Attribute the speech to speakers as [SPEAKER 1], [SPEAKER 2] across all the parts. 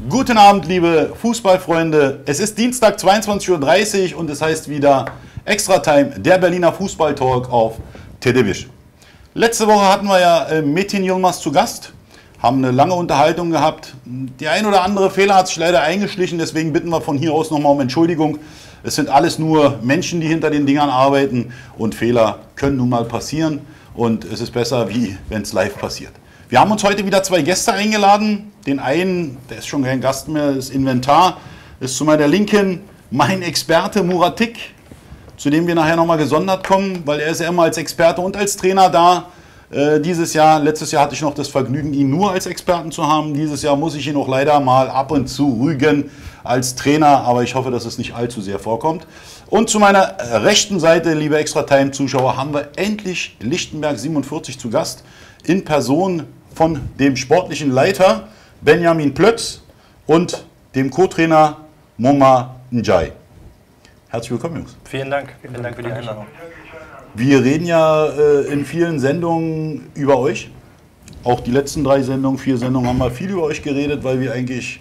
[SPEAKER 1] Guten Abend, liebe Fußballfreunde. Es ist Dienstag 22:30 Uhr und es heißt wieder Extra Time, der Berliner Fußballtalk auf Television. Letzte Woche hatten wir ja Metin Yilmaz zu Gast, haben eine lange Unterhaltung gehabt. Die ein oder andere Fehler hat sich leider eingeschlichen, deswegen bitten wir von hier aus nochmal um Entschuldigung. Es sind alles nur Menschen, die hinter den Dingern arbeiten und Fehler können nun mal passieren und es ist besser, wie wenn es live passiert. Wir haben uns heute wieder zwei Gäste eingeladen. Den einen, der ist schon kein Gast mehr, das Inventar, ist zu meiner Linken mein Experte Muratik, zu dem wir nachher nochmal gesondert kommen, weil er ist ja immer als Experte und als Trainer da. Letztes Jahr hatte ich noch das Vergnügen, ihn nur als Experten zu haben. Dieses Jahr muss ich ihn auch leider mal ab und zu rügen als Trainer, aber ich hoffe, dass es nicht allzu sehr vorkommt. Und zu meiner rechten Seite, liebe Extra-Time-Zuschauer, haben wir endlich Lichtenberg 47 zu Gast, in Person von dem sportlichen Leiter Benjamin Plötz und dem Co-Trainer Moma Njai. Herzlich willkommen, Jungs.
[SPEAKER 2] Vielen Dank. Vielen Dank für die Einladung.
[SPEAKER 1] Wir reden ja in vielen Sendungen über euch. Auch die letzten 3 Sendungen, 4 Sendungen haben wir viel über euch geredet, weil wir eigentlich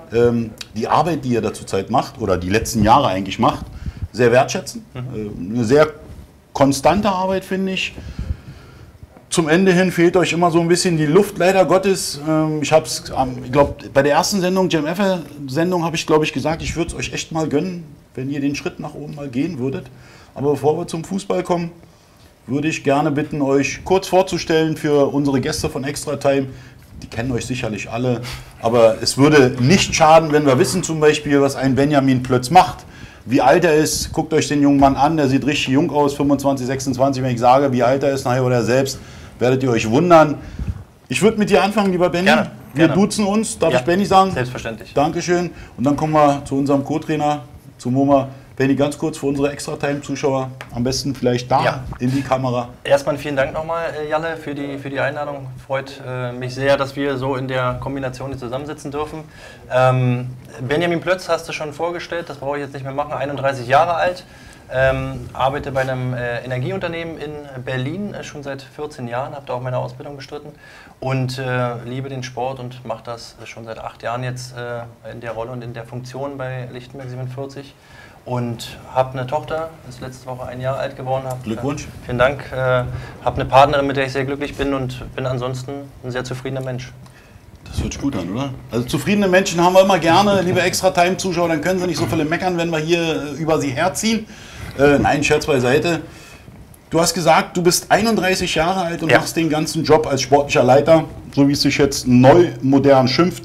[SPEAKER 1] die Arbeit, die ihr da zurzeit macht, oder die letzten Jahre eigentlich macht, sehr wertschätzen. Eine sehr konstante Arbeit, finde ich. Zum Ende hin fehlt euch immer so ein bisschen die Luft, leider Gottes. Ich glaube, bei der ersten Sendung, GMF-Sendung, habe ich, glaube ich, gesagt, ich würde es euch echt mal gönnen, wenn ihr den Schritt nach oben mal gehen würdet. Aber bevor wir zum Fußball kommen, würde ich gerne bitten, euch kurz vorzustellen für unsere Gäste von Extra Time. Die kennen euch sicherlich alle, aber es würde nicht schaden, wenn wir wissen zum Beispiel, was ein Benjamin Plötz macht, wie alt er ist. Guckt euch den jungen Mann an, der sieht richtig jung aus, 25, 26, wenn ich sage, wie alt er ist, nachher oder er selbst, werdet ihr euch wundern. Ich würde mit dir anfangen, lieber Benny.
[SPEAKER 2] Gerne.
[SPEAKER 1] Wir duzen uns, darf ich Benny sagen?
[SPEAKER 2] Selbstverständlich.
[SPEAKER 1] Dankeschön. Und dann kommen wir zu unserem Co-Trainer, zu Moma. Benny, ganz kurz für unsere Extra-Time-Zuschauer, am besten vielleicht da in die Kamera.
[SPEAKER 2] Erstmal vielen Dank nochmal, Jalle, für die Einladung. Freut mich sehr, dass wir so in der Kombination hier zusammensitzen dürfen. Benjamin Plötz hast du schon vorgestellt, das brauche ich jetzt nicht mehr machen, 31 Jahre alt. Arbeite bei einem Energieunternehmen in Berlin schon seit 14 Jahren, habe da auch meine Ausbildung bestritten und liebe den Sport und mache das schon seit 8 Jahren jetzt in der Rolle und in der Funktion bei Lichtenberg 47 und habe eine Tochter, ist letzte Woche 1 Jahr alt geworden.
[SPEAKER 1] Glückwunsch.
[SPEAKER 2] Vielen Dank. Habe eine Partnerin, mit der ich sehr glücklich bin und bin ansonsten ein sehr zufriedener Mensch.
[SPEAKER 1] Das hört sich gut an, oder? Also zufriedene Menschen haben wir immer gerne, liebe Extra-Time-Zuschauer, dann können sie nicht so viele meckern, wenn wir hier über sie herziehen. Nein, Scherz beiseite. Du hast gesagt, du bist 31 Jahre alt und machst den ganzen Job als sportlicher Leiter, so wie es sich jetzt neu modern schimpft,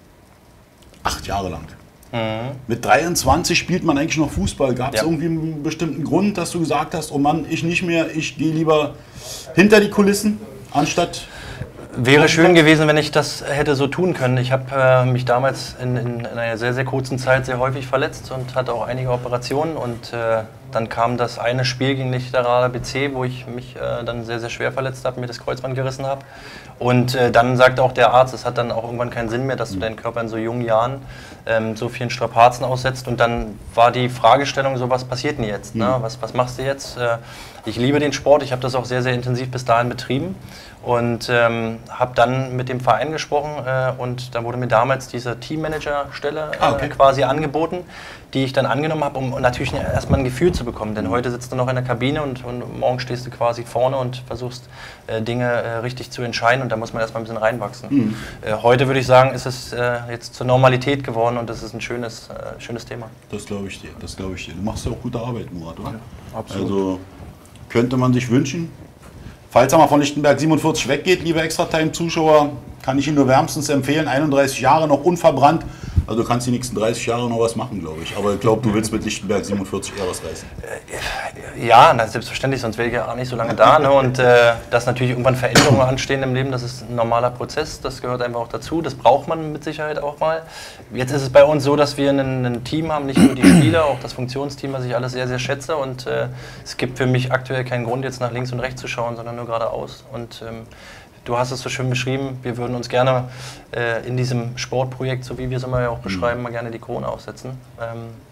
[SPEAKER 1] 8 Jahre lang. Mit 23 spielt man eigentlich noch Fußball. Gab es irgendwie einen bestimmten Grund, dass du gesagt hast, oh Mann, ich nicht mehr, ich gehe lieber hinter die Kulissen, anstatt...
[SPEAKER 2] Wäre schön gewesen, wenn ich das hätte so tun können. Ich habe mich damals in einer sehr, sehr kurzen Zeit sehr häufig verletzt und hatte auch einige Operationen. Und dann kam das eine Spiel gegen Lichterrader BC, wo ich mich dann sehr, sehr schwer verletzt habe, mir das Kreuzband gerissen habe. Und dann sagte auch der Arzt, es hat dann auch irgendwann keinen Sinn mehr, dass du deinen Körper in so jungen Jahren so vielen Strapazen aussetzt. Und dann war die Fragestellung so, was passiert denn jetzt? Ne? Was machst du jetzt? Ich liebe den Sport, ich habe das auch sehr, sehr intensiv bis dahin betrieben. Und habe dann mit dem Verein gesprochen und da wurde mir damals diese Teammanager-Stelle quasi angeboten, die ich dann angenommen habe, um natürlich erstmal ein Gefühl zu bekommen. Denn heute sitzt du noch in der Kabine und morgen stehst du quasi vorne und versuchst Dinge richtig zu entscheiden und da muss man erstmal ein bisschen reinwachsen. Heute würde ich sagen, ist es jetzt zur Normalität geworden und das ist ein schönes Thema.
[SPEAKER 1] Das glaube ich dir, das glaube ich dir. Du machst ja auch gute Arbeit, Murat, oder?
[SPEAKER 2] Ja, absolut.
[SPEAKER 1] Also könnte man sich wünschen. Falls er mal von Lichtenberg 47 weggeht, liebe Extra-Time-Zuschauer, kann ich Ihnen nur wärmstens empfehlen, 31 Jahre noch unverbrannt. Also du kannst die nächsten 30 Jahre noch was machen, glaube ich. Aber ich glaube, du willst mit Lichtenberg 47 eher was reißen.
[SPEAKER 2] Ja, selbstverständlich, sonst wäre ich ja auch nicht so lange da. Ne? Und dass natürlich irgendwann Veränderungen anstehen im Leben, das ist ein normaler Prozess, das gehört einfach auch dazu. Das braucht man mit Sicherheit auch mal. Jetzt ist es bei uns so, dass wir ein Team haben, nicht nur die Spieler, auch das Funktionsteam, was ich alles sehr, sehr schätze. Und es gibt für mich aktuell keinen Grund, jetzt nach links und rechts zu schauen, sondern nur geradeaus. Und du hast es so schön beschrieben, wir würden uns gerne in diesem Sportprojekt, so wie wir es immer ja auch beschreiben, mal gerne die Krone aufsetzen.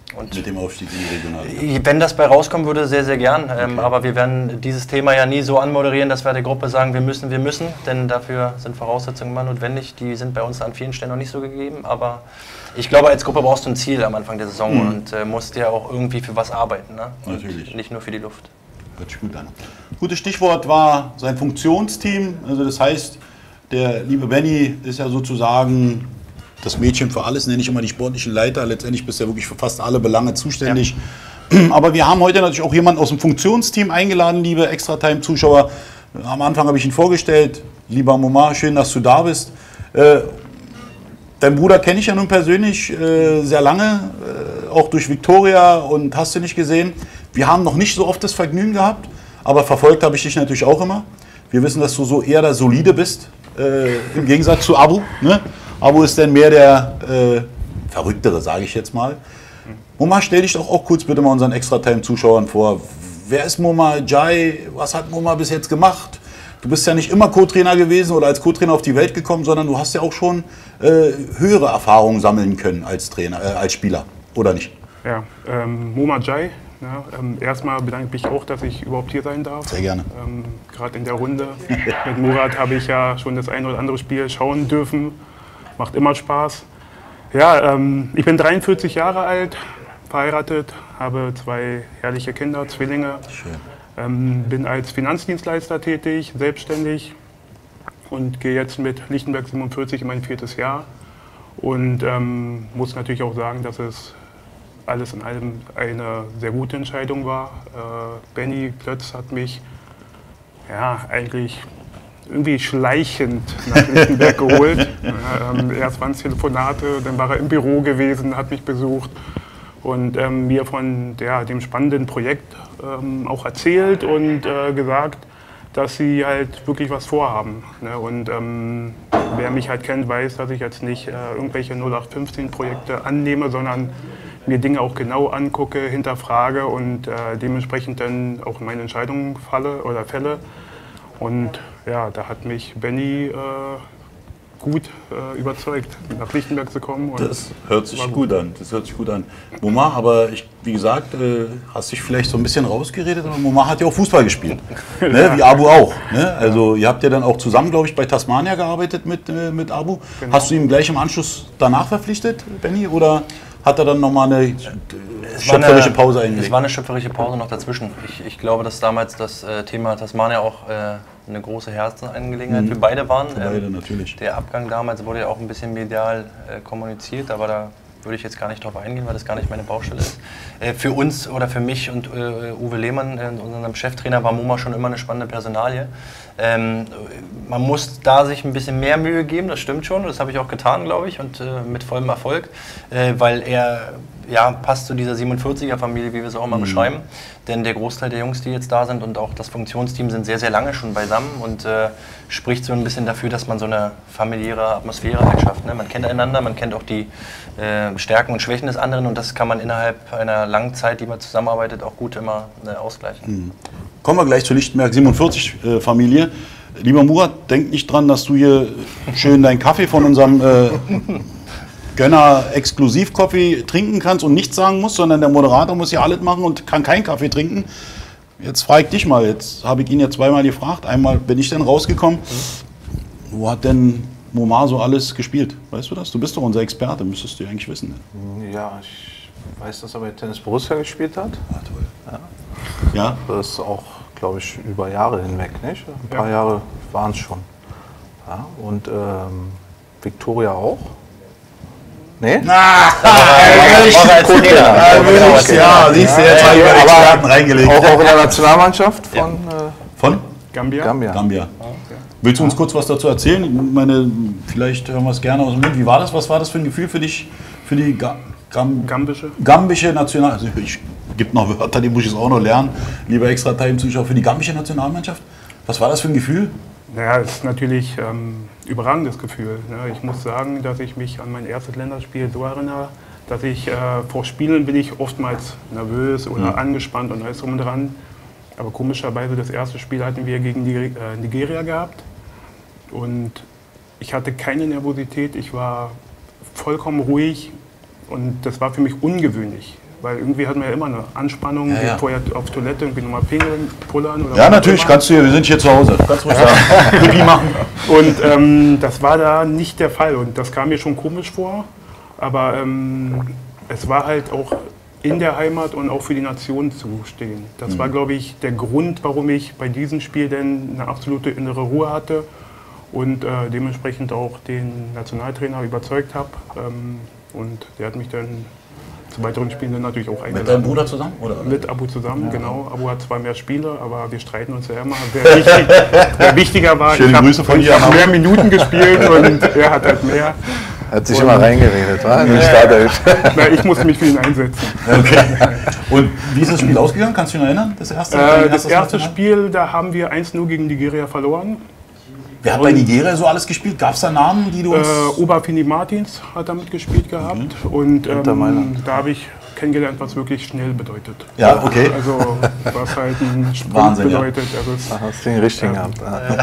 [SPEAKER 2] Und
[SPEAKER 1] mit dem Aufstieg in die Regionalliga.
[SPEAKER 2] wenn das bei rauskommen würde, sehr, sehr gern. Okay. Aber wir werden dieses Thema ja nie so anmoderieren, dass wir der Gruppe sagen, wir müssen. Denn dafür sind Voraussetzungen immer notwendig. Die sind bei uns an vielen Stellen noch nicht so gegeben. Aber ich glaube, als Gruppe brauchst du ein Ziel am Anfang der Saison und musst ja auch irgendwie für was arbeiten. Ne?
[SPEAKER 1] Natürlich.
[SPEAKER 2] Nicht nur für die Luft.
[SPEAKER 1] Hört sich gut an. Gutes Stichwort war sein Funktionsteam. Also das heißt, der liebe Benny ist ja sozusagen das Mädchen für alles, nenne ich immer die sportlichen Leiter. Letztendlich bist du ja wirklich für fast alle Belange zuständig. Ja. Aber wir haben heute natürlich auch jemanden aus dem Funktionsteam eingeladen, liebe Extra-Time-Zuschauer. Am Anfang habe ich ihn vorgestellt. Lieber Momar, schön, dass du da bist. Dein Bruder kenne ich ja nun persönlich sehr lange, auch durch Viktoria und hast du nicht gesehen. Wir haben noch nicht so oft das Vergnügen gehabt, aber verfolgt habe ich dich natürlich auch immer. Wir wissen, dass du so eher der Solide bist, im Gegensatz zu Abu. Ne? Abu ist dann mehr der Verrücktere, sage ich jetzt mal. Momar, stell dich doch auch kurz bitte mal unseren Extra-Time-Zuschauern vor. Wer ist Momar Jai? Was hat Momar bis jetzt gemacht? Du bist ja nicht immer Co-Trainer gewesen oder als Co-Trainer auf die Welt gekommen, sondern du hast ja auch schon höhere Erfahrungen sammeln können als Trainer, als Spieler, oder nicht?
[SPEAKER 3] Ja, Momar Jai. Ja, erstmal bedanke ich mich auch, dass ich überhaupt hier sein darf.
[SPEAKER 1] Sehr gerne.
[SPEAKER 3] Gerade in der Runde. Mit Murat habe ich ja schon das ein oder andere Spiel schauen dürfen. Macht immer Spaß. Ja, ich bin 43 Jahre alt, verheiratet, habe 2 herrliche Kinder, Zwillinge.
[SPEAKER 1] Schön.
[SPEAKER 3] Bin als Finanzdienstleister tätig, selbstständig und gehe jetzt mit Lichtenberg 47 in mein 4. Jahr. Und muss natürlich auch sagen, dass es alles in allem eine sehr gute Entscheidung war. Benny Klötz hat mich ja eigentlich irgendwie schleichend nach Lichtenberg geholt. Erst waren es Telefonate, dann war er im Büro gewesen, hat mich besucht und mir von dem spannenden Projekt auch erzählt und gesagt, dass sie halt wirklich was vorhaben. Ne? Und wer mich halt kennt, weiß, dass ich jetzt nicht irgendwelche 0815-Projekte annehme, sondern mir Dinge auch genau angucke, hinterfrage und dementsprechend dann auch meine Entscheidungen fälle. Und ja, da hat mich Benny gut überzeugt, nach Lichtenberg zu kommen. Und
[SPEAKER 1] das hört sich gut an. Das hört sich gut an. Momar, aber wie gesagt, hast dich vielleicht so ein bisschen rausgeredet, aber Momar hat ja auch Fußball gespielt. Ne? Wie Abu auch. Ne? Also ihr habt ja dann auch zusammen, glaube ich, bei Tasmania gearbeitet mit Abu.
[SPEAKER 3] Genau.
[SPEAKER 1] Hast du ihn gleich im Anschluss danach verpflichtet, Benny? Oder hat er dann nochmal eine schöpferische Pause eingelegt?
[SPEAKER 2] Es war eine schöpferische Pause noch dazwischen. Ich glaube, dass damals das Thema Tasmania auch eine große Herzensangelegenheit für beide waren.
[SPEAKER 1] Für beide, natürlich.
[SPEAKER 2] Der Abgang damals wurde ja auch ein bisschen medial kommuniziert, aber da würde ich jetzt gar nicht drauf eingehen, weil das gar nicht meine Baustelle ist. Für uns oder für mich und Uwe Lehmann, unserem Cheftrainer, war Momar schon immer eine spannende Personalie. Man muss da sich ein bisschen mehr Mühe geben, das stimmt schon, das habe ich auch getan, glaube ich, und mit vollem Erfolg, weil er passt zu dieser 47er-Familie, wie wir es auch immer beschreiben, denn der Großteil der Jungs, die jetzt da sind und auch das Funktionsteam sind sehr, sehr lange schon beisammen und spricht so ein bisschen dafür, dass man so eine familiäre Atmosphäre halt schafft. Ne? Man kennt einander, man kennt auch die Stärken und Schwächen des anderen und das kann man innerhalb einer langen Zeit, die man zusammenarbeitet, auch gut immer ausgleichen.
[SPEAKER 1] Kommen wir gleich zur Lichtenberg 47 Familie. Lieber Murat, denk nicht dran, dass du hier schön deinen Kaffee von unserem Gönner Exklusiv-Coffee trinken kannst und nichts sagen musst, sondern der Moderator muss ja alles machen und kann keinen Kaffee trinken. Jetzt frage ich dich mal, jetzt habe ich ihn ja 2-mal gefragt. Einmal bin ich dann rausgekommen. Wo hat denn Momar so alles gespielt? Weißt du das? Du bist doch unser Experte, müsstest du ja eigentlich wissen. Ne?
[SPEAKER 4] Ja, ich weiß, dass er bei Tennis Borussia gespielt hat.
[SPEAKER 1] Ah, toll.
[SPEAKER 4] Ja.
[SPEAKER 1] Ja?
[SPEAKER 4] Das ist auch, glaube ich, über Jahre hinweg, nicht? Ein paar Jahre waren es schon. Ja, und Viktoria auch. Nee?
[SPEAKER 1] Ja, siehst du, jetzt habe ich bei Experten reingelegt.
[SPEAKER 4] Auch in der Nationalmannschaft
[SPEAKER 1] Von?
[SPEAKER 3] Gambia.
[SPEAKER 1] Gambia. Willst du uns kurz was dazu erzählen? Ich meine, vielleicht hören wir es gerne aus dem Mund. Wie war das? Was war das für ein Gefühl für dich, für die gambische National... Also es gibt noch Wörter, die muss ich jetzt auch noch lernen. Lieber Extra-Time-Zuschauer, für die gambische Nationalmannschaft. Was war das für ein Gefühl?
[SPEAKER 3] Naja, es ist natürlich überragendes Gefühl. Ne? Ich muss sagen, dass ich mich an mein erstes Länderspiel so erinnere, dass ich vor Spielen bin ich oftmals nervös oder angespannt und alles drum und dran. Aber komischerweise, das erste Spiel hatten wir gegen Nigeria gehabt und ich hatte keine Nervosität, ich war vollkommen ruhig und das war für mich ungewöhnlich. weil irgendwie hat man ja immer eine Anspannung,
[SPEAKER 1] Ja, ja.
[SPEAKER 3] geht vorher auf Toilette, irgendwie nochmal pingeln, pullern. Oder
[SPEAKER 1] Ja,
[SPEAKER 3] was
[SPEAKER 1] natürlich,
[SPEAKER 3] immer.
[SPEAKER 1] kannst du hier, wir sind hier zu Hause. Kannst du ruhig sagen. Pipi machen.
[SPEAKER 3] Und das war da nicht der Fall und das kam mir schon komisch vor, aber es war halt auch in der Heimat und auch für die Nation zu stehen. Das war, glaube ich, der Grund, warum ich bei diesem Spiel denn eine absolute innere Ruhe hatte und dementsprechend auch den Nationaltrainer überzeugt habe. Und der hat mich dann zu weiteren Spielen dann natürlich auch
[SPEAKER 1] Mit deinem
[SPEAKER 3] eingeladen.
[SPEAKER 1] Bruder zusammen? Oder?
[SPEAKER 3] Mit Abu zusammen, genau. Abu hat zwar mehr Spiele, aber wir streiten uns ja immer. Wer wichtiger war,
[SPEAKER 1] Schöne Grüße von dir,
[SPEAKER 3] ich habe
[SPEAKER 1] Abu.
[SPEAKER 3] mehr Minuten gespielt und er hat halt mehr.
[SPEAKER 4] Hat sich immer reingeredet, wa? In die Startelf.
[SPEAKER 3] Na, ich musste mich für ihn einsetzen.
[SPEAKER 1] Okay. Und wie ist das Spiel ausgegangen? Kannst du dich noch erinnern? Das erste, dein
[SPEAKER 3] Das
[SPEAKER 1] erstes
[SPEAKER 3] erste
[SPEAKER 1] National?
[SPEAKER 3] Spiel, da haben wir 1-0 gegen Nigeria verloren.
[SPEAKER 1] Wer hat bei Nigeria so alles gespielt? Gab es da Namen, die du uns...
[SPEAKER 3] Oberfini Martins hat da mitgespielt gehabt. Und
[SPEAKER 4] Inter Mailand.
[SPEAKER 3] da habe ich kennengelernt, was wirklich schnell bedeutet.
[SPEAKER 1] Ja, okay.
[SPEAKER 3] Also was halt ein Sprung
[SPEAKER 1] Wahnsinn, ja.
[SPEAKER 3] bedeutet. Also es,
[SPEAKER 4] Hast du den richtigen gehabt.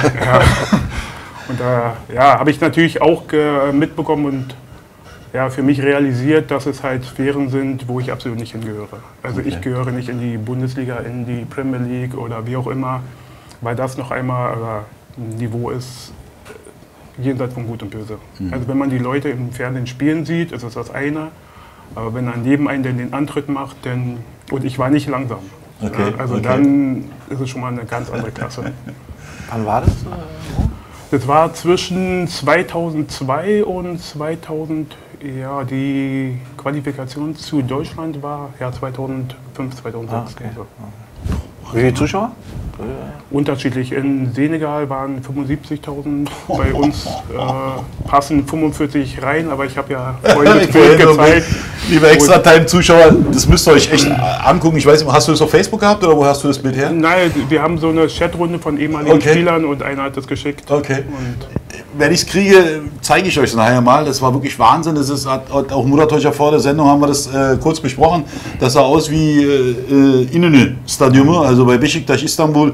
[SPEAKER 3] und da habe ich natürlich auch mitbekommen und für mich realisiert, dass es halt Sphären sind, wo ich absolut nicht hingehöre. Also ich gehöre nicht in die Bundesliga, in die Premier League oder wie auch immer, weil das noch einmal ein Niveau ist jenseits von Gut und Böse. Also wenn man die Leute im Fernsehen spielen sieht, ist es das eine, aber wenn dann neben einen den Antritt macht, dann, und ich war nicht langsam,
[SPEAKER 1] Okay,
[SPEAKER 3] also
[SPEAKER 1] okay.
[SPEAKER 3] dann ist es schon mal eine ganz andere Klasse.
[SPEAKER 4] Wann war das?
[SPEAKER 3] Das war zwischen 2002 und 2000, die Qualifikation zu Deutschland war 2005, 2006.
[SPEAKER 4] Okay.
[SPEAKER 3] Also.
[SPEAKER 4] Wie viele Zuschauer?
[SPEAKER 3] Unterschiedlich. In Senegal waren 75.000, bei uns passen 45 rein, aber ich habe ja vorhin das Bild gezeigt.
[SPEAKER 1] Liebe Extra-Time-Zuschauer, das müsst ihr euch echt angucken. Ich weiß nicht, hast du das auf Facebook gehabt oder wo hast du das Bild her?
[SPEAKER 3] Nein, wir haben so eine Chatrunde von ehemaligen
[SPEAKER 1] Okay.
[SPEAKER 3] Spielern und einer hat das geschickt.
[SPEAKER 1] Okay.
[SPEAKER 3] Und
[SPEAKER 1] Wenn ich es kriege, zeige ich euch nachher mal. Das war wirklich Wahnsinn. Das ist hat auch Murateucher vor der Sendung haben wir das kurz besprochen. Das sah aus wie İnönü Stadium, also bei Beşiktaş Istanbul.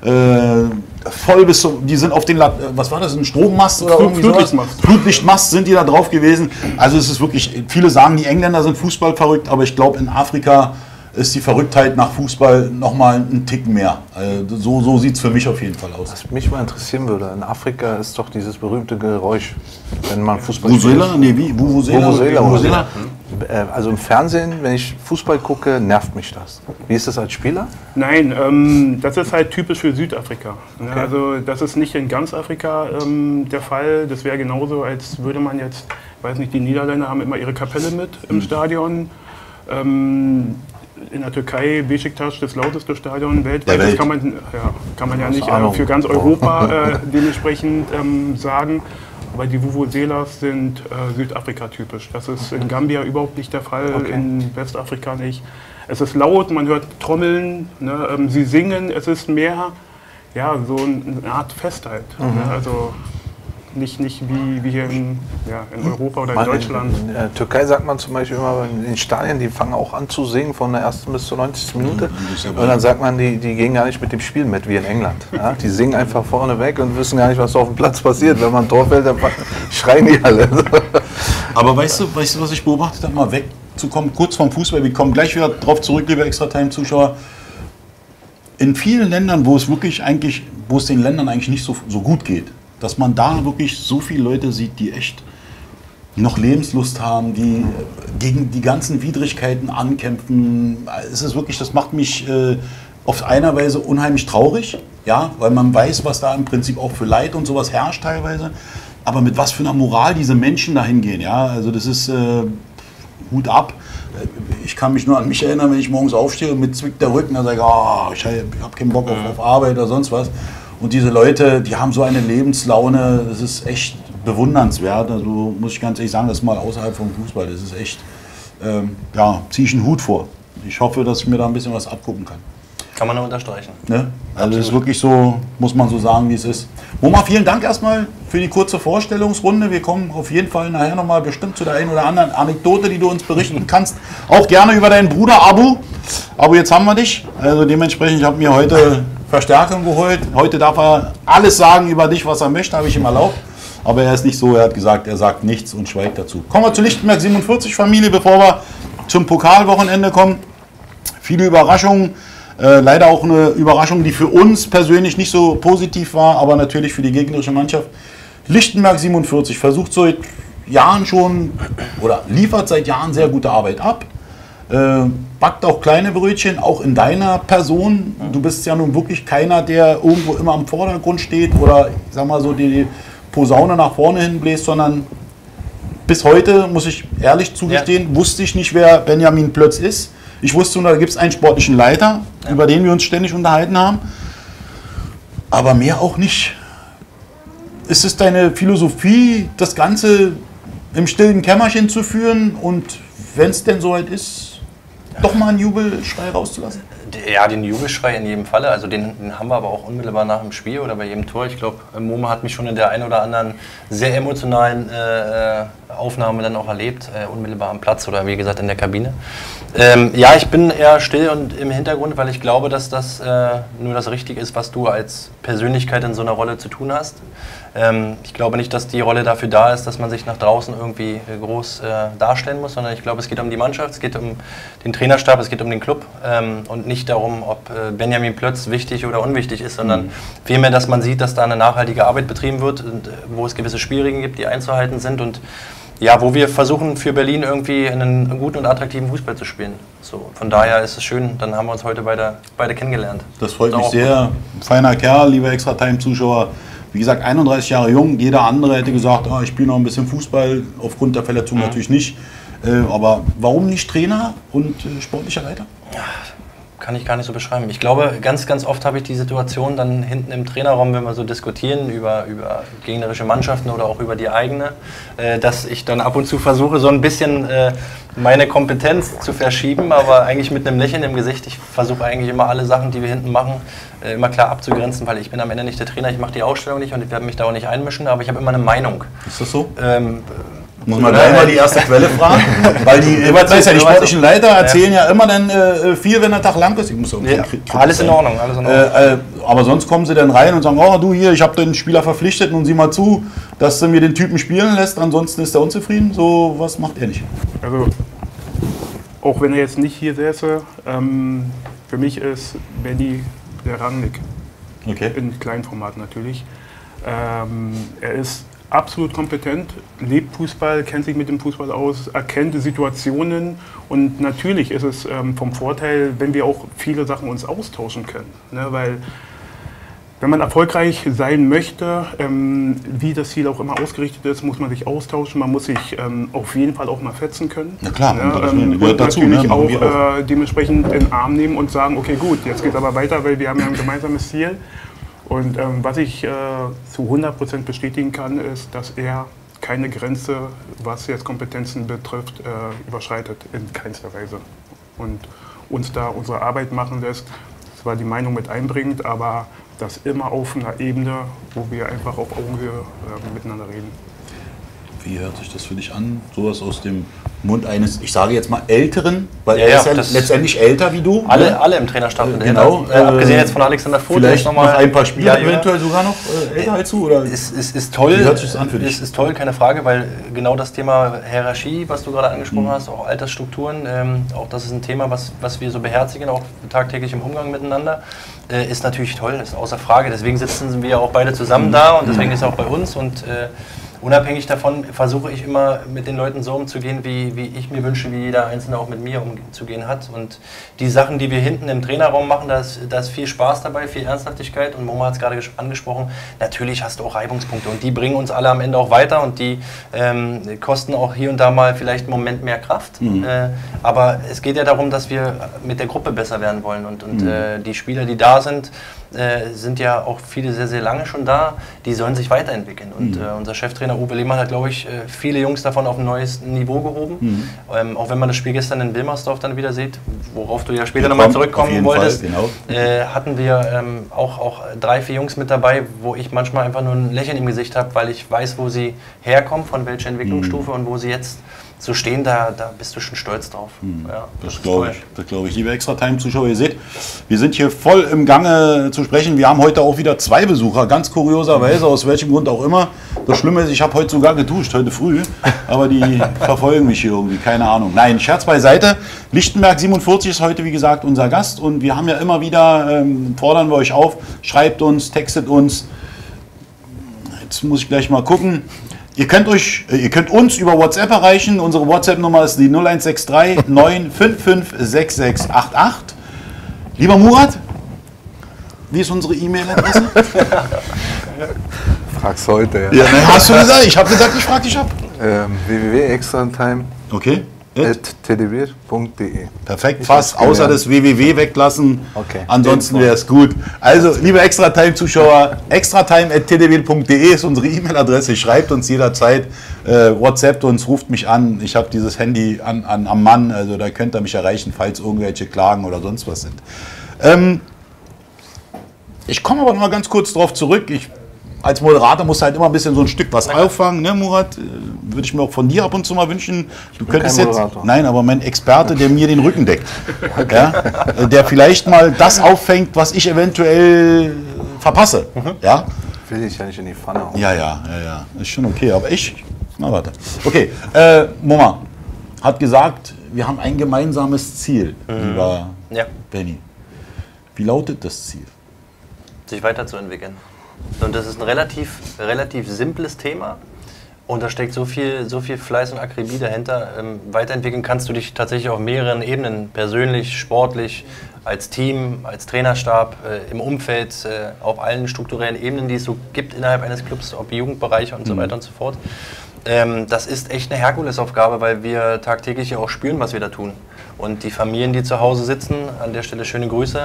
[SPEAKER 1] Voll bis zum, die sind auf den, was war das, ein Strommast oder irgendwie sowas?
[SPEAKER 3] Flutlichtmast.
[SPEAKER 1] Flutlichtmast sind die da drauf gewesen. Also es ist wirklich, viele sagen, die Engländer sind Fußball verrückt, aber ich glaube in Afrika ist die Verrücktheit nach Fußball nochmal einen Tick mehr. So sieht es für mich auf jeden Fall aus.
[SPEAKER 4] Was mich mal interessieren würde, in Afrika ist doch dieses berühmte Geräusch, wenn man Fußball
[SPEAKER 1] Vuvuzela? Nee, wie? Vuvuzela?
[SPEAKER 4] Vuvuzela. Also im Fernsehen, wenn ich Fußball gucke, nervt mich das. Wie ist das als Spieler?
[SPEAKER 3] Nein, das ist halt typisch für Südafrika. Ne? Also das ist nicht in ganz Afrika der Fall. Das wäre genauso, als würde man jetzt, ich weiß nicht, die Niederländer haben immer ihre Kapelle mit im Stadion. In der Türkei, Beşiktaş, das lauteste Stadion weltweit.
[SPEAKER 1] Welt.
[SPEAKER 3] Das kann man ja nicht
[SPEAKER 4] Ahnung.
[SPEAKER 3] für ganz Europa dementsprechend sagen. Aber die Vuvuzelas sind Südafrika-typisch. Das ist in Gambia überhaupt nicht der Fall, in Westafrika nicht. Es ist laut, man hört Trommeln, ne? Sie singen, es ist mehr so eine Art Fest halt. Ne? Also nicht wie hier in Europa oder in Deutschland.
[SPEAKER 4] In der Türkei sagt man zum Beispiel immer, in den Stadien, die fangen auch an zu singen von der ersten bis zur 90. Minute. Und dann sagt man, die gehen gar nicht mit dem Spiel mit, wie in England. Ja? Die singen einfach vorne weg und wissen gar nicht, was auf dem Platz passiert. Wenn man ein Tor fällt, dann schreien die alle.
[SPEAKER 1] Aber weißt du, was ich beobachtet habe, mal wegzukommen, kurz vom Fußball, wir kommen gleich wieder drauf zurück, liebe Extra-Time-Zuschauer. In vielen Ländern, wo es den Ländern eigentlich nicht so gut geht, dass man da wirklich so viele Leute sieht, die echt noch Lebenslust haben, die gegen die ganzen Widrigkeiten ankämpfen. Es ist wirklich, das macht mich auf einer Weise unheimlich traurig, ja, weil man weiß, was da im Prinzip auch für Leid und sowas herrscht teilweise. Aber mit was für einer Moral diese Menschen dahin gehen, ja, also das ist Hut ab. Ich kann mich nur an mich erinnern, wenn ich morgens aufstehe und mit zwickt der Rücken, dann sage ich, ich habe keinen Bock auf Arbeit oder sonst was. Und diese Leute, die haben so eine Lebenslaune, das ist echt bewundernswert. Also muss ich ganz ehrlich sagen, das ist mal außerhalb vom Fußball. Das ist echt, ziehe ich einen Hut vor. Ich hoffe, dass ich mir da ein bisschen was abgucken kann.
[SPEAKER 2] Kann man nur unterstreichen.
[SPEAKER 1] Ne? Also das ist wirklich so, muss man so sagen, wie es ist. Moma, vielen Dank erstmal für die kurze Vorstellungsrunde. Wir kommen auf jeden Fall nachher nochmal bestimmt zu der einen oder anderen Anekdote, die du uns berichten kannst. Auch gerne über deinen Bruder Abu. Aber jetzt haben wir dich. Also dementsprechend, ich habe mir heute Verstärkung geholt. Heute darf er alles sagen über dich, was er möchte, habe ich ihm erlaubt. Aber er ist nicht so, er hat gesagt, er sagt nichts und schweigt dazu. Kommen wir zur Lichtenberg 47 Familie, bevor wir zum Pokalwochenende kommen. Viele Überraschungen. Leider auch eine Überraschung, die für uns persönlich nicht so positiv war, aber natürlich für die gegnerische Mannschaft. Lichtenberg 47 versucht seit Jahren schon oder liefert seit Jahren sehr gute Arbeit ab. Backt auch kleine Brötchen, auch in deiner Person. Du bist ja nun wirklich keiner, der irgendwo immer im Vordergrund steht oder, ich sag mal so, die Posaune nach vorne hin bläst, sondern bis heute, muss ich ehrlich zugestehen, wusste ich nicht, wer Benjamin Plötz ist. Ich wusste nur, da gibt es einen sportlichen Leiter, über den wir uns ständig unterhalten haben, aber mehr auch nicht. Ist es deine Philosophie, das Ganze im stillen Kämmerchen zu führen und wenn es denn soweit ist, doch mal einen Jubelschrei rauszulassen?
[SPEAKER 2] Ja, den Jubelschrei in jedem Falle. Also den haben wir aber auch unmittelbar nach dem Spiel oder bei jedem Tor. Ich glaube, Moma hat mich schon in der einen oder anderen sehr emotionalen Aufnahme dann auch erlebt, unmittelbar am Platz oder wie gesagt in der Kabine. Ja, ich bin eher still und im Hintergrund, weil ich glaube, dass das nur das Richtige ist, was du als Persönlichkeit in so einer Rolle zu tun hast. Ich glaube nicht, dass die Rolle dafür da ist, dass man sich nach draußen irgendwie groß darstellen muss, sondern ich glaube, es geht um die Mannschaft, es geht um den Trainerstab, es geht um den Club und nicht darum, ob Benjamin Plötz wichtig oder unwichtig ist, sondern vielmehr, dass man sieht, dass da eine nachhaltige Arbeit betrieben wird und wo es gewisse Spielregeln gibt, die einzuhalten sind und ja, wo wir versuchen für Berlin irgendwie einen guten und attraktiven Fußball zu spielen. So, von daher ist es schön, dann haben wir uns heute beide kennengelernt.
[SPEAKER 1] Das freut mich sehr. Feiner Kerl, liebe Extra-Time-Zuschauer. Wie gesagt, 31 Jahre jung. Jeder andere hätte gesagt, ich spiele noch ein bisschen Fußball. Aufgrund der Verletzung natürlich nicht. Aber warum nicht Trainer und sportlicher Leiter?
[SPEAKER 2] Kann ich gar nicht so beschreiben. Ich glaube, ganz, ganz oft habe ich die Situation dann hinten im Trainerraum, wenn wir so diskutieren über gegnerische Mannschaften oder auch über die eigene, dass ich dann ab und zu versuche, so ein bisschen meine Kompetenz zu verschieben, aber eigentlich mit einem Lächeln im Gesicht. Ich versuche eigentlich immer alle Sachen, die wir hinten machen, immer klar abzugrenzen, weil ich bin am Ende nicht der Trainer, ich mache die Ausstellung nicht und ich werde mich da auch nicht einmischen, aber ich habe immer eine Meinung.
[SPEAKER 1] Ist das so? Muss man gleich mal die erste Quelle fragen, weil die sportlichen Leiter erzählen ja immer dann viel, wenn der Tag lang ist. Ich muss
[SPEAKER 2] alles in Ordnung, alles in Ordnung.
[SPEAKER 1] Aber sonst kommen sie dann rein und sagen, du hier, ich habe den Spieler verpflichtet, nun sieh mal zu, dass du mir den Typen spielen lässt, ansonsten ist er unzufrieden. So was macht er nicht.
[SPEAKER 3] Also, auch wenn er jetzt nicht hier säße, für mich ist Benny der Rangnick.
[SPEAKER 1] Okay.
[SPEAKER 3] In Kleinformat natürlich. Er ist absolut kompetent, lebt Fußball, kennt sich mit dem Fußball aus, erkennt Situationen und natürlich ist es vom Vorteil, wenn wir auch viele Sachen uns austauschen können. Ne? Weil wenn man erfolgreich sein möchte, wie das Ziel auch immer ausgerichtet ist, muss man sich austauschen, man muss sich auf jeden Fall auch mal fetzen können.
[SPEAKER 1] Na klar,
[SPEAKER 3] und
[SPEAKER 1] dazu,
[SPEAKER 3] natürlich auch dementsprechend in den Arm nehmen und sagen, okay gut, jetzt geht es aber weiter, weil wir haben ja ein gemeinsames Ziel. Und was ich zu 100% bestätigen kann, ist, dass er keine Grenze, was jetzt Kompetenzen betrifft, überschreitet in keinster Weise. Und uns da unsere Arbeit machen lässt, zwar die Meinung mit einbringt, aber das immer auf einer Ebene, wo wir einfach auf Augenhöhe miteinander reden.
[SPEAKER 1] Wie hört sich das für dich an? Sowas aus dem Mund eines, ich sage jetzt mal, Älteren, weil
[SPEAKER 2] Ja,
[SPEAKER 1] er ist
[SPEAKER 2] ja,
[SPEAKER 1] ja
[SPEAKER 2] das-
[SPEAKER 1] letztendlich älter wie du.
[SPEAKER 2] Alle im Trainerstab.
[SPEAKER 1] Genau.
[SPEAKER 2] Abgesehen jetzt von Alexander Vogt.
[SPEAKER 1] Vielleicht noch ein paar Spieler
[SPEAKER 2] Spieler
[SPEAKER 1] eventuell sogar noch älter als du? Oder?
[SPEAKER 2] Es ist toll.
[SPEAKER 1] Wie hört sich das an für dich?
[SPEAKER 2] Es ist toll, keine Frage, weil genau das Thema Hierarchie, was du gerade angesprochen hast, auch Altersstrukturen, auch das ist ein Thema, was wir so beherzigen, auch tagtäglich im Umgang miteinander, ist natürlich toll, ist außer Frage. Deswegen sitzen wir ja auch beide zusammen da und deswegen ist er auch bei uns und unabhängig davon versuche ich immer mit den Leuten so umzugehen, wie ich mir wünsche, wie jeder Einzelne auch mit mir umzugehen hat. Und die Sachen, die wir hinten im Trainerraum machen, da ist viel Spaß dabei, viel Ernsthaftigkeit. Und Moma hat es gerade angesprochen, natürlich hast du auch Reibungspunkte. Und die bringen uns alle am Ende auch weiter und die kosten auch hier und da mal vielleicht einen Moment mehr Kraft. Aber es geht ja darum, dass wir mit der Gruppe besser werden wollen. Und die Spieler, die da sind ja auch viele sehr, sehr lange schon da. Die sollen sich weiterentwickeln. Und unser Cheftrainer Uwe Lehmann hat, glaube ich, viele Jungs davon auf ein neues Niveau gehoben. Auch wenn man das Spiel gestern in Wilmersdorf dann wieder sieht, worauf du ja später nochmal zurückkommen wolltest, hatten wir auch 3, 4 Jungs mit dabei, wo ich manchmal einfach nur ein Lächeln im Gesicht habe, weil ich weiß, wo sie herkommen, von welcher Entwicklungsstufe und wo sie jetzt so stehen, da bist du schon stolz drauf. Ja,
[SPEAKER 1] Das glaube ich. Liebe Extra-Time-Zuschauer, ihr seht, wir sind hier voll im Gange zu zu sprechen. Wir haben heute auch wieder 2 Besucher, ganz kurioserweise, aus welchem Grund auch immer. Das Schlimme ist, ich habe heute sogar geduscht, heute früh, aber die verfolgen mich hier irgendwie, keine Ahnung. Nein, Scherz beiseite. Lichtenberg 47 ist heute, wie gesagt, unser Gast und wir haben ja immer wieder, fordern wir euch auf, schreibt uns, textet uns. Jetzt muss ich gleich mal gucken. Ihr könnt uns über WhatsApp erreichen. Unsere WhatsApp-Nummer ist die 0163 955 6688. Lieber Murat, wie ist unsere E-Mail-Adresse?
[SPEAKER 4] Frag's heute, ja.
[SPEAKER 1] Ja, hast du gesagt? Ich habe gesagt, ich frage dich ab.
[SPEAKER 4] www.extratime.de.
[SPEAKER 1] Okay.
[SPEAKER 4] @tdbir.de.
[SPEAKER 1] Perfekt, fast außer das www weglassen.
[SPEAKER 4] Okay.
[SPEAKER 1] Ansonsten wäre es gut. Also, liebe Extratime-Zuschauer, extratime@tdbir.de ist unsere E-Mail-Adresse. Schreibt uns jederzeit, WhatsAppt uns, ruft mich an. Ich habe dieses Handy am Mann, also da könnt ihr mich erreichen, falls irgendwelche Klagen oder sonst was sind. Ich komme aber noch mal ganz kurz darauf zurück. Als Moderator musst du halt immer ein bisschen so ein Stück was auffangen, ne, Murat? Würde ich mir auch von dir ab und zu mal wünschen. Du könntest
[SPEAKER 4] kein
[SPEAKER 1] jetzt.
[SPEAKER 4] Moderator.
[SPEAKER 1] Nein, aber mein Experte, der mir den Rücken deckt. Ja? Der vielleicht mal das auffängt, was ich eventuell verpasse. Ja?
[SPEAKER 4] Will ich ja nicht in die Pfanne hauen.
[SPEAKER 1] Ja. Ist schon okay. Aber na warte. Okay, Moma hat gesagt, wir haben ein gemeinsames Ziel, lieber Benny. Wie lautet das Ziel?
[SPEAKER 2] Sich weiterzuentwickeln. Und das ist ein relativ simples Thema und da steckt so viel Fleiß und Akribie dahinter. Weiterentwickeln kannst du dich tatsächlich auf mehreren Ebenen, persönlich, sportlich, als Team, als Trainerstab, im Umfeld, auf allen strukturellen Ebenen, die es so gibt innerhalb eines Clubs, ob Jugendbereiche und so weiter und so fort. Das ist echt eine Herkulesaufgabe, weil wir tagtäglich ja auch spüren, was wir da tun. Und die Familien, die zu Hause sitzen, an der Stelle schöne Grüße,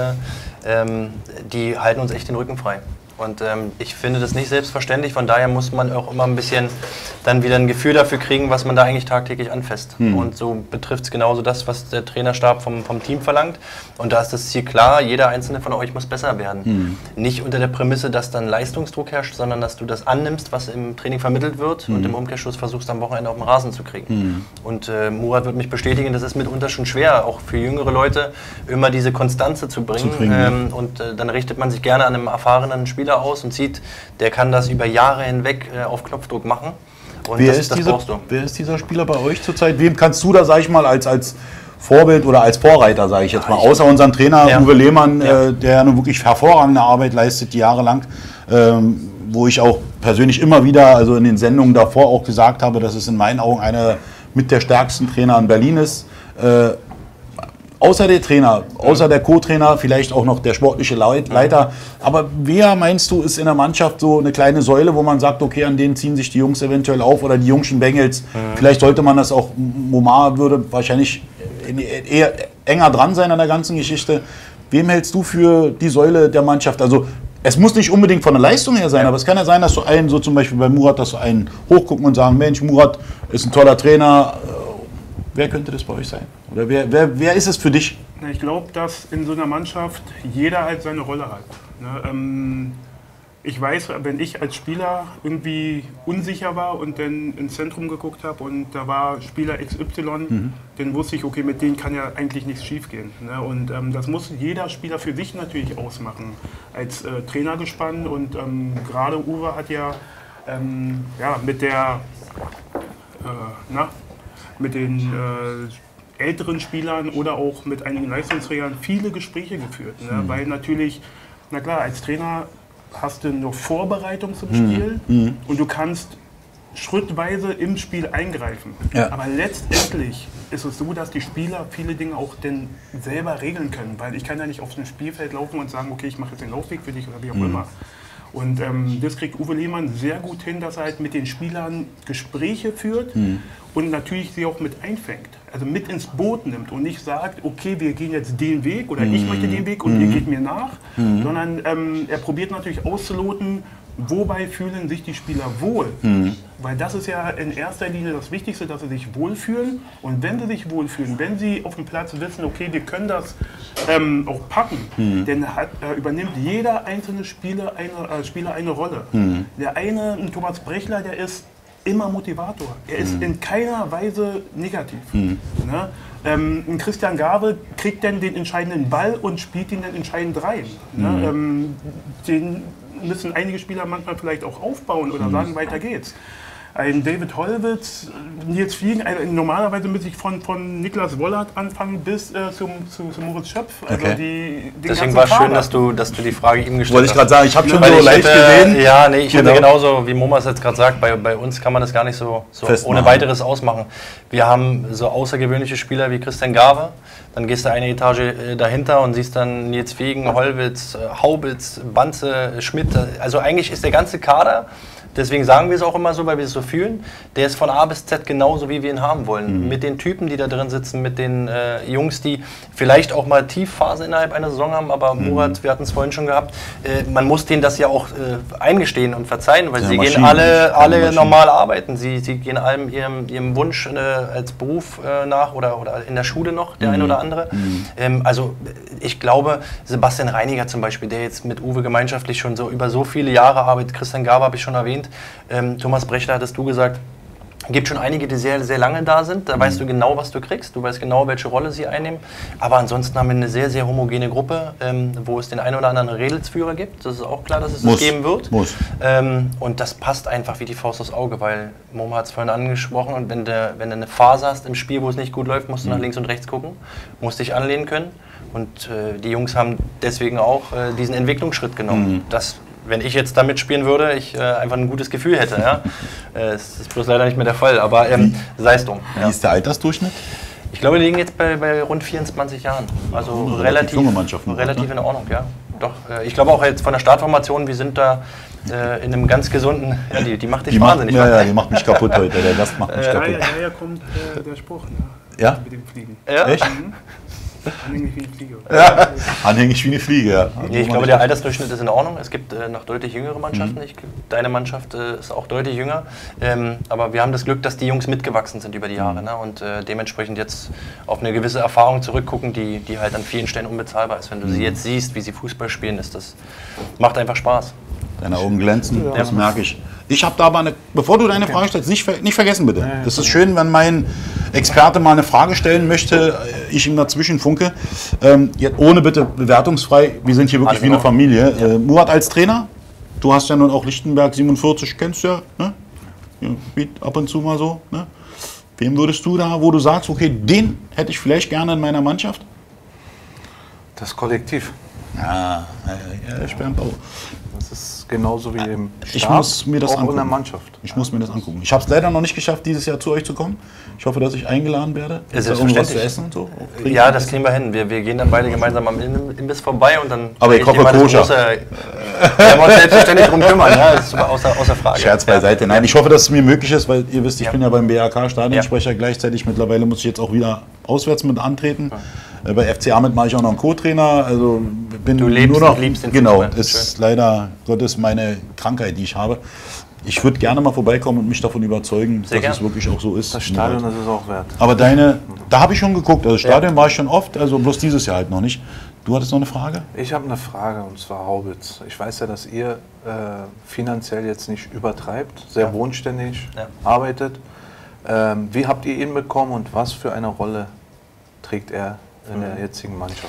[SPEAKER 2] die halten uns echt den Rücken frei. Und ich finde das nicht selbstverständlich, von daher muss man auch immer ein bisschen dann wieder ein Gefühl dafür kriegen, was man da eigentlich tagtäglich anfasst. Und so betrifft es genauso das, was der Trainerstab vom Team verlangt. Und da ist das Ziel klar, jeder einzelne von euch muss besser werden. Nicht unter der Prämisse, dass dann Leistungsdruck herrscht, sondern dass du das annimmst, was im Training vermittelt wird und im Umkehrschluss versuchst, am Wochenende auf den Rasen zu kriegen. Und Murat wird mich bestätigen, das ist mitunter schon schwer, auch für jüngere Leute, immer diese Konstanze zu bringen. Und dann richtet man sich gerne an einem erfahrenen Spieler aus und sieht, der kann das über Jahre hinweg auf Knopfdruck machen. Und
[SPEAKER 1] wer ist dieser Spieler bei euch zurzeit? Wem kannst du da, sag ich mal, als Vorbild oder als Vorreiter, sage ich jetzt mal, außer unserem Trainer Uwe Lehmann, der eine wirklich hervorragende Arbeit leistet, jahrelang, wo ich auch persönlich immer wieder, also in den Sendungen davor auch gesagt habe, dass es in meinen Augen einer mit der stärksten Trainer in Berlin ist. Außer der Trainer, außer der Co-Trainer, vielleicht auch noch der sportliche Leiter. Aber wer, meinst du, ist in der Mannschaft so eine kleine Säule, wo man sagt, okay, an denen ziehen sich die Jungs eventuell auf oder die jungschen Bengels. Vielleicht sollte man das auch, Momar würde wahrscheinlich eher enger dran sein an der ganzen Geschichte. Wem hältst du für die Säule der Mannschaft? Also es muss nicht unbedingt von der Leistung her sein, aber es kann ja sein, dass du einen, so zum Beispiel bei Murat, dass du einen hochgucken und sagen, Mensch, Murat ist ein toller Trainer. Wer könnte das bei euch sein? Oder wer ist es für dich?
[SPEAKER 3] Ich glaube, dass in so einer Mannschaft jeder halt seine Rolle hat. Ich weiß, wenn ich als Spieler irgendwie unsicher war und dann ins Zentrum geguckt habe und da war Spieler XY, dann wusste ich, okay, mit denen kann ja eigentlich nichts schiefgehen. Und das muss jeder Spieler für sich natürlich ausmachen, als Trainergespann. Und gerade Uwe hat ja mit den älteren Spielern oder auch mit einigen Leistungsträgern viele Gespräche geführt. Weil natürlich, na klar, als Trainer hast du eine Vorbereitung zum Spiel und du kannst schrittweise im Spiel eingreifen. Ja. Aber letztendlich ist es so, dass die Spieler viele Dinge auch denn selber regeln können. Weil ich kann ja nicht auf dem Spielfeld laufen und sagen, okay, ich mache jetzt den Laufweg für dich oder wie auch immer. Und das kriegt Uwe Lehmann sehr gut hin, dass er halt mit den Spielern Gespräche führt und natürlich sie auch mit einfängt. Also mit ins Boot nimmt und nicht sagt, okay, wir gehen jetzt den Weg oder ich möchte den Weg und ihr geht mir nach. Sondern er probiert natürlich auszuloten, wobei fühlen sich die Spieler wohl. Weil das ist ja in erster Linie das Wichtigste, dass sie sich wohlfühlen. Und wenn sie sich wohlfühlen, wenn sie auf dem Platz wissen, okay, wir können das auch packen, dann übernimmt jeder einzelne Spieler eine Rolle. Der eine, Thomas Brechler, der ist immer Motivator. Er ist in keiner Weise negativ. Ne? Ein Christian Gabe kriegt dann den entscheidenden Ball und spielt ihn dann entscheidend rein. Ne? Den müssen einige Spieler manchmal vielleicht auch aufbauen oder sagen, weiter geht's. Ein David Hollwitz, Nils Fliegen, normalerweise müsste ich von Niklas Wollert anfangen bis zu Moritz Schöpf. Also
[SPEAKER 2] okay. Deswegen war es schön, dass du die Frage ihm gestellt hast.
[SPEAKER 1] Wollte ich gerade sagen, ich habe schon so leicht gesehen.
[SPEAKER 2] Ja, nee, ich hätte genauso, wie Momas jetzt gerade sagt, bei uns kann man das gar nicht so ohne weiteres ausmachen. Wir haben so außergewöhnliche Spieler wie Christian Gabe, dann gehst du eine Etage dahinter und siehst dann Nils Fliegen, Hollwitz, Haubitz, Banze, Schmidt. Also eigentlich ist der ganze Kader, deswegen sagen wir es auch immer so, weil wir es so fühlen, der ist von A bis Z genauso, wie wir ihn haben wollen. Mit den Typen, die da drin sitzen, mit den Jungs, die vielleicht auch mal Tiefphasen innerhalb einer Saison haben, aber Murat, wir hatten es vorhin schon gehabt, man muss denen das ja auch eingestehen und verzeihen, weil sie gehen alle normal arbeiten. Sie gehen allem ihrem Wunsch als Beruf nach oder in der Schule noch, der eine oder andere. Also ich glaube, Sebastian Reiniger zum Beispiel, der jetzt mit Uwe gemeinschaftlich schon so über so viele Jahre arbeitet, Christian Gabe habe ich schon erwähnt, Thomas Brechler hattest du gesagt, es gibt schon einige, die sehr, sehr lange da sind. Da weißt du genau, was du kriegst. Du weißt genau, welche Rolle sie einnehmen. Aber ansonsten haben wir eine sehr, sehr homogene Gruppe, wo es den einen oder anderen Redelsführer gibt. Das ist auch klar, dass es das geben wird. Und das passt einfach wie die Faust aufs Auge, weil Momo hat es vorhin angesprochen. Und wenn du eine Phase hast im Spiel, wo es nicht gut läuft, musst du nach links und rechts gucken, musst dich anlehnen können. Und die Jungs haben deswegen auch diesen Entwicklungsschritt genommen. Wenn ich jetzt damit spielen würde, ich einfach ein gutes Gefühl hätte. Ja? Das ist bloß leider nicht mehr der Fall, aber sei es drum.
[SPEAKER 1] Wie ist der Altersdurchschnitt?
[SPEAKER 2] Ich glaube, wir liegen jetzt bei rund 24 Jahren. Also relativ junge Mannschaften. Relativ in Ordnung, ja. Doch, ich glaube auch jetzt von der Startformation, wir sind da in einem ganz gesunden, die macht dich wahnsinnig.
[SPEAKER 1] Ja, die macht mich kaputt heute, der Gast macht mich kaputt.
[SPEAKER 3] Daher kommt der Spruch, ne?
[SPEAKER 1] Ja?
[SPEAKER 3] Mit dem Fliegen.
[SPEAKER 2] Ja?
[SPEAKER 1] Echt?
[SPEAKER 3] Anhängig wie eine Fliege.
[SPEAKER 1] Ja, anhängig wie eine Fliege, ja.
[SPEAKER 2] Nee, ich glaube, der Altersdurchschnitt ist in Ordnung. Es gibt noch deutlich jüngere Mannschaften. Deine Mannschaft ist auch deutlich jünger. Aber wir haben das Glück, dass die Jungs mitgewachsen sind über die Jahre. Ne? Und dementsprechend jetzt auf eine gewisse Erfahrung zurückgucken, die halt an vielen Stellen unbezahlbar ist. Wenn du sie jetzt siehst, wie sie Fußball spielen, das macht einfach Spaß.
[SPEAKER 1] Deine Augen glänzen, das merke ich. Ich habe da aber bevor du deine Frage stellst, nicht vergessen bitte. Es ist schön, wenn mein Experte mal eine Frage stellen möchte, ich ihm dazwischen funke. Ohne bitte bewertungsfrei, wir sind hier wirklich wie eine Familie. Murat als Trainer, du hast ja nun auch Lichtenberg 47, kennst du ja, ne? Ab und zu mal so. Ne? Wem würdest du da, wo du sagst, okay, den hätte ich vielleicht gerne in meiner Mannschaft?
[SPEAKER 4] Das Kollektiv.
[SPEAKER 1] Ja, Bernd auch.
[SPEAKER 4] Das ist genauso wie im Stab,
[SPEAKER 1] ich muss mir das
[SPEAKER 4] auch
[SPEAKER 1] angucken.
[SPEAKER 4] in der Mannschaft.
[SPEAKER 1] Ich muss mir das angucken. Ich habe es leider noch nicht geschafft, dieses Jahr zu euch zu kommen. Ich hoffe, dass ich eingeladen werde.
[SPEAKER 2] Ist da irgendwas zu
[SPEAKER 1] essen und so?
[SPEAKER 2] Ja, das kriegen wir hin. Wir gehen dann beide gemeinsam am Imbiss vorbei und dann...
[SPEAKER 1] Aber ich hoffe, koscher.
[SPEAKER 2] Wir haben uns selbstverständlich drum kümmern, ja, das ist außer Frage.
[SPEAKER 1] Scherz beiseite. Nein, ich hoffe, dass es mir möglich ist, weil ihr wisst, ich bin ja beim BRK Stadionsprecher gleichzeitig. Mittlerweile muss ich jetzt auch wieder auswärts mit antreten. Bei FC Amit mache ich auch noch einen Co-Trainer. Also bin
[SPEAKER 2] du lebst
[SPEAKER 1] nur noch,
[SPEAKER 2] und liebst den
[SPEAKER 1] genau,
[SPEAKER 2] Fußball.
[SPEAKER 1] ist leider Gottes meine Krankheit, die ich habe. Ich würde gerne mal vorbeikommen und mich davon überzeugen, dass es wirklich auch so ist.
[SPEAKER 4] Das Stadion, das ist auch wert.
[SPEAKER 1] Aber da habe ich schon geguckt. Also Stadion war ich schon oft, also bloß dieses Jahr halt noch nicht. Du hattest noch eine Frage?
[SPEAKER 4] Ich habe eine Frage, und zwar Haubitz. Ich weiß ja, dass ihr finanziell jetzt nicht übertreibt, sehr bodenständig arbeitet. Wie habt ihr ihn bekommen und was für eine Rolle trägt er in der jetzigen Mannschaft?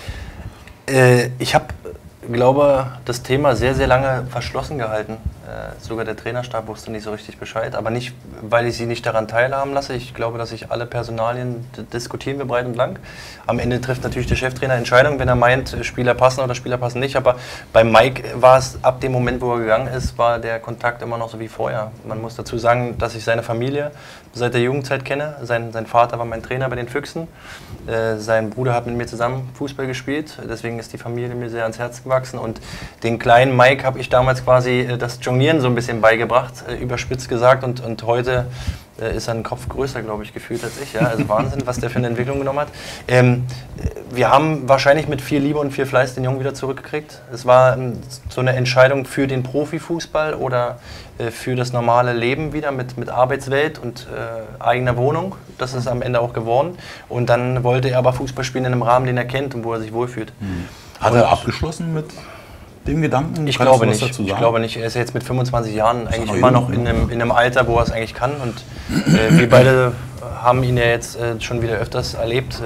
[SPEAKER 2] Ich habe, glaube das Thema sehr, sehr lange verschlossen gehalten. Sogar der Trainerstab wusste nicht so richtig Bescheid, aber nicht, weil ich sie nicht daran teilhaben lasse. Ich glaube, dass ich alle Personalien diskutieren wir breit und lang. Am Ende trifft natürlich der Cheftrainer Entscheidungen, wenn er meint, Spieler passen oder Spieler passen nicht. Aber bei Mike war es ab dem Moment, wo er gegangen ist, war der Kontakt immer noch so wie vorher. Man muss dazu sagen, dass ich seine Familie seit der Jugendzeit kenne. Sein Vater war mein Trainer bei den Füchsen. Sein Bruder hat mit mir zusammen Fußball gespielt. Deswegen ist die Familie mir sehr ans Herz gewachsen. Und den kleinen Mike habe ich damals quasi das Jonglieren so ein bisschen beigebracht, überspitzt gesagt. Und heute ist sein Kopf größer, glaube ich, gefühlt als ich. Ja? Also Wahnsinn, was der für eine Entwicklung genommen hat. Wir haben wahrscheinlich mit viel Liebe und viel Fleiß den Jungen wieder zurückgekriegt. Es war so eine Entscheidung für den Profifußball oder für das normale Leben wieder mit Arbeitswelt und eigener Wohnung. Das ist am Ende auch geworden. Und dann wollte er aber Fußball spielen in einem Rahmen, den er kennt und wo er sich wohlfühlt.
[SPEAKER 1] Hat er abgeschlossen mit dem Gedanken?
[SPEAKER 2] Ich glaube nicht. Ich glaube nicht. Er ist jetzt mit 25 Jahren eigentlich immer noch in einem Alter, wo er es eigentlich kann. Und wir beide haben ihn ja jetzt schon wieder öfters erlebt.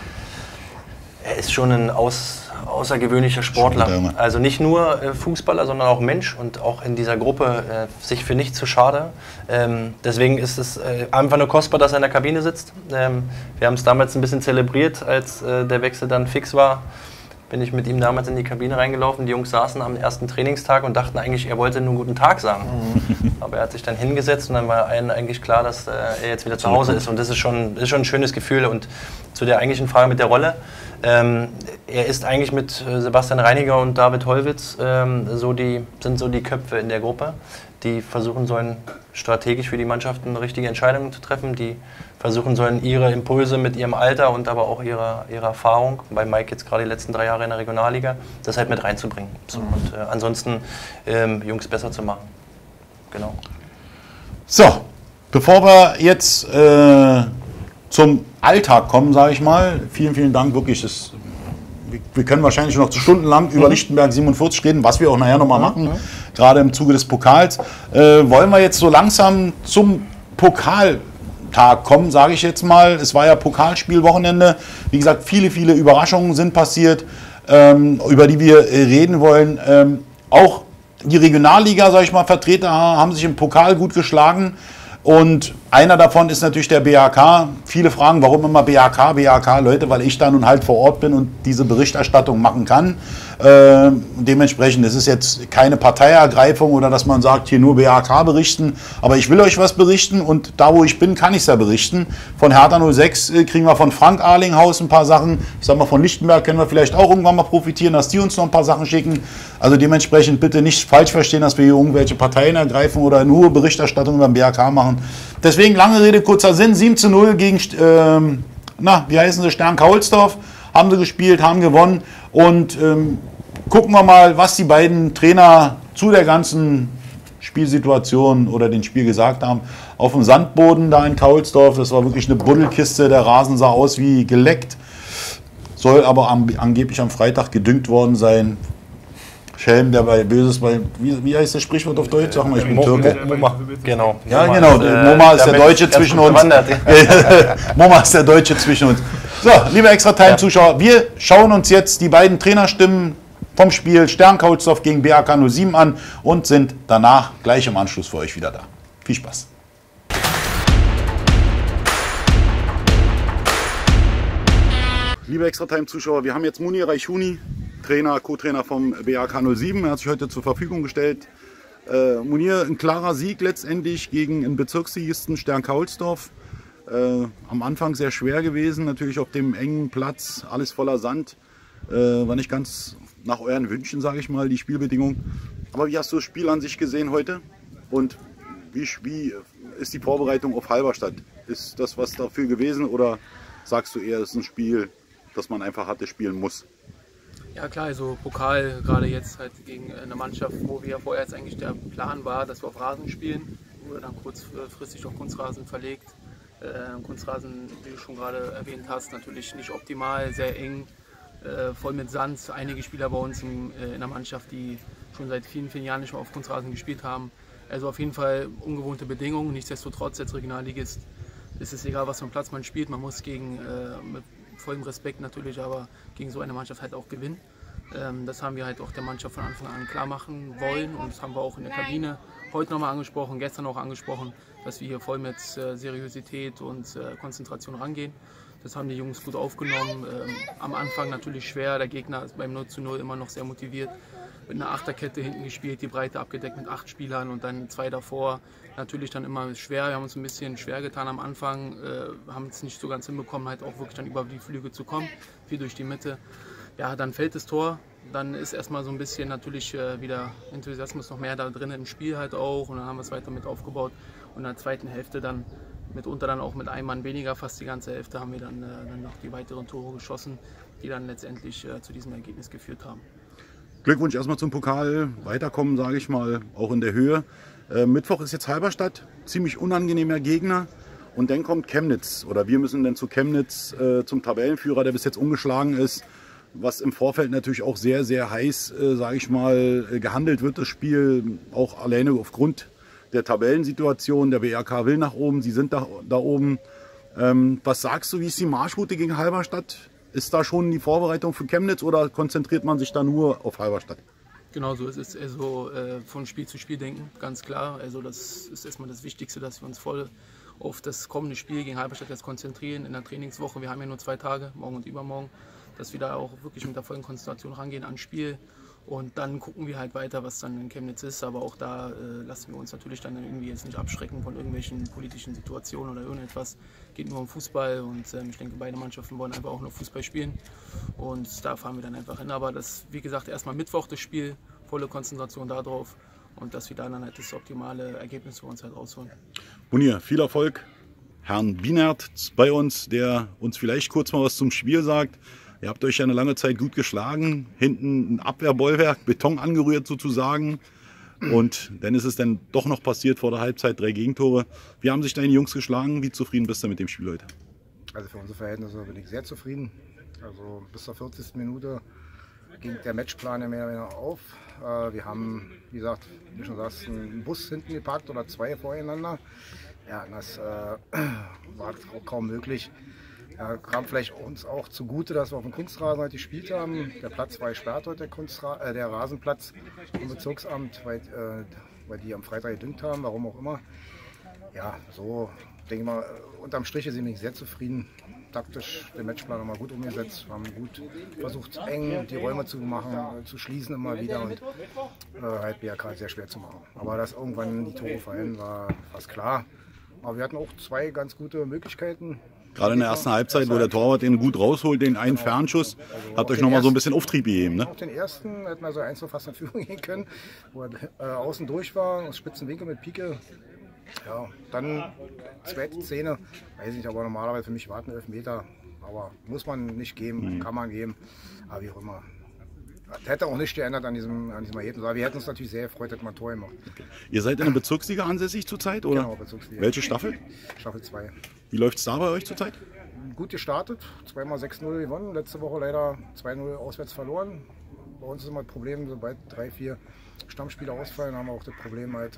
[SPEAKER 2] Er ist schon ein außergewöhnlicher Sportler. Also nicht nur Fußballer, sondern auch Mensch und auch in dieser Gruppe sich für nichts zu schade. Deswegen ist es einfach nur kostbar, dass er in der Kabine sitzt. Wir haben es damals ein bisschen zelebriert, als der Wechsel dann fix war. Bin ich mit ihm damals in die Kabine reingelaufen. Die Jungs saßen am ersten Trainingstag und dachten eigentlich, er wollte nur guten Tag sagen. Aber er hat sich dann hingesetzt und dann war allen eigentlich klar, dass er jetzt wieder zu Hause ist. Und das ist schon ein schönes Gefühl. Und zu der eigentlichen Frage mit der Rolle. Er ist eigentlich mit Sebastian Reiniger und David Hollwitz sind so die Köpfe in der Gruppe, die versuchen sollen, strategisch für die Mannschaften richtige Entscheidungen zu treffen, die versuchen sollen, ihre Impulse mit ihrem Alter und aber auch ihrer Erfahrung, bei Mike jetzt gerade die letzten 3 Jahre in der Regionalliga, das halt mit reinzubringen. So, und ansonsten Jungs besser zu machen. Genau.
[SPEAKER 1] So, bevor wir jetzt zum Alltag kommen, sage ich mal. Vielen, vielen Dank, wirklich. Wir können wahrscheinlich noch stundenlang über Lichtenberg 47 reden, was wir auch nachher nochmal machen, gerade im Zuge des Pokals. Wollen wir jetzt so langsam zum Pokaltag kommen, sage ich jetzt mal. Es war ja Pokalspielwochenende. Wie gesagt, viele, viele Überraschungen sind passiert, über die wir reden wollen. Auch die Regionalliga, sage ich mal, Vertreter haben sich im Pokal gut geschlagen. Und einer davon ist natürlich der BHK. Viele fragen, warum immer BHK, Leute, weil ich da nun halt vor Ort bin und diese Berichterstattung machen kann. Dementsprechend, es ist jetzt keine Parteiergreifung oder dass man sagt, hier nur BHK berichten. Aber ich will euch was berichten und da, wo ich bin, kann ich es ja berichten. Von Hertha 06 kriegen wir von Frank Arlinghaus ein paar Sachen. Ich sag mal, von Lichtenberg können wir vielleicht auch irgendwann mal profitieren, dass die uns noch ein paar Sachen schicken. Also dementsprechend bitte nicht falsch verstehen, dass wir hier irgendwelche Parteien ergreifen oder nur Berichterstattung über den BHK machen. Deswegen, lange Rede, kurzer Sinn, 7:0 gegen, wie heißen sie, Stern Kaulsdorf, haben sie gespielt, haben gewonnen und gucken wir mal, was die beiden Trainer zu der ganzen Spielsituation oder dem Spiel gesagt haben. Auf dem Sandboden da in Kaulsdorf, das war wirklich eine Buddelkiste, der Rasen sah aus wie geleckt, soll aber angeblich am Freitag gedüngt worden sein. Schelm, der bei Böses, wie heißt das Sprichwort auf Deutsch? Sag mal, ich bin Türke.
[SPEAKER 2] Moma, genau.
[SPEAKER 1] Ja, genau. Moma ist der Deutsche zwischen uns. Moma ist der Deutsche zwischen uns. So, liebe Extra-Time-Zuschauer, wir schauen uns jetzt die beiden Trainerstimmen vom Spiel Stern Kaulsdorf gegen BHK 07 an und sind danach gleich im Anschluss für euch wieder da. Viel Spaß. Liebe Extra-Time-Zuschauer, wir haben jetzt Munir Reichuni, Co-Trainer vom BHK 07. Er hat sich heute zur Verfügung gestellt. Munir, ein klarer Sieg letztendlich gegen einen Bezirksligisten Stern Kaulsdorf. Am Anfang sehr schwer gewesen, natürlich auf dem engen Platz, alles voller Sand. War nicht ganz nach euren Wünschen, sage ich mal, die Spielbedingungen. Aber wie hast du das Spiel an sich gesehen heute? Und wie ist die Vorbereitung auf Halberstadt? Ist das was dafür gewesen oder sagst du eher, es ist ein Spiel, das man einfach hatte spielen muss?
[SPEAKER 5] Ja klar, also Pokal, gerade jetzt halt gegen eine Mannschaft, wo wir vorher jetzt eigentlich der Plan war, dass wir auf Rasen spielen, wurde dann kurzfristig auf Kunstrasen verlegt. Kunstrasen, wie du schon gerade erwähnt hast, natürlich nicht optimal, sehr eng, voll mit Sand. Einige Spieler bei uns in der Mannschaft, die schon seit vielen, vielen Jahren nicht mehr auf Kunstrasen gespielt haben. Also auf jeden Fall ungewohnte Bedingungen, nichtsdestotrotz als Regionalligist ist es egal, was für einen Platz man spielt, man muss mit vollem Respekt natürlich, aber gegen so eine Mannschaft halt auch gewinnen. Das haben wir halt auch der Mannschaft von Anfang an klar machen wollen und das haben wir auch in der Kabine heute nochmal angesprochen, gestern auch angesprochen, dass wir hier voll mit Seriosität und Konzentration rangehen. Das haben die Jungs gut aufgenommen. Am Anfang natürlich schwer, der Gegner ist beim 0:0 immer noch sehr motiviert. Mit einer Achterkette hinten gespielt, die Breite abgedeckt mit 8 Spielern und dann 2 davor. Natürlich dann immer schwer, wir haben uns ein bisschen schwer getan am Anfang, haben es nicht so ganz hinbekommen, halt auch wirklich dann über die Flügel zu kommen, viel durch die Mitte. Ja, dann fällt das Tor, dann ist erstmal so ein bisschen natürlich wieder Enthusiasmus noch mehr da drin im Spiel halt auch und dann haben wir es weiter mit aufgebaut und in der zweiten Hälfte dann mitunter dann auch mit einem Mann weniger, fast die ganze Hälfte haben wir dann noch die weiteren Tore geschossen, die dann letztendlich zu diesem Ergebnis geführt haben.
[SPEAKER 1] Glückwunsch erstmal zum Pokal, weiterkommen sage ich mal, auch in der Höhe. Mittwoch ist jetzt Halberstadt, ziemlich unangenehmer Gegner und dann kommt Chemnitz oder wir müssen dann zu Chemnitz zum Tabellenführer, der bis jetzt ungeschlagen ist. was im Vorfeld natürlich auch sehr, sehr heiß, sage ich mal, gehandelt wird, das Spiel, auch alleine aufgrund der Tabellensituation. Der BRK will nach oben, sie sind da oben. Was sagst du, wie ist die Marschroute gegen Halberstadt? Ist da schon die Vorbereitung für Chemnitz oder konzentriert man sich da nur auf Halberstadt?
[SPEAKER 5] Genau so, es ist also von Spiel zu Spiel denken, ganz klar. Also das ist erstmal das Wichtigste, dass wir uns voll auf das kommende Spiel gegen Halberstadt jetzt konzentrieren in der Trainingswoche. Wir haben ja nur 2 Tage, morgen und übermorgen, dass wir da auch wirklich mit der vollen Konzentration rangehen ans Spiel. Und dann gucken wir halt weiter, was dann in Chemnitz ist. Aber auch da lassen wir uns natürlich dann irgendwie jetzt nicht abschrecken von irgendwelchen politischen Situationen oder irgendetwas. Geht nur um Fußball und ich denke, beide Mannschaften wollen einfach auch nur Fußball spielen. Und da fahren wir dann einfach hin. Aber das, wie gesagt, erstmal Mittwoch das Spiel, volle Konzentration darauf. Und dass wir dann halt das optimale Ergebnis für uns halt rausholen.
[SPEAKER 1] Munir, viel Erfolg. Herrn Bienert bei uns, der uns vielleicht kurz mal was zum Spiel sagt. Ihr habt euch ja eine lange Zeit gut geschlagen, hinten ein Abwehrbollwerk, Beton angerührt sozusagen. Und dann ist es dann doch noch passiert vor der Halbzeit, 3 Gegentore. Wie haben sich deine Jungs geschlagen? Wie zufrieden bist du mit dem Spiel heute?
[SPEAKER 6] Also für unsere Verhältnisse bin ich sehr zufrieden. Also bis zur 40. Minute ging der Matchplan ja mehr oder weniger auf. Wir haben, wie gesagt, wie du schon sagst, einen Bus hinten geparkt oder 2 voreinander. Ja, das war auch kaum möglich. Ja, kam vielleicht uns auch zugute, dass wir auf dem Kunstrasen heute gespielt haben. Der Platz war gesperrt heute, der Rasenplatz im Bezirksamt, weil die am Freitag gedüngt haben, warum auch immer. Ja, so denke ich mal, unterm Strich sind wir sehr zufrieden. Taktisch den Matchplan nochmal gut umgesetzt, wir haben gut versucht, eng die Räume zu machen, zu schließen immer wieder und halt BRK sehr schwer zu machen. Aber dass irgendwann die Tore fallen, war fast klar. Aber wir hatten auch 2 ganz gute Möglichkeiten.
[SPEAKER 1] Gerade in der ersten Halbzeit, wo der Torwart den gut rausholt, den einen Fernschuss, hat euch nochmal so ein bisschen Auftrieb gegeben, ne?
[SPEAKER 6] Auch den ersten hätten wir so 1 fast in Führung gehen können, wo er außen durch war, aus spitzen Winkel mit Pike. Ja, dann zweite Szene, weiß nicht, aber normalerweise für mich warten 11 Meter, aber muss man nicht geben, kann man geben, aber wie auch immer. Das hätte auch nichts geändert an diesem Ergebnis, aber wir hätten uns natürlich sehr gefreut, hätten wir ein Tor gemacht.
[SPEAKER 1] Okay. Ihr seid in der Bezirksliga ansässig zurzeit, oder?
[SPEAKER 6] Genau, Bezirksliga.
[SPEAKER 1] Welche Staffel?
[SPEAKER 6] Staffel 2.
[SPEAKER 1] Wie läuft es da bei euch zurzeit?
[SPEAKER 6] Gut gestartet, 2-mal 6-0 gewonnen, letzte Woche leider 2-0 auswärts verloren. Bei uns ist immer das Problem, sobald 3, 4 Stammspieler ausfallen, haben wir auch das Problem, halt,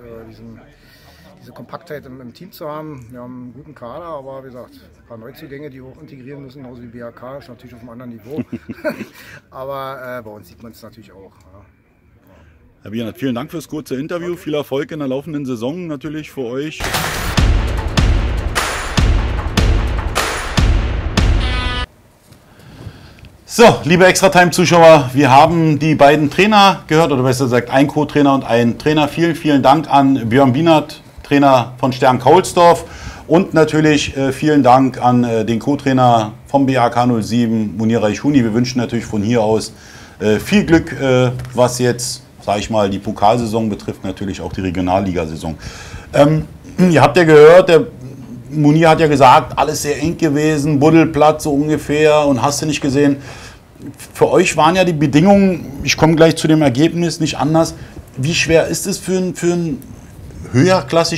[SPEAKER 6] diese Kompaktheit im Team zu haben. Wir haben einen guten Kader, aber wie gesagt, ein paar Neuzugänge, die wir auch integrieren müssen, genauso wie BRK, ist natürlich auf einem anderen Niveau. Aber bei uns sieht man es natürlich auch. Ja.
[SPEAKER 1] Herr Bienert, vielen Dank fürs kurze Interview, viel Erfolg in der laufenden Saison natürlich für euch. So, liebe Extra-Time-Zuschauer, wir haben die beiden Trainer gehört, oder besser gesagt ein Co-Trainer und ein Trainer. Vielen, vielen Dank an Björn Bienert, Trainer von Stern Kaulsdorf, und natürlich vielen Dank an den Co-Trainer vom BRK 07, Munir Raichuni. Wir wünschen natürlich von hier aus viel Glück, was jetzt, sage ich mal, die Pokalsaison betrifft, natürlich auch die Regionalligasaison. Ihr habt ja gehört, der Munir hat ja gesagt, alles sehr eng gewesen, Buddelplatz so ungefähr, und hast du nicht gesehen. Für euch waren ja die Bedingungen, ich komme gleich zu dem Ergebnis, nicht anders. Wie schwer ist es für einen höherklassig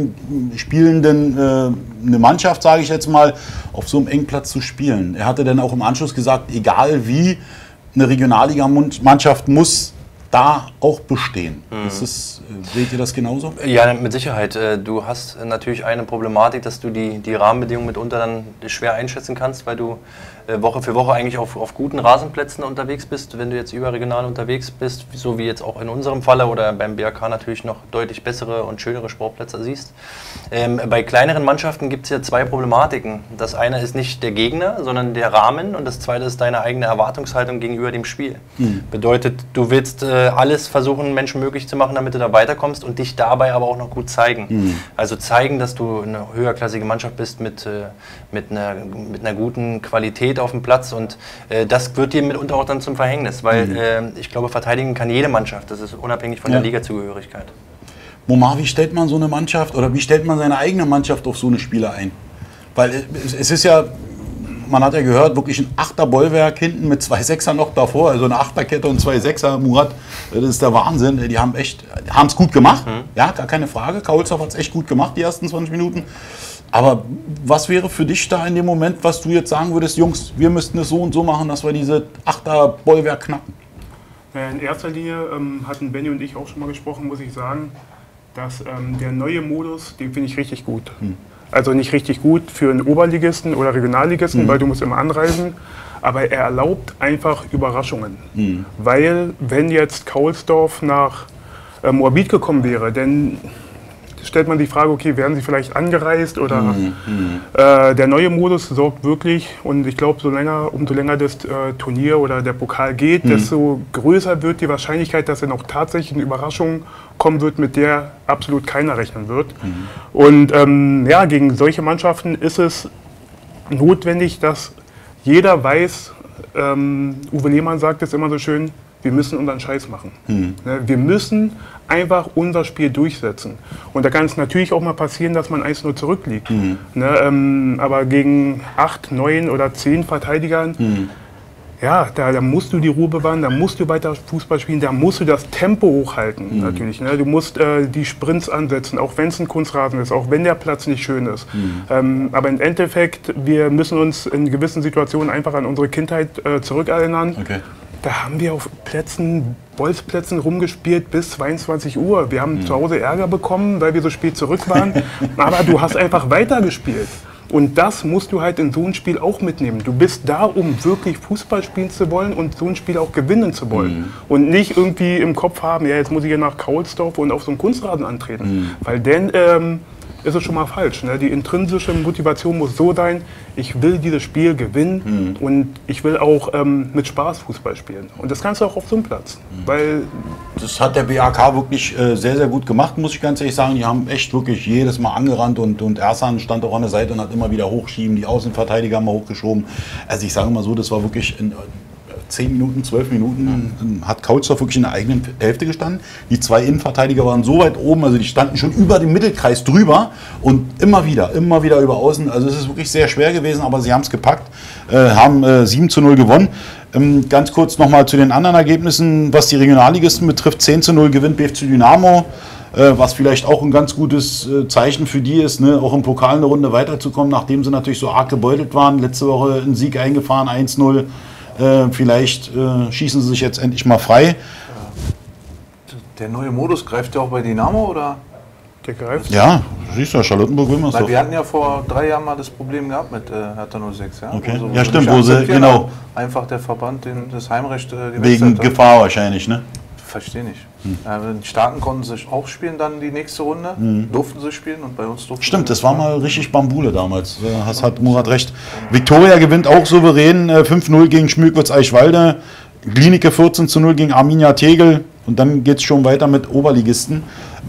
[SPEAKER 1] spielenden eine Mannschaft, sage ich jetzt mal, auf so einem Engplatz zu spielen? Er hatte dann auch im Anschluss gesagt, egal wie, eine Regionalliga-Mannschaft muss da auch bestehen. Seht ihr das genauso?
[SPEAKER 2] Ja, mit Sicherheit. Du hast natürlich eine Problematik, dass du die Rahmenbedingungen mitunter dann schwer einschätzen kannst, weil du Woche für Woche eigentlich auf guten Rasenplätzen unterwegs bist. Wenn du jetzt überregional unterwegs bist, so wie jetzt auch in unserem Falle oder beim BRK natürlich noch deutlich bessere und schönere Sportplätze siehst. Bei kleineren Mannschaften gibt es ja 2 Problematiken. Das eine ist nicht der Gegner, sondern der Rahmen, und das zweite ist deine eigene Erwartungshaltung gegenüber dem Spiel. Bedeutet, du willst alles versuchen, Menschen möglich zu machen, damit du da weiterkommst, und dich dabei aber auch noch gut zeigen. Also zeigen, dass du eine höherklassige Mannschaft bist mit einer guten Qualität auf dem Platz, und das wird dir mitunter auch dann zum Verhängnis, weil ich glaube, verteidigen kann jede Mannschaft, das ist unabhängig von der Ligazugehörigkeit.
[SPEAKER 1] Momar, wie stellt man so eine Mannschaft oder wie stellt man seine eigene Mannschaft auf so eine Spieler ein? Weil es ist ja, man hat ja gehört, wirklich ein 8er Bollwerk hinten mit 2 Sechser noch davor, also eine 8er-Kette und 2 Sechser, Murat, das ist der Wahnsinn. Die haben es gut gemacht, ja, gar keine Frage. Kaulsdorf hat es echt gut gemacht, die ersten 20 Minuten. Aber was wäre für dich da in dem Moment, was du jetzt sagen würdest, Jungs, wir müssten es so und so machen, dass wir diese 8er-Bollwerk knacken?
[SPEAKER 3] In erster Linie hatten Benny und ich auch schon mal gesprochen, muss ich sagen, dass der neue Modus, den finde ich richtig gut. Also nicht richtig gut für einen Oberligisten oder Regionalligisten, weil du musst immer anreisen, aber er erlaubt einfach Überraschungen. Weil wenn jetzt Kaulsdorf nach Moabit gekommen wäre, dann stellt man die Frage, okay, werden sie vielleicht angereist oder der neue Modus sorgt wirklich, und ich glaube, umso länger das Turnier oder der Pokal geht, desto größer wird die Wahrscheinlichkeit, dass er noch tatsächlich eine Überraschung kommen wird, mit der absolut keiner rechnen wird. Und ja, gegen solche Mannschaften ist es notwendig, dass jeder weiß, Uwe Lehmann sagt es immer so schön, wir müssen unseren Scheiß machen. Wir müssen einfach unser Spiel durchsetzen. Und da kann es natürlich auch mal passieren, dass man 1-0 zurückliegt. Aber gegen 8, 9 oder 10 Verteidigern, ja, da musst du die Ruhe bewahren, da musst du weiter Fußball spielen, da musst du das Tempo hochhalten natürlich. Du musst die Sprints ansetzen, auch wenn es ein Kunstrasen ist, auch wenn der Platz nicht schön ist. Aber im Endeffekt, wir müssen uns in gewissen Situationen einfach an unsere Kindheit zurückerinnern.
[SPEAKER 1] Okay.
[SPEAKER 3] Da haben wir auf Bolzplätzen rumgespielt bis 22 Uhr. Wir haben zu Hause Ärger bekommen, weil wir so spät zurück waren. Aber du hast einfach weitergespielt. Und das musst du halt in so ein Spiel auch mitnehmen. Du bist da, um wirklich Fußball spielen zu wollen und so ein Spiel auch gewinnen zu wollen. Und nicht irgendwie im Kopf haben, ja, jetzt muss ich hier nach Kaulsdorf und auf so einen Kunstrasen antreten. Weil dann ist es schon mal falsch. Ne? Die intrinsische Motivation muss so sein, ich will dieses Spiel gewinnen und ich will auch mit Spaß Fußball spielen. Und das kannst du auch auf so einem Platz. Weil
[SPEAKER 1] das hat der BAK wirklich sehr, sehr gut gemacht, muss ich ganz ehrlich sagen. Die haben echt wirklich jedes Mal angerannt und Ersan stand auch an der Seite und hat immer wieder hochschieben, die Außenverteidiger haben mal hochgeschoben. Also ich sage mal so, das war wirklich in 10 Minuten, 12 Minuten hat Kaulsdorf wirklich in der eigenen Hälfte gestanden. Die 2 Innenverteidiger waren so weit oben, also die standen schon über dem Mittelkreis drüber und immer wieder über außen. Also es ist wirklich sehr schwer gewesen, aber sie haben es gepackt, haben 7:0 gewonnen. Ganz kurz nochmal zu den anderen Ergebnissen, was die Regionalligisten betrifft. 10:0 gewinnt BFC Dynamo, was vielleicht auch ein ganz gutes Zeichen für die ist, ne? Auch im Pokal eine Runde weiterzukommen, nachdem sie natürlich so arg gebeutelt waren. Letzte Woche einen Sieg eingefahren, 1:0. Vielleicht schießen sie sich jetzt endlich mal frei.
[SPEAKER 4] Der neue Modus greift ja auch bei Dynamo, oder?
[SPEAKER 3] der greift.
[SPEAKER 1] Ja, siehst du, Charlottenburg will man es
[SPEAKER 4] Weil
[SPEAKER 1] doch.
[SPEAKER 4] wir hatten ja vor 3 Jahren mal das Problem gehabt mit Hertha 06. Ja?
[SPEAKER 1] Okay.
[SPEAKER 4] Wo
[SPEAKER 1] Ja,
[SPEAKER 4] sie
[SPEAKER 1] stimmt,
[SPEAKER 4] nicht
[SPEAKER 1] wo sie,
[SPEAKER 4] akzeptieren,
[SPEAKER 1] genau.
[SPEAKER 4] aber einfach der Verband das Heimrecht
[SPEAKER 1] Wegen
[SPEAKER 4] gewechselt hat.
[SPEAKER 1] Gefahr wahrscheinlich, ne?
[SPEAKER 4] Verstehe nicht. Die Starken konnten sich auch spielen dann die nächste Runde, durften sie spielen und bei uns durften
[SPEAKER 1] Stimmt,
[SPEAKER 4] sie
[SPEAKER 1] das war mal richtig Bambule damals. Hat Murat recht. Viktoria gewinnt auch souverän 5:0 gegen Schmückwitz-Eichwalde. Klinike 14:0 gegen Arminia Tegel. Und dann geht es schon weiter mit Oberligisten.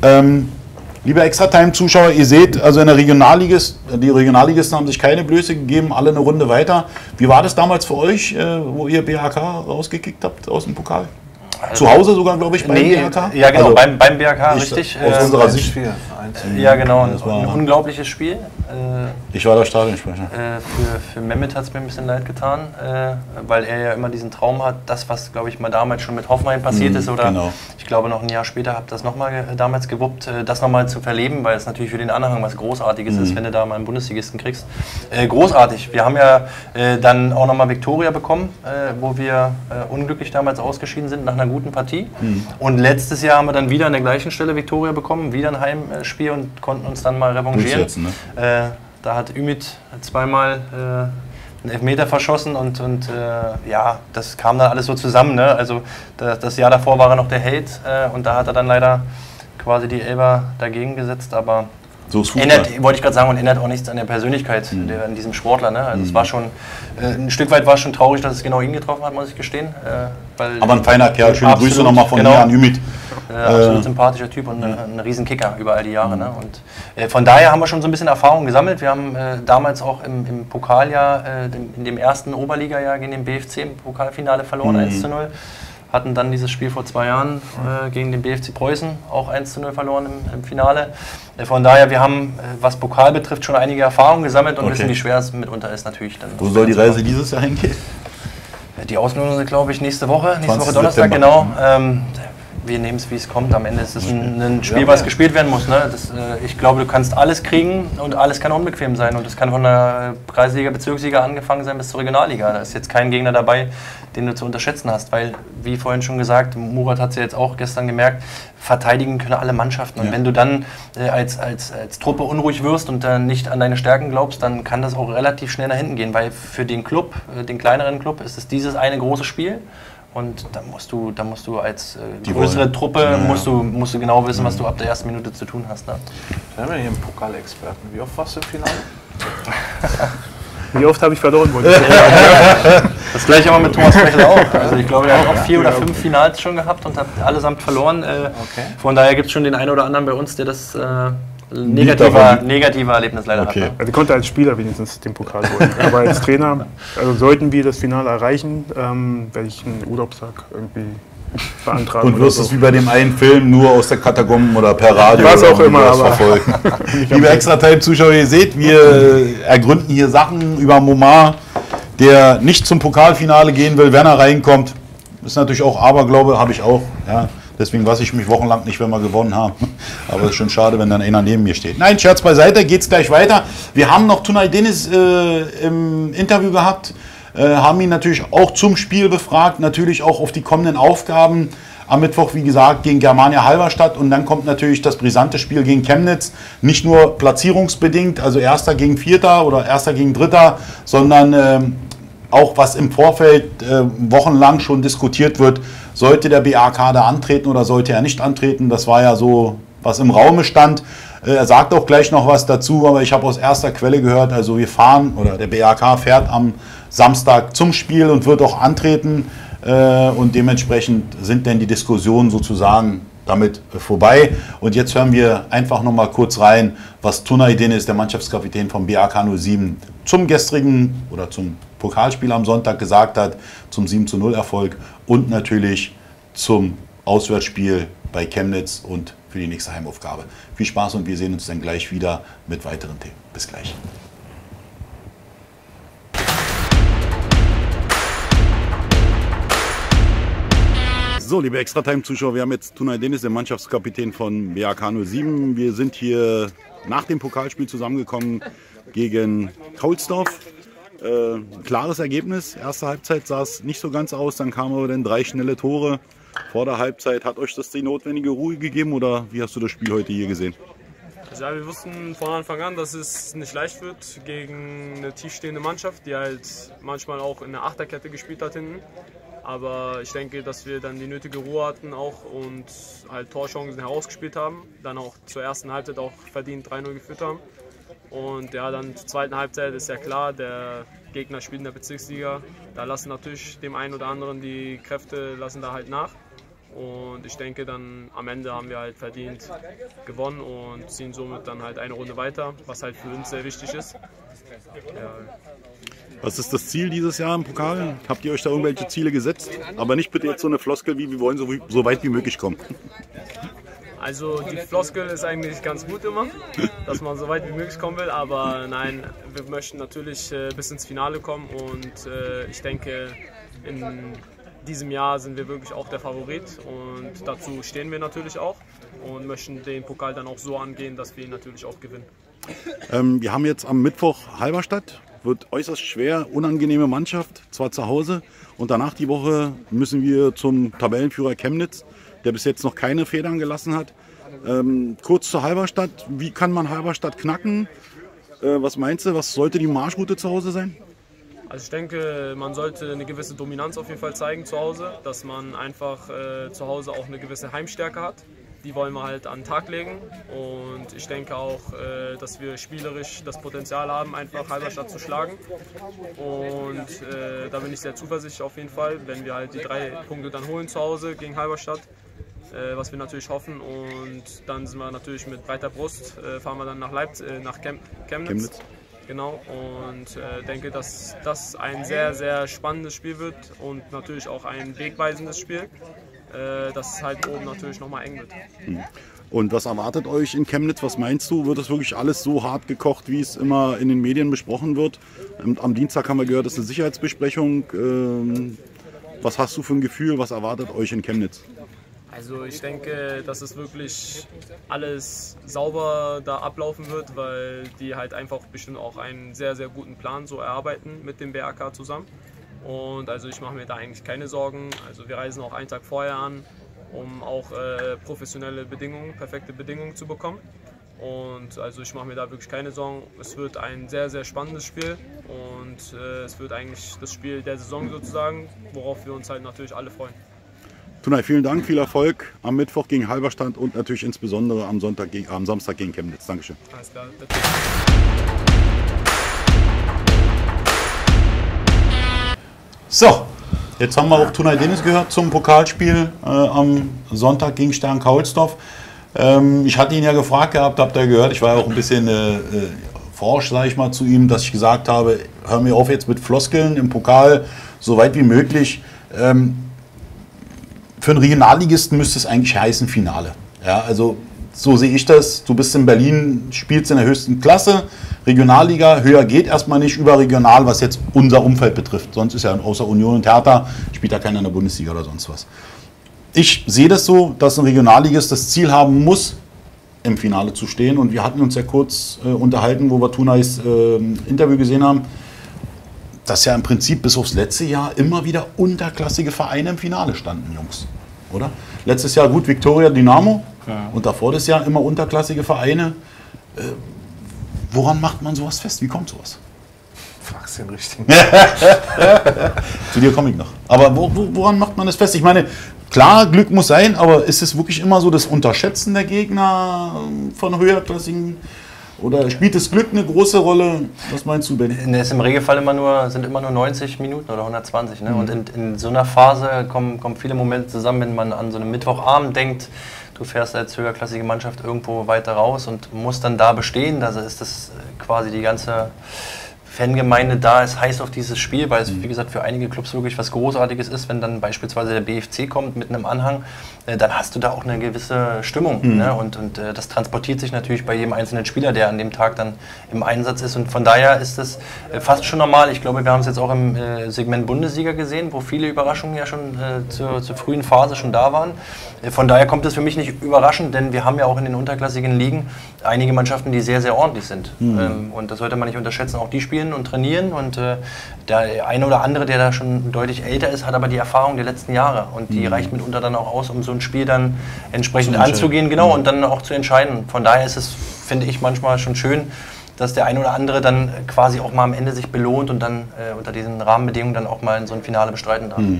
[SPEAKER 1] Liebe Extra-Time-Zuschauer, ihr seht, also in der die Regionalligisten haben sich keine Blöße gegeben, alle eine Runde weiter. Wie war das damals für euch, wo ihr BHK rausgekickt habt aus dem Pokal? Zu Hause sogar, glaube ich, beim BHK?
[SPEAKER 2] Ja, genau,
[SPEAKER 1] Also,
[SPEAKER 2] beim BHK, richtig.
[SPEAKER 1] Aus unserer Sicht.
[SPEAKER 4] 4-1.
[SPEAKER 2] Ja, genau,
[SPEAKER 1] Das war-
[SPEAKER 2] ein unglaubliches Spiel.
[SPEAKER 1] Ich war der Stadionsprecher.
[SPEAKER 2] Für Mehmet hat es mir ein bisschen leid getan, weil er ja immer diesen Traum hat, das, was, glaube ich, mal damals schon mit Hoffenheim passiert ist, oder
[SPEAKER 1] genau.
[SPEAKER 2] ich glaube noch ein Jahr später habe das nochmal damals gewuppt, das nochmal zu verleben, weil es natürlich für den Anhang was Großartiges ist, wenn du da mal einen Bundesligisten kriegst. Großartig. Wir haben ja dann auch nochmal Viktoria bekommen, wo wir unglücklich damals ausgeschieden sind nach einer guten Partie. Und letztes Jahr haben wir dann wieder an der gleichen Stelle Viktoria bekommen, wieder ein Heimspiel und konnten uns dann mal revanchieren.
[SPEAKER 1] Durchsetzen, ne?
[SPEAKER 2] Da hat Ümit zweimal einen Elfmeter verschossen und ja, das kam dann alles so zusammen. Ne? Also das Jahr davor war er noch der Held und da hat er dann leider quasi die Elfer dagegen gesetzt, aber
[SPEAKER 1] So ist Fußball.
[SPEAKER 2] ändert, wollte ich gerade sagen, und ändert auch nichts an der Persönlichkeit an diesem Sportler. Ne? Also es war schon, ein Stück weit war es schon traurig, dass es genau ihn getroffen hat, muss ich gestehen. Weil
[SPEAKER 1] Aber ein feiner Kerl. Schöne
[SPEAKER 2] absolut,
[SPEAKER 1] Grüße nochmal von
[SPEAKER 2] genau.
[SPEAKER 1] mir an Ümit.
[SPEAKER 2] Absolut sympathischer Typ und ein Riesenkicker über all die Jahre. Ne? Und von daher haben wir schon so ein bisschen Erfahrung gesammelt. Wir haben damals auch im Pokaljahr, in dem ersten Oberligajahr gegen den BFC im Pokalfinale verloren, 1:0. Hatten dann dieses Spiel vor 2 Jahren gegen den BFC Preußen auch 1:0 verloren im Finale. Von daher, wir haben, was Pokal betrifft, schon einige Erfahrungen gesammelt und wissen, wie schwer es mitunter ist natürlich. Dann
[SPEAKER 1] Wo soll die Reise dieses Jahr hingehen?
[SPEAKER 2] die Auslosung sind, glaube ich, nächste Woche
[SPEAKER 1] 20.
[SPEAKER 2] Donnerstag,
[SPEAKER 1] September.
[SPEAKER 2] genau. wir nehmen es, wie es kommt. Am Ende ist es ein Spiel, was gespielt werden muss. Ne? Ich glaube, du kannst alles kriegen und alles kann unbequem sein. Und das kann von der Kreisliga, Bezirksliga angefangen sein bis zur Regionalliga. Da ist jetzt kein Gegner dabei, den du zu unterschätzen hast. Weil, wie vorhin schon gesagt, Murat hat es ja jetzt auch gestern gemerkt, verteidigen können alle Mannschaften. Und wenn du dann als Truppe unruhig wirst und dann nicht an deine Stärken glaubst, dann kann das auch relativ schnell nach hinten gehen. Weil für den Club, den kleineren Club, ist es dieses eine große Spiel. Und da musst du als größere Truppe musst du genau wissen, was du ab der ersten Minute zu tun hast. Ne?
[SPEAKER 4] Dann haben wir hier einen Pokalexperten. Wie oft warst du im Finale?
[SPEAKER 3] Wie oft habe ich verloren?
[SPEAKER 2] Das gleiche aber mit Thomas Frechel auch. Also ich glaube, er hat auch 4 oder 5 Finals schon gehabt und hat allesamt verloren. Von daher gibt es schon den einen oder anderen bei uns, der das negative Erlebnis leider hat. Ne?
[SPEAKER 3] Also konnte als Spieler wenigstens den Pokal holen. Aber als Trainer, also sollten wir das Finale erreichen, werde ich einen Urlaubstag irgendwie beantragen.
[SPEAKER 1] Und wirst es wie bei dem einen Film nur aus der Katakomben oder per Radio
[SPEAKER 3] was auch immer
[SPEAKER 1] verfolgen. Liebe Extra-Time-Zuschauer, ihr seht, wir ergründen hier Sachen über Momar, der nicht zum Pokalfinale gehen will, wenn er reinkommt. Das ist natürlich auch Aberglaube, habe ich auch. Ja. Deswegen weiß ich mich wochenlang nicht, wenn wir gewonnen haben. Aber es ist schon schade, wenn dann einer neben mir steht. Nein, Scherz beiseite, geht's gleich weiter. Wir haben noch Tunay Deniz im Interview gehabt, haben ihn natürlich auch zum Spiel befragt, natürlich auch auf die kommenden Aufgaben. Am Mittwoch, wie gesagt, gegen Germania Halberstadt und dann kommt natürlich das brisante Spiel gegen Chemnitz. Nicht nur platzierungsbedingt, also Erster gegen Vierter oder Erster gegen Dritter, sondern auch was im Vorfeld wochenlang schon diskutiert wird. Sollte der BA-Kader antreten oder sollte er nicht antreten? Das war ja so, was im Raume stand. Er sagt auch gleich noch was dazu, aber ich habe aus erster Quelle gehört, also wir fahren oder der BAK fährt am Samstag zum Spiel und wird auch antreten. Und dementsprechend sind denn die Diskussionen sozusagen damit vorbei. Und jetzt hören wir einfach noch mal kurz rein, was Tunay Deniz, der Mannschaftskapitän vom BAK 07, zum gestrigen oder zum Pokalspiel am Sonntag gesagt hat, zum 7:0 Erfolg und natürlich zum Auswärtsspiel bei Chemnitz und für die nächste Heimaufgabe. Viel Spaß und wir sehen uns dann gleich wieder mit weiteren Themen. Bis gleich. So, liebe Extra-Time-Zuschauer, wir haben jetzt Tunay Deniz, den Mannschaftskapitän von BAK 07. Wir sind hier nach dem Pokalspiel zusammengekommen gegen Kaulsdorf. Klares Ergebnis. Erste Halbzeit sah es nicht so ganz aus, dann kamen aber dann 3 schnelle Tore. Vor der Halbzeit, hat euch das die notwendige Ruhe gegeben oder wie hast du das Spiel heute hier gesehen?
[SPEAKER 7] Ja, wir wussten von Anfang an, dass es nicht leicht wird gegen eine tiefstehende Mannschaft, die halt manchmal auch in der Achterkette gespielt hat hinten. Aber ich denke, dass wir dann die nötige Ruhe hatten auch und halt Torchancen herausgespielt haben. Dann auch zur ersten Halbzeit auch verdient 3:0 geführt haben. Und ja, dann zur zweiten Halbzeit ist ja klar, der Gegner spielt in der Bezirksliga. Da lassen natürlich dem einen oder anderen die Kräfte lassen da halt nach. Und ich denke, dann am Ende haben wir halt verdient gewonnen und ziehen somit dann halt eine Runde weiter, was halt für uns sehr wichtig ist. Ja.
[SPEAKER 1] Was ist das Ziel dieses Jahr im Pokal? Habt ihr euch da irgendwelche Ziele gesetzt? Aber nicht bitte jetzt so eine Floskel wie wir wollen so weit wie möglich kommen.
[SPEAKER 7] Also die Floskel ist eigentlich ganz gut immer, dass man so weit wie möglich kommen will, aber nein, wir möchten natürlich bis ins Finale kommen und ich denke, in diesem Jahr sind wir wirklich auch der Favorit und dazu stehen wir natürlich auch und möchten den Pokal dann auch so angehen, dass wir ihn natürlich auch gewinnen.
[SPEAKER 1] Wir haben jetzt am Mittwoch Halberstadt, wird äußerst schwer, unangenehme Mannschaft, zwar zu Hause und danach die Woche müssen wir zum Tabellenführer Chemnitz, der bis jetzt noch keine Federn gelassen hat. Kurz zur Halberstadt, wie kann man Halberstadt knacken? Was meinst du, was sollte die Marschroute zu Hause sein?
[SPEAKER 7] Also ich denke, man sollte eine gewisse Dominanz auf jeden Fall zeigen zu Hause, dass man einfach zu Hause auch eine gewisse Heimstärke hat. Die wollen wir halt an den Tag legen und ich denke auch, dass wir spielerisch das Potenzial haben, einfach Halberstadt zu schlagen und da bin ich sehr zuversichtlich auf jeden Fall, wenn wir halt die 3 Punkte dann holen zu Hause gegen Halberstadt, was wir natürlich hoffen und dann sind wir natürlich mit breiter Brust, fahren wir dann nach Chemnitz. Genau, und denke, dass das ein sehr, sehr spannendes Spiel wird und natürlich auch ein wegweisendes Spiel, dass es halt oben natürlich nochmal eng wird.
[SPEAKER 1] Und was erwartet euch in Chemnitz? Was meinst du? Wird es wirklich alles so hart gekocht, wie es immer in den Medien besprochen wird? Am Dienstag haben wir gehört, das ist eine Sicherheitsbesprechung. Was hast du für ein Gefühl? Was erwartet euch in Chemnitz?
[SPEAKER 7] Also ich denke, dass es wirklich alles sauber da ablaufen wird, weil die halt einfach bestimmt auch einen sehr, sehr guten Plan so erarbeiten mit dem BAK zusammen. Und also ich mache mir da eigentlich keine Sorgen. Also wir reisen auch einen Tag vorher an, um auch professionelle Bedingungen, perfekte Bedingungen zu bekommen. Und also ich mache mir da wirklich keine Sorgen. Es wird ein sehr, sehr spannendes Spiel und es wird eigentlich das Spiel der Saison sozusagen, worauf wir uns halt natürlich alle freuen.
[SPEAKER 1] Tunay, vielen Dank, viel Erfolg am Mittwoch gegen Halberstadt und natürlich insbesondere am Samstag gegen Chemnitz. Dankeschön.
[SPEAKER 7] Alles klar.
[SPEAKER 1] So, jetzt haben wir auch Tunay Dennis gehört zum Pokalspiel am Sonntag gegen Stern Kaulsdorf. Ich hatte ihn ja gefragt gehabt, habt ihr gehört, ich war ja auch ein bisschen forsch, sage ich mal, zu ihm, dass ich gesagt habe, hör mir auf jetzt mit Floskeln im Pokal, so weit wie möglich. Für einen Regionalligisten müsste es eigentlich heißen Finale. Ja, also so sehe ich das. Du bist in Berlin, spielst in der höchsten Klasse, Regionalliga, höher geht erstmal nicht, überregional, was jetzt unser Umfeld betrifft. Sonst ist ja außer Union und Hertha, spielt ja keiner in der Bundesliga oder sonst was. Ich sehe das so, dass ein Regionalligist das Ziel haben muss, im Finale zu stehen. Und wir hatten uns ja kurz unterhalten, wo wir Tunays Interview gesehen haben, dass ja im Prinzip bis aufs letzte Jahr immer wieder unterklassige Vereine im Finale standen, Jungs. Oder? Letztes Jahr gut Viktoria Dynamo und davor das Jahr immer unterklassige Vereine. Woran macht man sowas fest? Wie kommt sowas?
[SPEAKER 4] Fragst den richtigen.
[SPEAKER 1] Zu dir komme ich noch. Aber woran macht man das fest? Ich meine, klar, Glück muss sein, aber ist es wirklich immer so das Unterschätzen der Gegner von höherklassigen? Oder spielt das Glück eine große Rolle? Was meinst du, Benny?
[SPEAKER 2] Es ist im Regelfall sind immer nur 90 Minuten oder 120. Ne? Und in so einer Phase kommen viele Momente zusammen, wenn man an so einen Mittwochabend denkt, du fährst als höherklassige Mannschaft irgendwo weiter raus und musst dann da bestehen. Also ist das quasi die ganze Fangemeinde da ist heiß auf dieses Spiel, weil es, wie gesagt, für einige Clubs wirklich was Großartiges ist, wenn dann beispielsweise der BFC kommt mit einem Anhang, dann hast du da auch eine gewisse Stimmung. Ne? Und das transportiert sich natürlich bei jedem einzelnen Spieler, der an dem Tag dann im Einsatz ist. Und von daher ist das fast schon normal. Ich glaube, wir haben es jetzt auch im Segment Bundesliga gesehen, wo viele Überraschungen ja schon zur frühen Phase schon da waren. Von daher kommt es für mich nicht überraschend, denn wir haben ja auch in den unterklassigen Ligen einige Mannschaften, die sehr, sehr ordentlich sind. Und das sollte man nicht unterschätzen. Auch die spielen und trainieren. Und der eine oder andere, der da schon deutlich älter ist, hat aber die Erfahrung der letzten Jahre. Und die reicht mitunter dann auch aus, um so ein Spiel dann entsprechend anzugehen. Genau, und dann auch zu entscheiden. Von daher ist es, finde ich, manchmal schon schön, dass der eine oder andere dann quasi auch mal am Ende sich belohnt und dann unter diesen Rahmenbedingungen dann auch mal in so ein Finale bestreiten darf.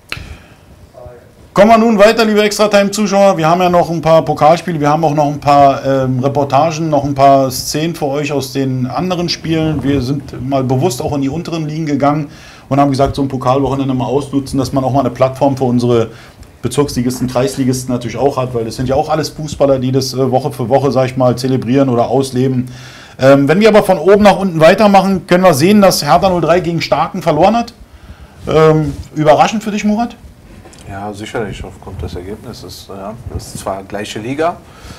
[SPEAKER 1] Kommen wir nun weiter, liebe Extra-Time-Zuschauer. Wir haben ja noch ein paar Pokalspiele, wir haben auch noch ein paar Reportagen, noch ein paar Szenen für euch aus den anderen Spielen. Wir sind mal bewusst auch in die unteren Ligen gegangen und haben gesagt, so ein Pokalwochenende mal ausnutzen, dass man auch mal eine Plattform für unsere Bezirksligisten, Kreisligisten natürlich auch hat, weil das sind ja auch alles Fußballer, die das Woche für Woche, sag ich mal, zelebrieren oder ausleben. Wenn wir aber von oben nach unten weitermachen, können wir sehen, dass Hertha 03 gegen Starken verloren hat. Überraschend für dich, Murat?
[SPEAKER 4] Ja, sicherlich aufgrund des Ergebnisses. Ja. Das ist zwar gleiche Liga,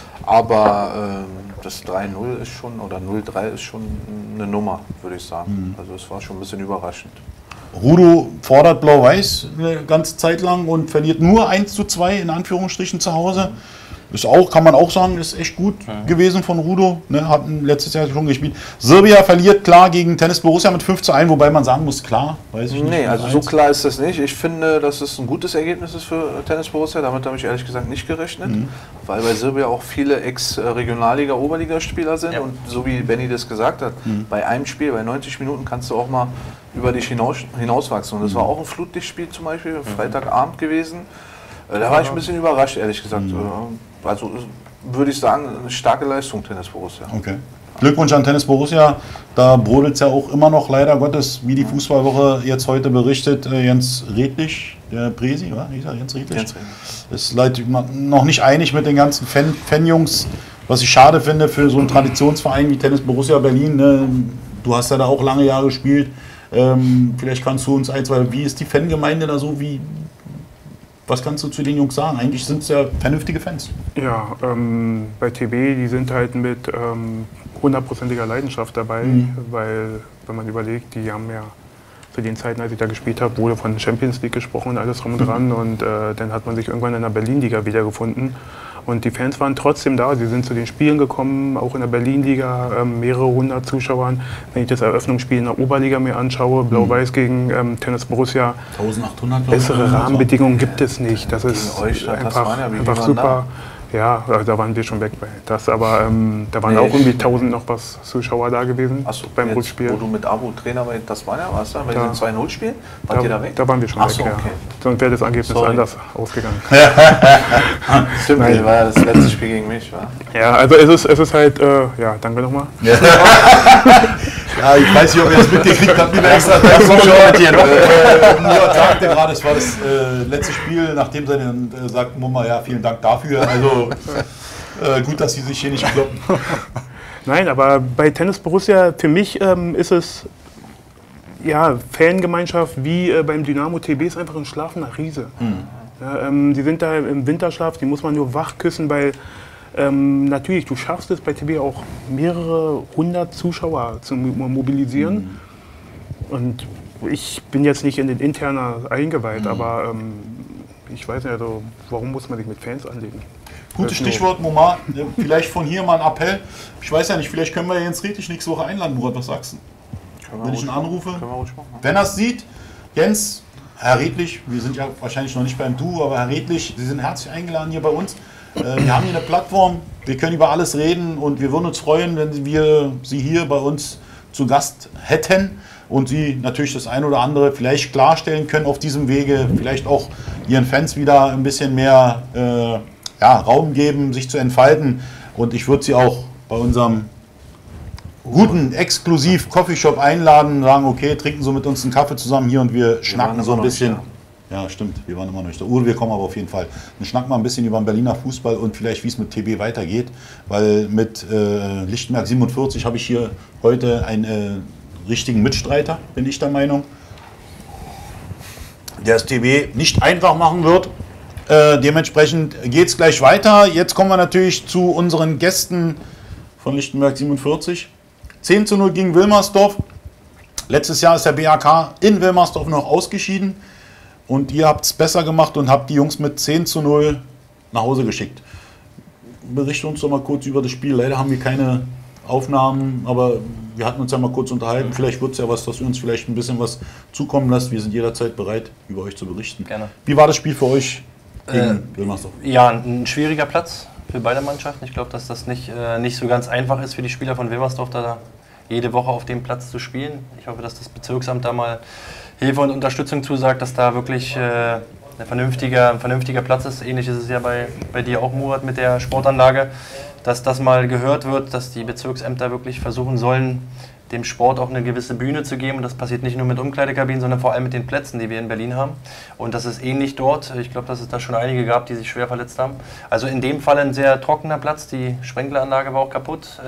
[SPEAKER 4] aber das 3-0 ist schon, oder 0-3 ist schon eine Nummer, würde ich sagen. Also es war schon ein bisschen überraschend.
[SPEAKER 1] Rudo fordert Blau-Weiß eine ganze Zeit lang und verliert nur 1:2 in Anführungsstrichen zu Hause. Ist auch, kann man auch sagen, ist echt gut gewesen von Rudo. Ne, hat letztes Jahr schon gespielt. Serbia verliert klar gegen Tennis Borussia mit 5:1, wobei man sagen muss, klar, weiß ich nicht.
[SPEAKER 4] Nee, also so klar ist das nicht. Ich finde, dass es ein gutes Ergebnis ist für Tennis Borussia. Damit habe ich ehrlich gesagt nicht gerechnet, weil bei Serbia auch viele Ex-Regionalliga-Oberligaspieler sind. Ja. Und so wie Benny das gesagt hat, bei einem Spiel, bei 90 Minuten kannst du auch mal über dich hinauswachsen. Und das war auch ein Flutlichtspiel zum Beispiel, Freitagabend gewesen. Da war ich ein bisschen überrascht, ehrlich gesagt. Also würde ich sagen, eine starke Leistung Tennis Borussia.
[SPEAKER 1] Okay. Glückwunsch an Tennis Borussia. Da brodelt es ja auch immer noch, leider Gottes, wie die Fußballwoche jetzt heute berichtet, Jens Redlich, der Presi, oder? Jens Redlich? Ist leider noch nicht einig mit den ganzen Fanjungs, was ich schade finde für so einen Traditionsverein wie Tennis Borussia Berlin. Ne? Du hast ja da auch lange Jahre gespielt. Vielleicht kannst du uns wie ist die Fangemeinde da so, was kannst du zu den Jungs sagen? Eigentlich sind es ja vernünftige Fans.
[SPEAKER 3] Ja, bei TB, die sind halt mit 100%iger Leidenschaft dabei, weil, wenn man überlegt, die haben ja zu den Zeiten, als ich da gespielt habe, wurde von Champions League gesprochen und alles drum und dran. Und dann hat man sich irgendwann in der Berlin-Liga wiedergefunden. Und die Fans waren trotzdem da. Sie sind zu den Spielen gekommen, auch in der Berlin-Liga, mehrere hundert Zuschauern. Wenn ich das Eröffnungsspiel in der Oberliga mir anschaue, Blau-Weiß gegen Tennis Borussia,
[SPEAKER 1] 1800,
[SPEAKER 3] bessere Rahmenbedingungen gibt es nicht. Das ist
[SPEAKER 4] Euch,
[SPEAKER 3] einfach super. Ja, da waren wir schon weg bei das, aber da waren auch irgendwie 1000 noch was Zuschauer da gewesen beim Rückspiel.
[SPEAKER 4] Wo du mit Abu Trainer bei Tasmania warst, bei den 2-0-Spielen, wart ihr da weg?
[SPEAKER 3] Da waren wir schon weg, ja.
[SPEAKER 4] Okay.
[SPEAKER 3] Sonst wäre das Ergebnis anders ausgegangen.
[SPEAKER 4] Stimmt, das war ja das letzte Spiel gegen mich, wa?
[SPEAKER 3] Ja, also es ist halt, ja, danke nochmal.
[SPEAKER 1] Ja, ich weiß nicht, ob ihr das mitgekriegt habt, liebe extra Murat sagte gerade, es war das letzte Spiel, nachdem sie dann sagt, Mama, ja, vielen Dank dafür. Also gut, dass sie sich hier nicht kloppen.
[SPEAKER 3] Nein, aber bei Tennis Borussia, für mich ist es, ja, Fangemeinschaft wie beim Dynamo TB ist einfach ein schlafender Riese. Ja, die sind da im Winterschlaf, die muss man nur wach küssen, weil natürlich, du schaffst es bei TB auch mehrere hundert Zuschauer zu mobilisieren. Und ich bin jetzt nicht in den Interner eingeweiht, aber ich weiß nicht, also, warum muss man sich mit Fans anlegen?
[SPEAKER 1] Gutes Stichwort, Momar. Vielleicht von hier mal ein Appell. Ich weiß ja nicht, vielleicht können wir Jens Riedlich nächste Woche einladen. Murat, was sagst du? Wenn ich ihn anrufe? Wenn er es sieht, Jens, Herr Riedlich, wir sind ja wahrscheinlich noch nicht beim Du, aber Herr Riedlich, Sie sind herzlich eingeladen hier bei uns. Wir haben hier eine Plattform, wir können über alles reden und wir würden uns freuen, wenn wir Sie hier bei uns zu Gast hätten und Sie natürlich das ein oder andere vielleicht klarstellen können auf diesem Wege, vielleicht auch Ihren Fans wieder ein bisschen mehr Raum geben, sich zu entfalten. Und ich würde Sie auch bei unserem guten Exklusiv-Coffeeshop einladen, sagen, okay, trinken Sie mit uns einen Kaffee zusammen hier und wir schnacken so ein bisschen. Ja, stimmt, wir waren immer noch nicht da. Wir kommen aber auf jeden Fall. Dann schnacken wir ein bisschen über den Berliner Fußball und vielleicht, wie es mit TB weitergeht. Weil mit Lichtenberg 47 habe ich hier heute einen richtigen Mitstreiter, bin ich der Meinung. Der das TB nicht einfach machen wird. Dementsprechend geht es gleich weiter. Jetzt kommen wir natürlich zu unseren Gästen von Lichtenberg 47. 10:0 gegen Wilmersdorf. Letztes Jahr ist der BAK in Wilmersdorf noch ausgeschieden. Und ihr habt es besser gemacht und habt die Jungs mit 10:0 nach Hause geschickt. Berichte uns doch mal kurz über das Spiel. Leider haben wir keine Aufnahmen, aber wir hatten uns ja mal kurz unterhalten. Vielleicht wird es ja was, dass ihr uns vielleicht ein bisschen was zukommen lasst. Wir sind jederzeit bereit, über euch zu berichten.
[SPEAKER 2] Gerne.
[SPEAKER 1] Wie war das Spiel für euch gegen Wilmersdorf?
[SPEAKER 2] Ja, ein schwieriger Platz für beide Mannschaften. Ich glaube, dass das nicht so ganz einfach ist für die Spieler von Wilmersdorf, da jede Woche auf dem Platz zu spielen. Ich hoffe, dass das Bezirksamt da mal Hilfe und Unterstützung zusagt, dass da wirklich ein vernünftiger Platz ist. Ähnlich ist es ja bei dir auch, Murat, mit der Sportanlage, dass das mal gehört wird, dass die Bezirksämter wirklich versuchen sollen, dem Sport auch eine gewisse Bühne zu geben. Und das passiert nicht nur mit Umkleidekabinen, sondern vor allem mit den Plätzen, die wir in Berlin haben. Und das ist ähnlich dort. Ich glaube, dass es da schon einige gab, die sich schwer verletzt haben. Also in dem Fall ein sehr trockener Platz. Die Sprenkleranlage war auch kaputt.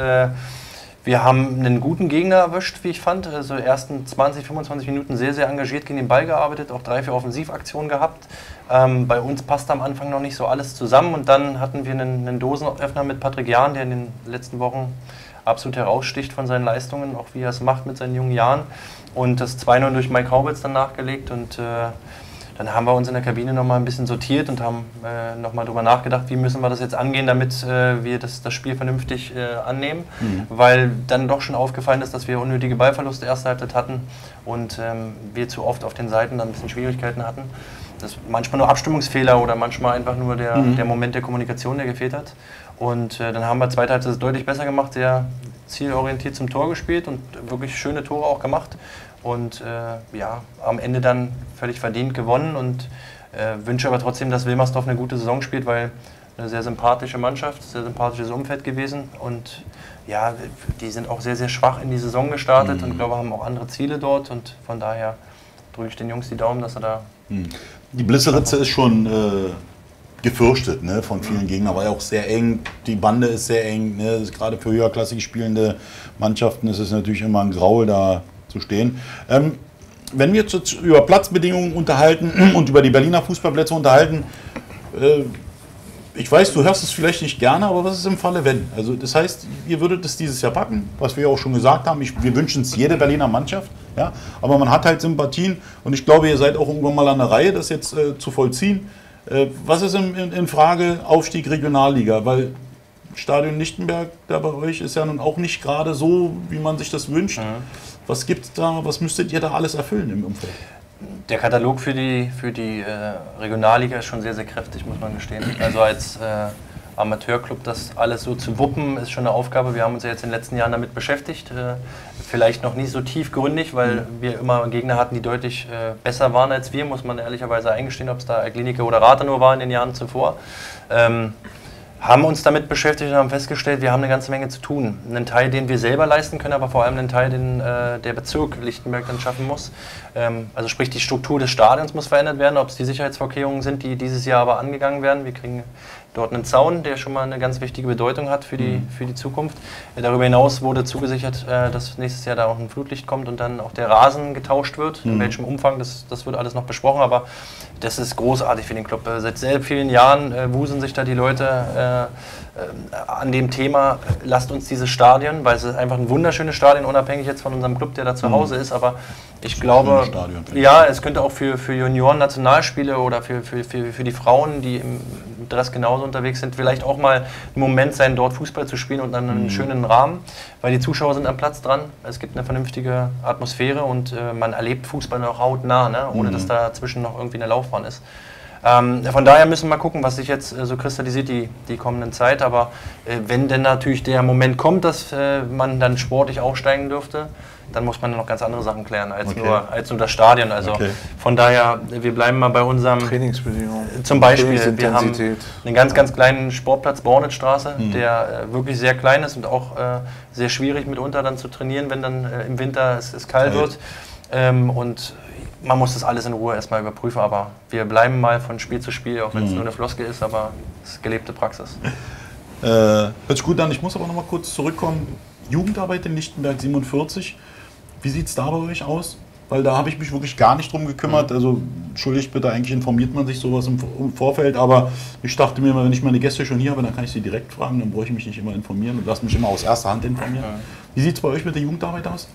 [SPEAKER 2] Wir haben einen guten Gegner erwischt, wie ich fand. Also ersten 20, 25 Minuten sehr, sehr engagiert gegen den Ball gearbeitet, auch 3, 4 Offensivaktionen gehabt. Bei uns passte am Anfang noch nicht so alles zusammen und dann hatten wir einen Dosenöffner mit Patrick Jahn, der in den letzten Wochen absolut heraussticht von seinen Leistungen, auch wie er es macht mit seinen jungen Jahren. Und das 2:0 durch Mike Haubitz dann nachgelegt und dann haben wir uns in der Kabine nochmal ein bisschen sortiert und haben nochmal darüber nachgedacht, wie müssen wir das jetzt angehen, damit wir das Spiel vernünftig annehmen. Weil dann doch schon aufgefallen ist, dass wir unnötige Ballverluste erste Halbzeit hatten und wir zu oft auf den Seiten dann ein bisschen Schwierigkeiten hatten. Das manchmal nur Abstimmungsfehler oder manchmal einfach nur der Moment der Kommunikation, der gefehlt hat. Und dann haben wir zweite Halbzeit deutlich besser gemacht, sehr zielorientiert zum Tor gespielt und wirklich schöne Tore auch gemacht. Und am Ende dann völlig verdient gewonnen und wünsche aber trotzdem, dass Wilmersdorf eine gute Saison spielt, weil eine sehr sympathische Mannschaft, sehr sympathisches Umfeld gewesen und ja, die sind auch sehr, sehr schwach in die Saison gestartet und glaube, haben auch andere Ziele dort und von daher drücke ich den Jungs die Daumen, dass er da...
[SPEAKER 1] Die Blisseritze ist schon gefürchtet, ne, von vielen Gegnern, war ja auch sehr eng, die Bande ist sehr eng, ne, gerade für höherklassig spielende Mannschaften ist es natürlich immer ein Graul, da zu stehen. Wenn wir jetzt über Platzbedingungen unterhalten und über die Berliner Fußballplätze unterhalten, ich weiß, du hörst es vielleicht nicht gerne, aber was ist im Falle wenn? Also das heißt, ihr würdet es dieses Jahr packen, was wir auch schon gesagt haben, wir wünschen es jeder Berliner Mannschaft, Ja? Aber man hat halt Sympathien und ich glaube, ihr seid auch irgendwann mal an der Reihe, das jetzt zu vollziehen. Was ist in Frage Aufstieg Regionalliga? Weil Stadion Lichtenberg da bei euch ist ja nun auch nicht gerade so, wie man sich das wünscht. Was gibt's da, was müsstet ihr da alles erfüllen im Umfeld?
[SPEAKER 2] Der Katalog für die Regionalliga ist schon sehr, sehr kräftig, muss man gestehen. Also als Amateurclub das alles so zu wuppen, ist schon eine Aufgabe. Wir haben uns ja jetzt in den letzten Jahren damit beschäftigt. Vielleicht noch nicht so tiefgründig, weil wir immer Gegner hatten, die deutlich besser waren als wir, muss man ehrlicherweise eingestehen, ob es da Kliniker oder Rathenow war in den Jahren zuvor. Haben uns damit beschäftigt und haben festgestellt, wir haben eine ganze Menge zu tun. Einen Teil, den wir selber leisten können, aber vor allem einen Teil, den der Bezirk Lichtenberg dann schaffen muss. Also sprich, die Struktur des Stadions muss verändert werden, ob es die Sicherheitsvorkehrungen sind, die dieses Jahr aber angegangen werden. Wir kriegen dort einen Zaun, der schon mal eine ganz wichtige Bedeutung hat für die Zukunft. Darüber hinaus wurde zugesichert, dass nächstes Jahr da auch ein Flutlicht kommt und dann auch der Rasen getauscht wird. In welchem Umfang, das wird alles noch besprochen, aber das ist großartig für den Club. Seit sehr vielen Jahren wuseln sich da die Leute an dem Thema, lasst uns dieses Stadion, weil es ist einfach ein wunderschönes Stadion, unabhängig jetzt von unserem Club, der da zu Hause ist, aber ich glaube, ja, es könnte auch für Junioren-Nationalspiele oder für die Frauen, die im Dress genauso unterwegs sind, vielleicht auch mal ein Moment sein, dort Fußball zu spielen und dann einen schönen Rahmen, weil die Zuschauer sind am Platz dran, es gibt eine vernünftige Atmosphäre und man erlebt Fußball noch hautnah, ne, ohne dass dazwischen noch irgendwie eine Laufbahn ist. Von daher müssen wir mal gucken, was sich jetzt so kristallisiert die kommenden Zeit. Aber wenn denn natürlich der Moment kommt, dass man dann sportlich aufsteigen dürfte, dann muss man noch ganz andere Sachen klären als nur das Stadion. Also von daher, wir bleiben mal bei unserem
[SPEAKER 4] Trainingsbedingungen.
[SPEAKER 2] Zum Beispiel, wir haben einen ganz, ganz kleinen Sportplatz, Bornitzstraße, der wirklich sehr klein ist und auch sehr schwierig mitunter dann zu trainieren, wenn dann im Winter es kalt wird. Und man muss das alles in Ruhe erstmal überprüfen, aber wir bleiben mal von Spiel zu Spiel, auch wenn es nur eine Floskel ist, aber es ist gelebte Praxis.
[SPEAKER 1] Hört sich gut an, ich muss aber noch mal kurz zurückkommen. Jugendarbeit in Lichtenberg 47, wie sieht es da bei euch aus? Weil da habe ich mich wirklich gar nicht drum gekümmert. Also, entschuldigt bitte, eigentlich informiert man sich sowas im Vorfeld, aber ich dachte mir immer, wenn ich meine Gäste schon hier habe, dann kann ich sie direkt fragen, dann brauche ich mich nicht immer informieren und lasse mich immer aus erster Hand informieren. Wie sieht es bei euch mit der Jugendarbeit aus?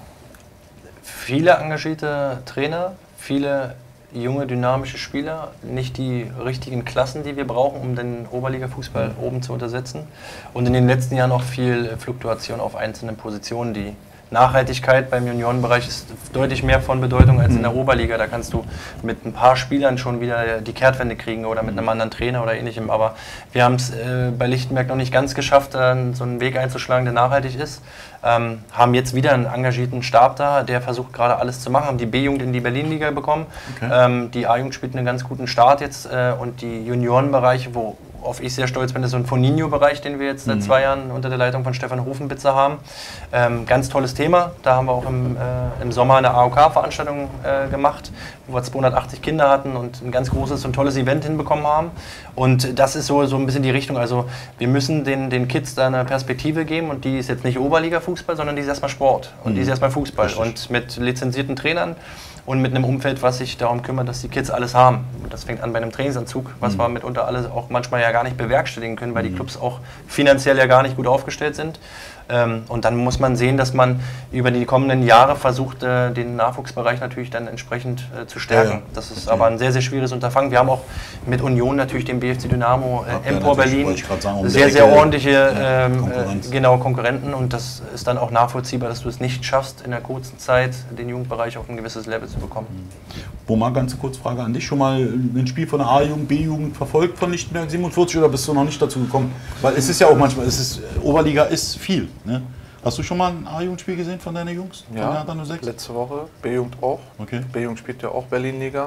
[SPEAKER 2] Viele engagierte Trainer, viele junge, dynamische Spieler, nicht die richtigen Klassen, die wir brauchen, um den Oberliga-Fußball oben zu untersetzen. Und in den letzten Jahren auch viel Fluktuation auf einzelnen Positionen. Die Nachhaltigkeit beim Juniorenbereich ist deutlich mehr von Bedeutung als in der Oberliga. Da kannst du mit ein paar Spielern schon wieder die Kehrtwende kriegen oder mit einem anderen Trainer oder ähnlichem. Aber wir haben es bei Lichtenberg noch nicht ganz geschafft, so einen Weg einzuschlagen, der nachhaltig ist. Haben jetzt wieder einen engagierten Stab da, der versucht gerade alles zu machen. Haben die B-Jugend in die Berlin-Liga bekommen. Die A-Jugend spielt einen ganz guten Start jetzt und die Juniorenbereiche, worauf ich sehr stolz bin, ist so ein Foninho-Bereich, den wir jetzt seit 2 Jahren unter der Leitung von Stefan Hofenbitzer haben. Ganz tolles Thema. Da haben wir auch im Sommer eine AOK-Veranstaltung gemacht, wo wir 280 Kinder hatten und ein ganz großes und tolles Event hinbekommen haben. Und das ist so ein bisschen die Richtung. Also wir müssen den Kids da eine Perspektive geben und die ist jetzt nicht Oberliga-Fußball, sondern die ist erstmal Sport und die ist erstmal Fußball. Und mit lizenzierten Trainern und mit einem Umfeld, was sich darum kümmert, dass die Kids alles haben. Und das fängt an bei einem Trainingsanzug, was wir mitunter alle auch manchmal ja gar nicht bewerkstelligen können, weil die Clubs auch finanziell ja gar nicht gut aufgestellt sind. Und dann muss man sehen, dass man über die kommenden Jahre versucht, den Nachwuchsbereich natürlich dann entsprechend zu stärken. Das ist aber ein sehr, sehr schwieriges Unterfangen. Wir haben auch mit Union natürlich den BFC Dynamo, Empor Berlin, sehr, sehr ordentliche Konkurrenten. Und das ist dann auch nachvollziehbar, dass du es nicht schaffst, in der kurzen Zeit den Jugendbereich auf ein gewisses Level zu bekommen.
[SPEAKER 1] Wo mal ganz kurz Frage an dich, schon mal ein Spiel von der A-Jugend, B-Jugend verfolgt von Lichtenberg 47 oder bist du noch nicht dazu gekommen? Weil es ist ja auch manchmal, Oberliga ist viel. Ne? Hast du schon mal ein A-Jugendspiel gesehen von deinen Jungs?
[SPEAKER 4] Ja, letzte Woche. B-Jugend auch. B-Jugend spielt ja auch Berlin-Liga.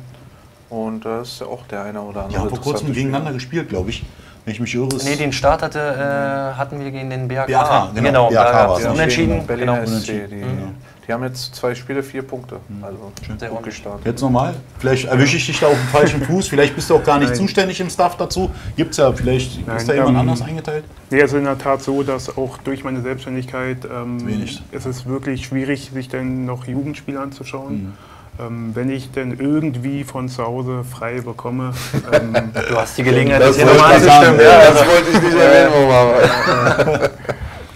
[SPEAKER 4] Und das ist ja auch der eine oder andere.
[SPEAKER 1] Ja, vor kurzem gegeneinander gespielt, glaube ich. Wenn ich mich irre.
[SPEAKER 2] Nee, den Start hatten wir gegen den BHK.
[SPEAKER 1] Genau,
[SPEAKER 2] BHK war es.
[SPEAKER 4] Unentschieden. Die haben jetzt 2 Spiele, 4 Punkte. Also
[SPEAKER 2] sehr gut gestartet.
[SPEAKER 1] Jetzt nochmal, vielleicht erwische ich dich da auf dem falschen Fuß, vielleicht bist du auch gar nicht zuständig im Staff dazu. Gibt es ja, vielleicht ist da jemand anders eingeteilt?
[SPEAKER 3] Nee, es ist in der Tat so, dass auch durch meine Selbstständigkeit es ist wirklich schwierig, sich dann noch Jugendspiele anzuschauen. Wenn ich denn irgendwie von zu Hause frei bekomme.
[SPEAKER 2] Du hast die Gelegenheit, das hier nochmal anzustimmen.
[SPEAKER 4] Ja, das wollte ich nicht erwähnen,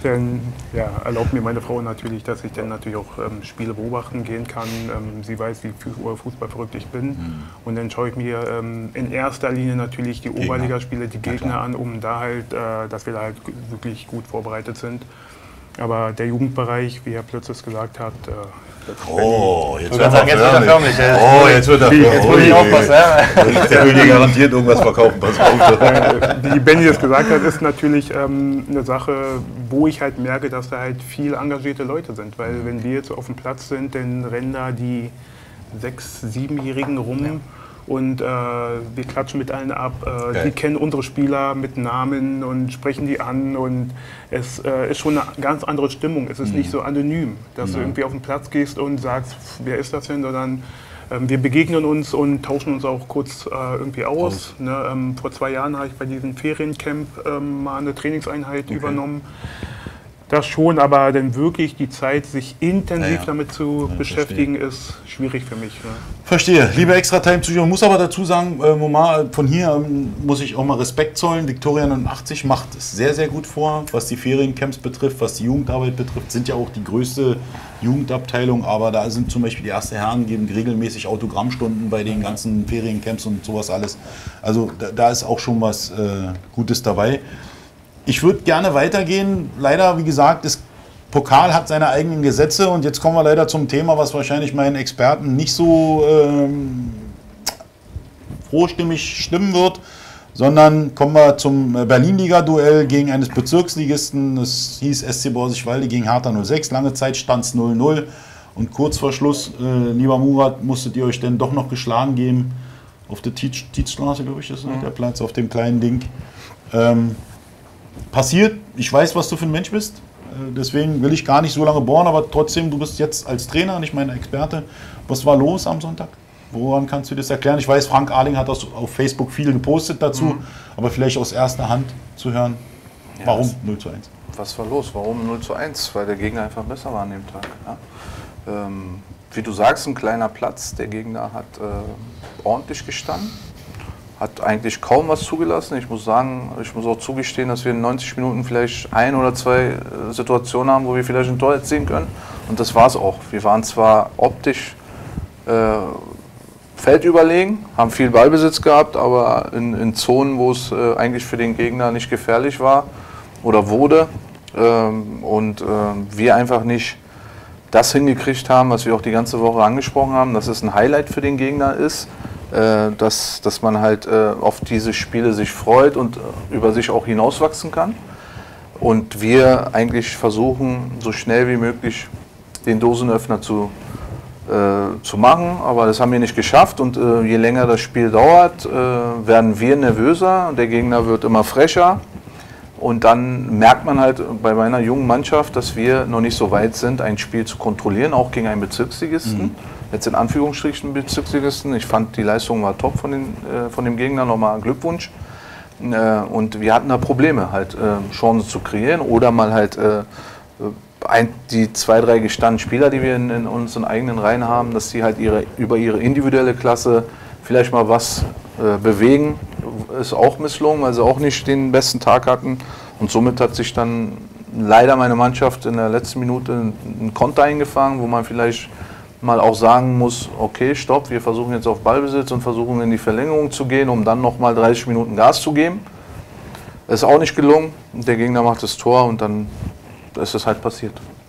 [SPEAKER 3] Dann erlaubt mir meine Frau natürlich, dass ich dann natürlich auch Spiele beobachten gehen kann. Sie weiß, wie fußballverrückt ich bin. Und dann schaue ich mir in erster Linie natürlich die Oberligaspiele, die Gegner an, um da halt, dass wir da halt wirklich gut vorbereitet sind. Aber der Jugendbereich, wie Herr Plötzes gesagt hat,
[SPEAKER 1] jetzt
[SPEAKER 2] wird er förmlich.
[SPEAKER 1] Jetzt wird er förmlich.
[SPEAKER 2] Jetzt muss ich aufpassen.
[SPEAKER 1] Der will dir garantiert irgendwas verkaufen. Pass auf.
[SPEAKER 3] wie Benny es gesagt hat, ist natürlich eine Sache, wo ich halt merke, dass da halt viel engagierte Leute sind. Weil wenn wir jetzt auf dem Platz sind, dann rennen da die 6-, 7-Jährigen rum. Und wir klatschen mit allen ab. Die kennen unsere Spieler mit Namen und sprechen die an. Und es ist schon eine ganz andere Stimmung. Es ist nicht so anonym, dass du irgendwie auf den Platz gehst und sagst, wer ist das denn? Sondern wir begegnen uns und tauschen uns auch kurz irgendwie aus. Ne? Vor 2 Jahren habe ich bei diesem Feriencamp mal eine Trainingseinheit übernommen. Das schon, aber dann wirklich die Zeit, sich intensiv damit zu beschäftigen, ist schwierig für mich. Ne?
[SPEAKER 1] Verstehe. Liebe Extra-Time-Zuschauer, muss aber dazu sagen, von hier muss ich auch mal Respekt zollen. Viktoria 89 macht es sehr, sehr gut vor, was die Feriencamps betrifft, was die Jugendarbeit betrifft. Sind ja auch die größte Jugendabteilung, aber da sind zum Beispiel die ersten Herren, geben regelmäßig Autogrammstunden bei den ganzen Feriencamps und sowas alles. Also da ist auch schon was Gutes dabei. Ich würde gerne weitergehen. Leider, wie gesagt, das Pokal hat seine eigenen Gesetze und jetzt kommen wir leider zum Thema, was wahrscheinlich meinen Experten nicht so frohstimmig stimmen wird, sondern kommen wir zum Berlin-Liga-Duell gegen eines Bezirksligisten. Das hieß SC Borsigwalde gegen Hertha 06. Lange Zeit stand es 0-0 und kurz vor Schluss, lieber Murat, musstet ihr euch denn doch noch geschlagen geben. Auf der Tietzstraße, glaube ich, ist der Platz, auf dem kleinen Ding. Passiert, ich weiß, was du für ein Mensch bist, deswegen will ich gar nicht so lange bohren, aber trotzdem, du bist jetzt als Trainer, nicht mein Experte. Was war los am Sonntag? Woran kannst du das erklären? Ich weiß, Frank Ahling hat das auf Facebook viel gepostet dazu, aber vielleicht aus erster Hand zu hören, warum 0:1?
[SPEAKER 4] Was war los? Warum 0:1? Weil der Gegner einfach besser war an dem Tag. Ja? Wie du sagst, ein kleiner Platz, der Gegner hat ordentlich gestanden. Hat eigentlich kaum was zugelassen. Ich muss sagen, ich muss auch zugestehen, dass wir in 90 Minuten vielleicht 1 oder 2 Situationen haben, wo wir vielleicht ein Tor erzielen können. Und das war es auch. Wir waren zwar optisch feldüberlegen, haben viel Ballbesitz gehabt, aber in Zonen, wo es eigentlich für den Gegner nicht gefährlich war oder wurde. Wir einfach nicht das hingekriegt haben, was wir auch die ganze Woche angesprochen haben, dass es ein Highlight für den Gegner ist. Dass man halt auf diese Spiele sich freut und über sich auch hinauswachsen kann. Und wir eigentlich versuchen, so schnell wie möglich den Dosenöffner zu machen, aber das haben wir nicht geschafft. Und je länger das Spiel dauert, werden wir nervöser und der Gegner wird immer frecher. Und dann merkt man halt bei meiner jungen Mannschaft, dass wir noch nicht so weit sind, ein Spiel zu kontrollieren, auch gegen einen Bezirksligisten. Jetzt in Anführungsstrichen Bezirksligisten. Ich fand, die Leistung war top von dem Gegner. Nochmal Glückwunsch. Und wir hatten da Probleme, halt Chancen zu kreieren oder mal halt die 2, 3 gestandenen Spieler, die wir in unseren eigenen Reihen haben, dass die halt über ihre individuelle Klasse vielleicht mal was bewegen. Ist auch misslungen, weil sie auch nicht den besten Tag hatten. Und somit hat sich dann leider meine Mannschaft in der letzten Minute einen Konter eingefangen, wo man vielleicht mal auch sagen muss, okay, stopp, wir versuchen jetzt auf Ballbesitz und versuchen in die Verlängerung zu gehen, um dann nochmal 30 Minuten Gas zu geben. Das ist auch nicht gelungen. Der Gegner macht das Tor und dann ist es halt passiert.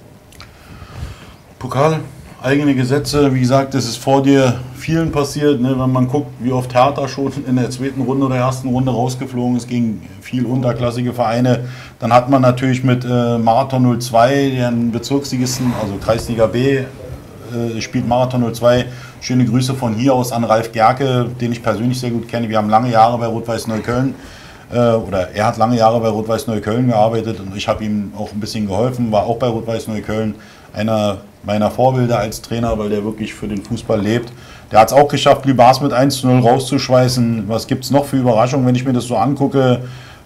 [SPEAKER 1] Pokal, eigene Gesetze, wie gesagt, es ist vor dir vielen passiert, ne? Wenn man guckt, wie oft Hertha schon in der 2. Runde oder 1. Runde rausgeflogen ist gegen viel unterklassige Vereine. Dann hat man natürlich mit Marathon 02, den Bezirksligisten, also Kreisliga B, spielt Marathon 02. Schöne Grüße von hier aus an Ralf Gerke, den ich persönlich sehr gut kenne. Wir haben lange Jahre bei Rot-Weiß Neukölln, oder er hat lange Jahre bei Rot-Weiß Neukölln gearbeitet und ich habe ihm auch ein bisschen geholfen, war auch bei Rot-Weiß Neukölln, einer meiner Vorbilder als Trainer, weil der wirklich für den Fußball lebt. Der hat es auch geschafft, Lübars mit 1:0 rauszuschweißen. Was gibt es noch für Überraschungen, wenn ich mir das so angucke?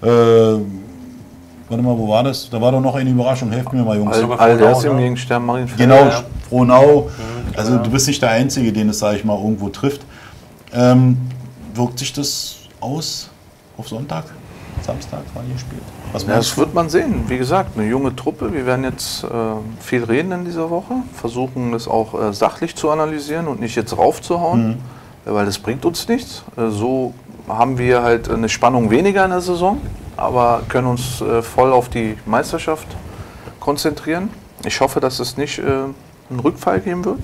[SPEAKER 1] Warte mal, wo war das? Da war doch noch eine Überraschung. Helft mir mal, Jungs.
[SPEAKER 4] Aldersim gegen Stern Marienfeld.
[SPEAKER 1] Genau, ja. Frohnau. Also du bist nicht der Einzige, den es, sage ich mal, irgendwo trifft. Wirkt sich das aus auf Sonntag? Samstag, wann ihr spielt? Was
[SPEAKER 4] Ja, das wird man sehen. Wie gesagt, eine junge Truppe. Wir werden jetzt viel reden in dieser Woche, versuchen das auch sachlich zu analysieren und nicht jetzt raufzuhauen, weil das bringt uns nichts. So haben wir halt eine Spannung weniger in der Saison, aber können uns voll auf die Meisterschaft konzentrieren. Ich hoffe, dass es nicht einen Rückfall geben wird.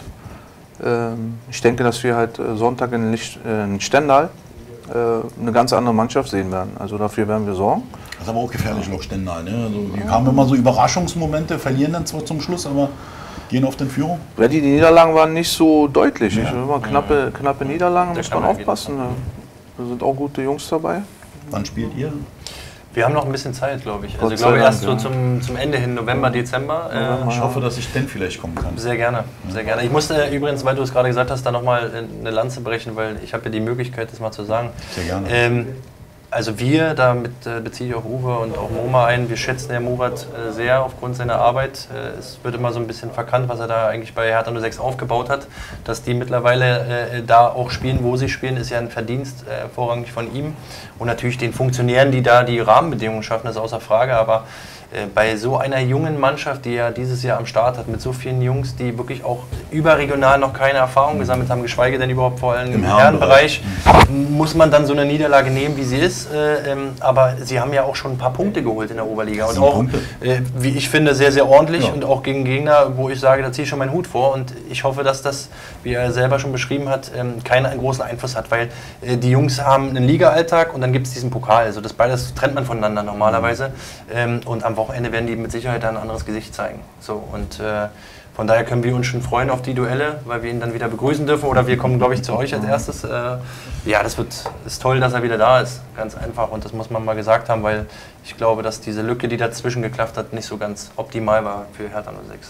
[SPEAKER 4] Ich denke, dass wir halt Sonntag in Stendal eine ganz andere Mannschaft sehen werden. Also dafür werden wir sorgen.
[SPEAKER 1] Das ist aber auch gefährlich, Lok Stendal. Ne? Also, die haben immer so Überraschungsmomente, verlieren dann zwar zum Schluss, aber gehen oft in Führung.
[SPEAKER 4] Ja, die Niederlagen waren nicht so deutlich. Immer knappe Niederlagen, muss man aufpassen. Da sind auch gute Jungs dabei.
[SPEAKER 1] Wann spielt ihr?
[SPEAKER 2] Wir haben noch ein bisschen Zeit, glaube ich. Also
[SPEAKER 4] Gott
[SPEAKER 2] ich glaube
[SPEAKER 4] sei
[SPEAKER 2] erst
[SPEAKER 4] Dank,
[SPEAKER 2] so zum Ende hin, November, Dezember.
[SPEAKER 1] Ich hoffe, dass ich denn vielleicht kommen kann.
[SPEAKER 2] Sehr gerne, sehr gerne. Ich musste übrigens, weil du es gerade gesagt hast, da nochmal eine Lanze brechen, weil ich habe ja die Möglichkeit, das mal zu sagen.
[SPEAKER 1] Sehr gerne.
[SPEAKER 2] Also wir, damit beziehe ich auch Uwe und auch Moma ein, wir schätzen Herrn Murat sehr aufgrund seiner Arbeit. Es wird immer so ein bisschen verkannt, was er da eigentlich bei Hertha 06 aufgebaut hat. Dass die mittlerweile da auch spielen, wo sie spielen, ist ja ein Verdienst vorrangig von ihm. Und natürlich den Funktionären, die da die Rahmenbedingungen schaffen, ist außer Frage. Aber bei so einer jungen Mannschaft, die ja dieses Jahr am Start hat, mit so vielen Jungs, die wirklich auch überregional noch keine Erfahrung gesammelt haben, geschweige denn überhaupt vor allem im Herrenbereich, muss man dann so eine Niederlage nehmen, wie sie ist. Aber sie haben ja auch schon ein paar Punkte geholt in der Oberliga. Und auch, wie ich finde, sehr, sehr ordentlich und auch gegen Gegner, wo ich sage, da ziehe ich schon meinen Hut vor. Und ich hoffe, dass das, wie er selber schon beschrieben hat, keinen großen Einfluss hat, weil die Jungs haben einen Liga-Alltag und dann gibt es diesen Pokal. Also das beides trennt man voneinander normalerweise. Und am Wochenende werden die mit Sicherheit ein anderes Gesicht zeigen. So, und von daher können wir uns schon freuen auf die Duelle, weil wir ihn dann wieder begrüßen dürfen. Oder wir kommen, glaube ich, zu euch als erstes. Ja, ist toll, dass er wieder da ist. Ganz einfach. Und das muss man mal gesagt haben, weil ich glaube, dass diese Lücke, die dazwischen geklafft hat, nicht so ganz optimal war für Hertha 06.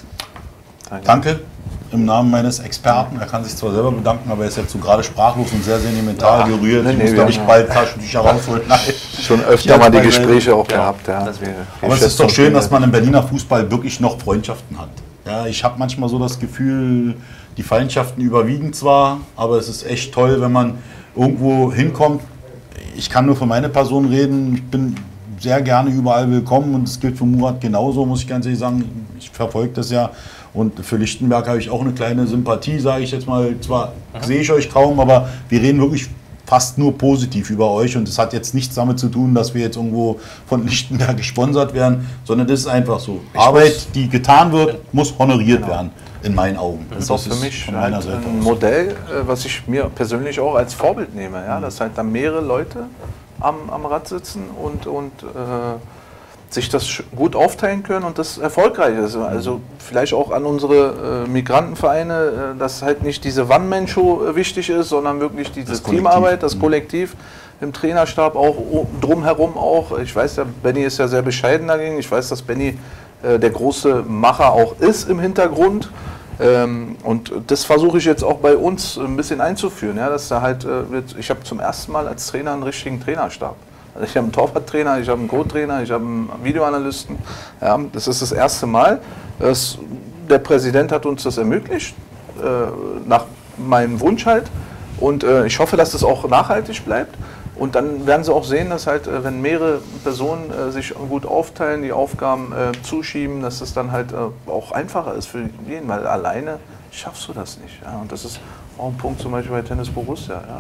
[SPEAKER 1] Danke im Namen meines Experten. Er kann sich zwar selber bedanken, aber er ist jetzt so gerade sprachlos und sehr sentimental gerührt. Ich muss, glaube ich, bald Taschentücher rausholen.
[SPEAKER 4] Schon öfter mal die Gespräche auch gehabt. Ja.
[SPEAKER 1] Aber es ist doch schön, dass man im Berliner Fußball wirklich noch Freundschaften hat. Ja, ich habe manchmal so das Gefühl, die Feindschaften überwiegen zwar, aber es ist echt toll, wenn man irgendwo hinkommt. Ich kann nur für meine Person reden. Ich bin sehr gerne überall willkommen und es gilt für Murat genauso, muss ich ganz ehrlich sagen. Ich verfolge das ja. Und für Lichtenberg habe ich auch eine kleine Sympathie, sage ich jetzt mal. Zwar sehe ich euch kaum, aber wir reden wirklich fast nur positiv über euch. Und es hat jetzt nichts damit zu tun, dass wir jetzt irgendwo von Lichtenberg gesponsert werden, sondern das ist einfach so. Arbeit, die getan wird, muss honoriert werden, in meinen Augen.
[SPEAKER 4] Das ist auch für mich halt ein Modell, was ich mir persönlich auch als Vorbild nehme. Ja? Dass halt dann mehrere Leute am Rad sitzen und sich das gut aufteilen können und das erfolgreich ist. Also vielleicht auch an unsere Migrantenvereine, dass halt nicht diese One-Man-Show wichtig ist, sondern wirklich diese Teamarbeit, das Kollektiv im Trainerstab auch drumherum auch. Ich weiß ja, Benny ist ja sehr bescheiden dagegen. Ich weiß, dass Benny der große Macher auch ist im Hintergrund. Und das versuche ich jetzt auch bei uns ein bisschen einzuführen. Ja, dass da halt ich habe zum ersten Mal als Trainer einen richtigen Trainerstab. Also ich habe einen Torwarttrainer, ich habe einen Co-Trainer, ich habe einen Videoanalysten. Ja, das ist das erste Mal. Der Präsident hat uns das ermöglicht, nach meinem Wunsch halt. Und ich hoffe, dass das auch nachhaltig bleibt. Und dann werden Sie auch sehen, dass halt, wenn mehrere Personen sich gut aufteilen, die Aufgaben zuschieben, dass es dann halt auch einfacher ist für jeden, weil alleine schaffst du das nicht. Ja? Und das ist auch ein Punkt zum Beispiel bei Tennis Borussia. Ja?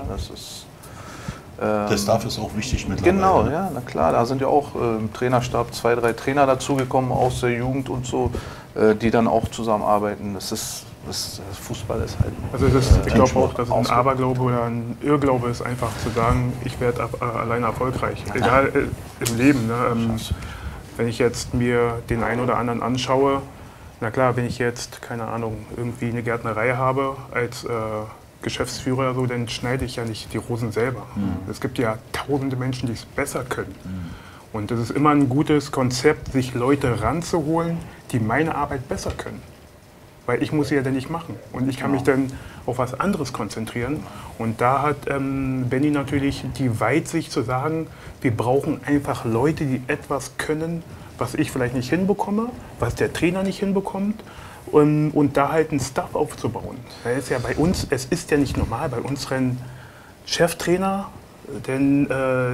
[SPEAKER 1] Der Staff ist auch wichtig mittlerweile.
[SPEAKER 4] Genau, ja, na klar, da sind ja auch im Trainerstab 2, 3 Trainer dazugekommen aus der Jugend und so, die dann auch zusammenarbeiten. Fußball ist halt.
[SPEAKER 3] Also ich glaube auch, dass es ein Aberglaube oder ein Irrglaube ist, einfach zu sagen, ich werde alleine erfolgreich. Egal im Leben. Ne? Wenn ich jetzt mir den einen oder anderen anschaue, na klar, wenn ich jetzt, keine Ahnung, irgendwie eine Gärtnerei habe als Geschäftsführer oder so, dann schneide ich ja nicht die Rosen selber. Es gibt ja tausende Menschen, die es besser können. Und es ist immer ein gutes Konzept, sich Leute ranzuholen, die meine Arbeit besser können. Weil ich muss sie ja dann nicht machen. Und ich kann mich dann auf was anderes konzentrieren. Und da hat Benny natürlich die Weitsicht zu sagen, wir brauchen einfach Leute, die etwas können, was ich vielleicht nicht hinbekomme, was der Trainer nicht hinbekommt. Und da halt einen Staff aufzubauen. Das ist ja bei uns, es ist ja nicht normal, bei unseren Cheftrainer denn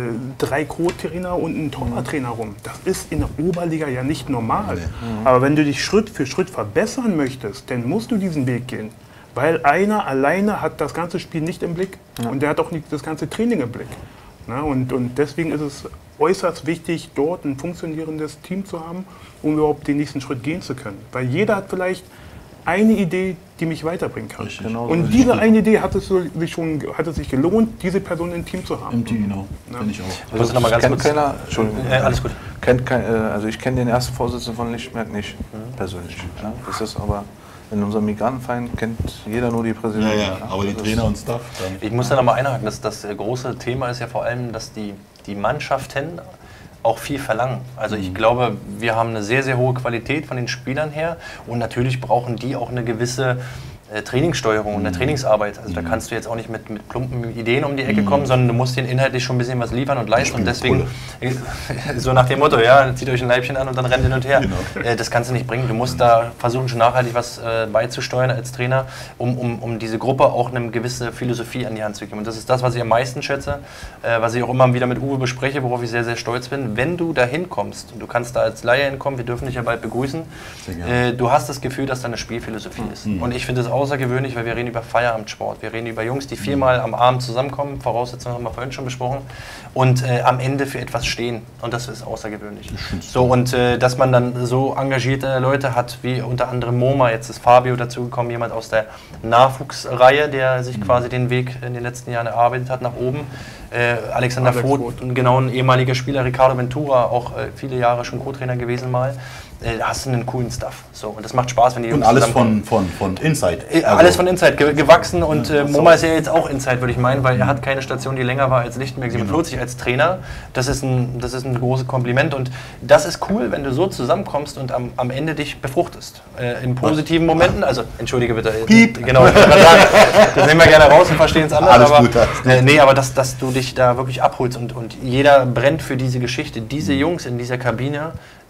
[SPEAKER 3] 3 Co-Trainer und ein Torwarttrainer rum. Das ist in der Oberliga ja nicht normal. Aber wenn du dich Schritt für Schritt verbessern möchtest, dann musst du diesen Weg gehen. Weil einer alleine hat das ganze Spiel nicht im Blick und der hat auch nicht das ganze Training im Blick. Na, und deswegen ist es äußerst wichtig, dort ein funktionierendes Team zu haben, um überhaupt den nächsten Schritt gehen zu können. Weil jeder hat vielleicht eine Idee, die mich weiterbringen kann.
[SPEAKER 4] Genau
[SPEAKER 3] und
[SPEAKER 4] so
[SPEAKER 3] diese eine Idee hat es sich gelohnt, diese Person im Team zu haben.
[SPEAKER 1] Im Team, genau. Finde ich auch.
[SPEAKER 2] Also, noch mal ganz
[SPEAKER 4] kennt
[SPEAKER 2] kurz.
[SPEAKER 4] keiner, Entschuldigung.
[SPEAKER 2] Alles gut.
[SPEAKER 4] Also ich kenne den ersten Vorsitzenden von Lichtenberg nicht, persönlich. Ja, das ist aber, in unserem Migrantenverein kennt jeder nur die Präsidenten.
[SPEAKER 1] Ja, aber die Trainer und Staff. Dann.
[SPEAKER 2] Ich muss da nochmal einhaken, das große Thema ist ja vor allem, dass die Mannschaften auch viel verlangen. Also ich glaube, wir haben eine sehr, sehr hohe Qualität von den Spielern her und natürlich brauchen die auch eine gewisse Trainingssteuerung und eine Trainingsarbeit. Also da kannst du jetzt auch nicht mit plumpen Ideen um die Ecke kommen, sondern du musst denen inhaltlich schon ein bisschen was liefern und leisten. Und deswegen, so nach dem Motto, ja, zieht euch ein Leibchen an und dann rennt hin und her. Genau. Das kannst du nicht bringen. Du musst da versuchen, schon nachhaltig was beizusteuern als Trainer, um diese Gruppe auch eine gewisse Philosophie an die Hand zu geben. Und das ist das, was ich am meisten schätze, was ich auch immer wieder mit Uwe bespreche, worauf ich sehr, sehr stolz bin. Wenn du da hinkommst, und du kannst da als Laie hinkommen, wir dürfen dich ja bald begrüßen, du hast das Gefühl, dass da eine Spielphilosophie ist. Und ich finde es außergewöhnlich, weil wir reden über Feierabendsport. Wir reden über Jungs, die 4-mal am Abend zusammenkommen, Voraussetzungen haben wir vorhin schon besprochen, und am Ende für etwas stehen. Und das ist außergewöhnlich. So, und dass man dann so engagierte Leute hat, wie unter anderem Moma, jetzt ist Fabio dazugekommen, jemand aus der Nachwuchsreihe, der sich quasi den Weg in den letzten Jahren erarbeitet hat nach oben. Alexander Voth, genau ein ehemaliger Spieler, Ricardo Ventura, auch viele Jahre schon Co-Trainer gewesen mal. Hast du einen coolen Stuff. So, und das macht Spaß, wenn die Jungs
[SPEAKER 1] und alles von Inside.
[SPEAKER 2] Alles von Inside gewachsen und Moma ist ja jetzt auch Inside, würde ich meinen, weil er hat keine Station, die länger war als Lichtenberg 47 als Trainer. Das ist ein großes Kompliment und das ist cool, wenn du so zusammenkommst und am Ende dich befruchtest. In positiven Momenten, also entschuldige bitte.
[SPEAKER 1] Piep.
[SPEAKER 2] Genau, ich sagen, das nehmen wir gerne raus und verstehen es anders.
[SPEAKER 1] Alles
[SPEAKER 2] aber,
[SPEAKER 1] gut.
[SPEAKER 2] nee, aber dass du dich da wirklich abholst und jeder brennt für diese Geschichte. Diese Jungs in dieser Kabine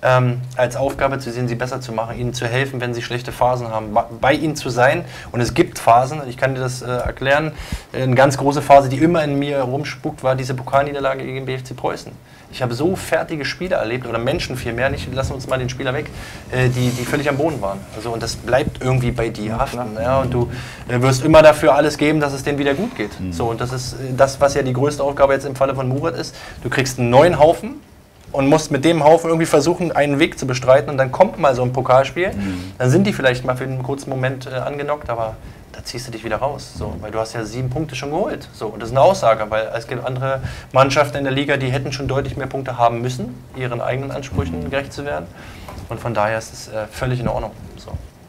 [SPEAKER 2] als Aufgabe zu sehen, sie besser zu machen, ihnen zu helfen, wenn sie schlechte Phasen haben, bei ihnen zu sein. Und es gibt Phasen, ich kann dir das erklären, eine ganz große Phase, die immer in mir rumspuckt, war diese Pokalniederlage gegen BFC Preußen. Ich habe so fertige Spieler erlebt, oder Menschen vielmehr, nicht, lassen uns mal den Spieler weg, die völlig am Boden waren. Also, und das bleibt irgendwie bei dir haften. Ja, und du wirst immer dafür alles geben, dass es denen wieder gut geht. So, und das ist das, was ja die größte Aufgabe jetzt im Falle von Murat ist. Du kriegst einen neuen Haufen, und musst mit dem Haufen irgendwie versuchen, einen Weg zu bestreiten und dann kommt mal so ein Pokalspiel, dann sind die vielleicht mal für einen kurzen Moment angenockt, aber da ziehst du dich wieder raus, so, weil du hast ja 7 Punkte schon geholt. So, und das ist eine Aussage, weil es gibt andere Mannschaften in der Liga, die hätten schon deutlich mehr Punkte haben müssen, ihren eigenen Ansprüchen gerecht zu werden, und von daher ist es völlig in Ordnung. So.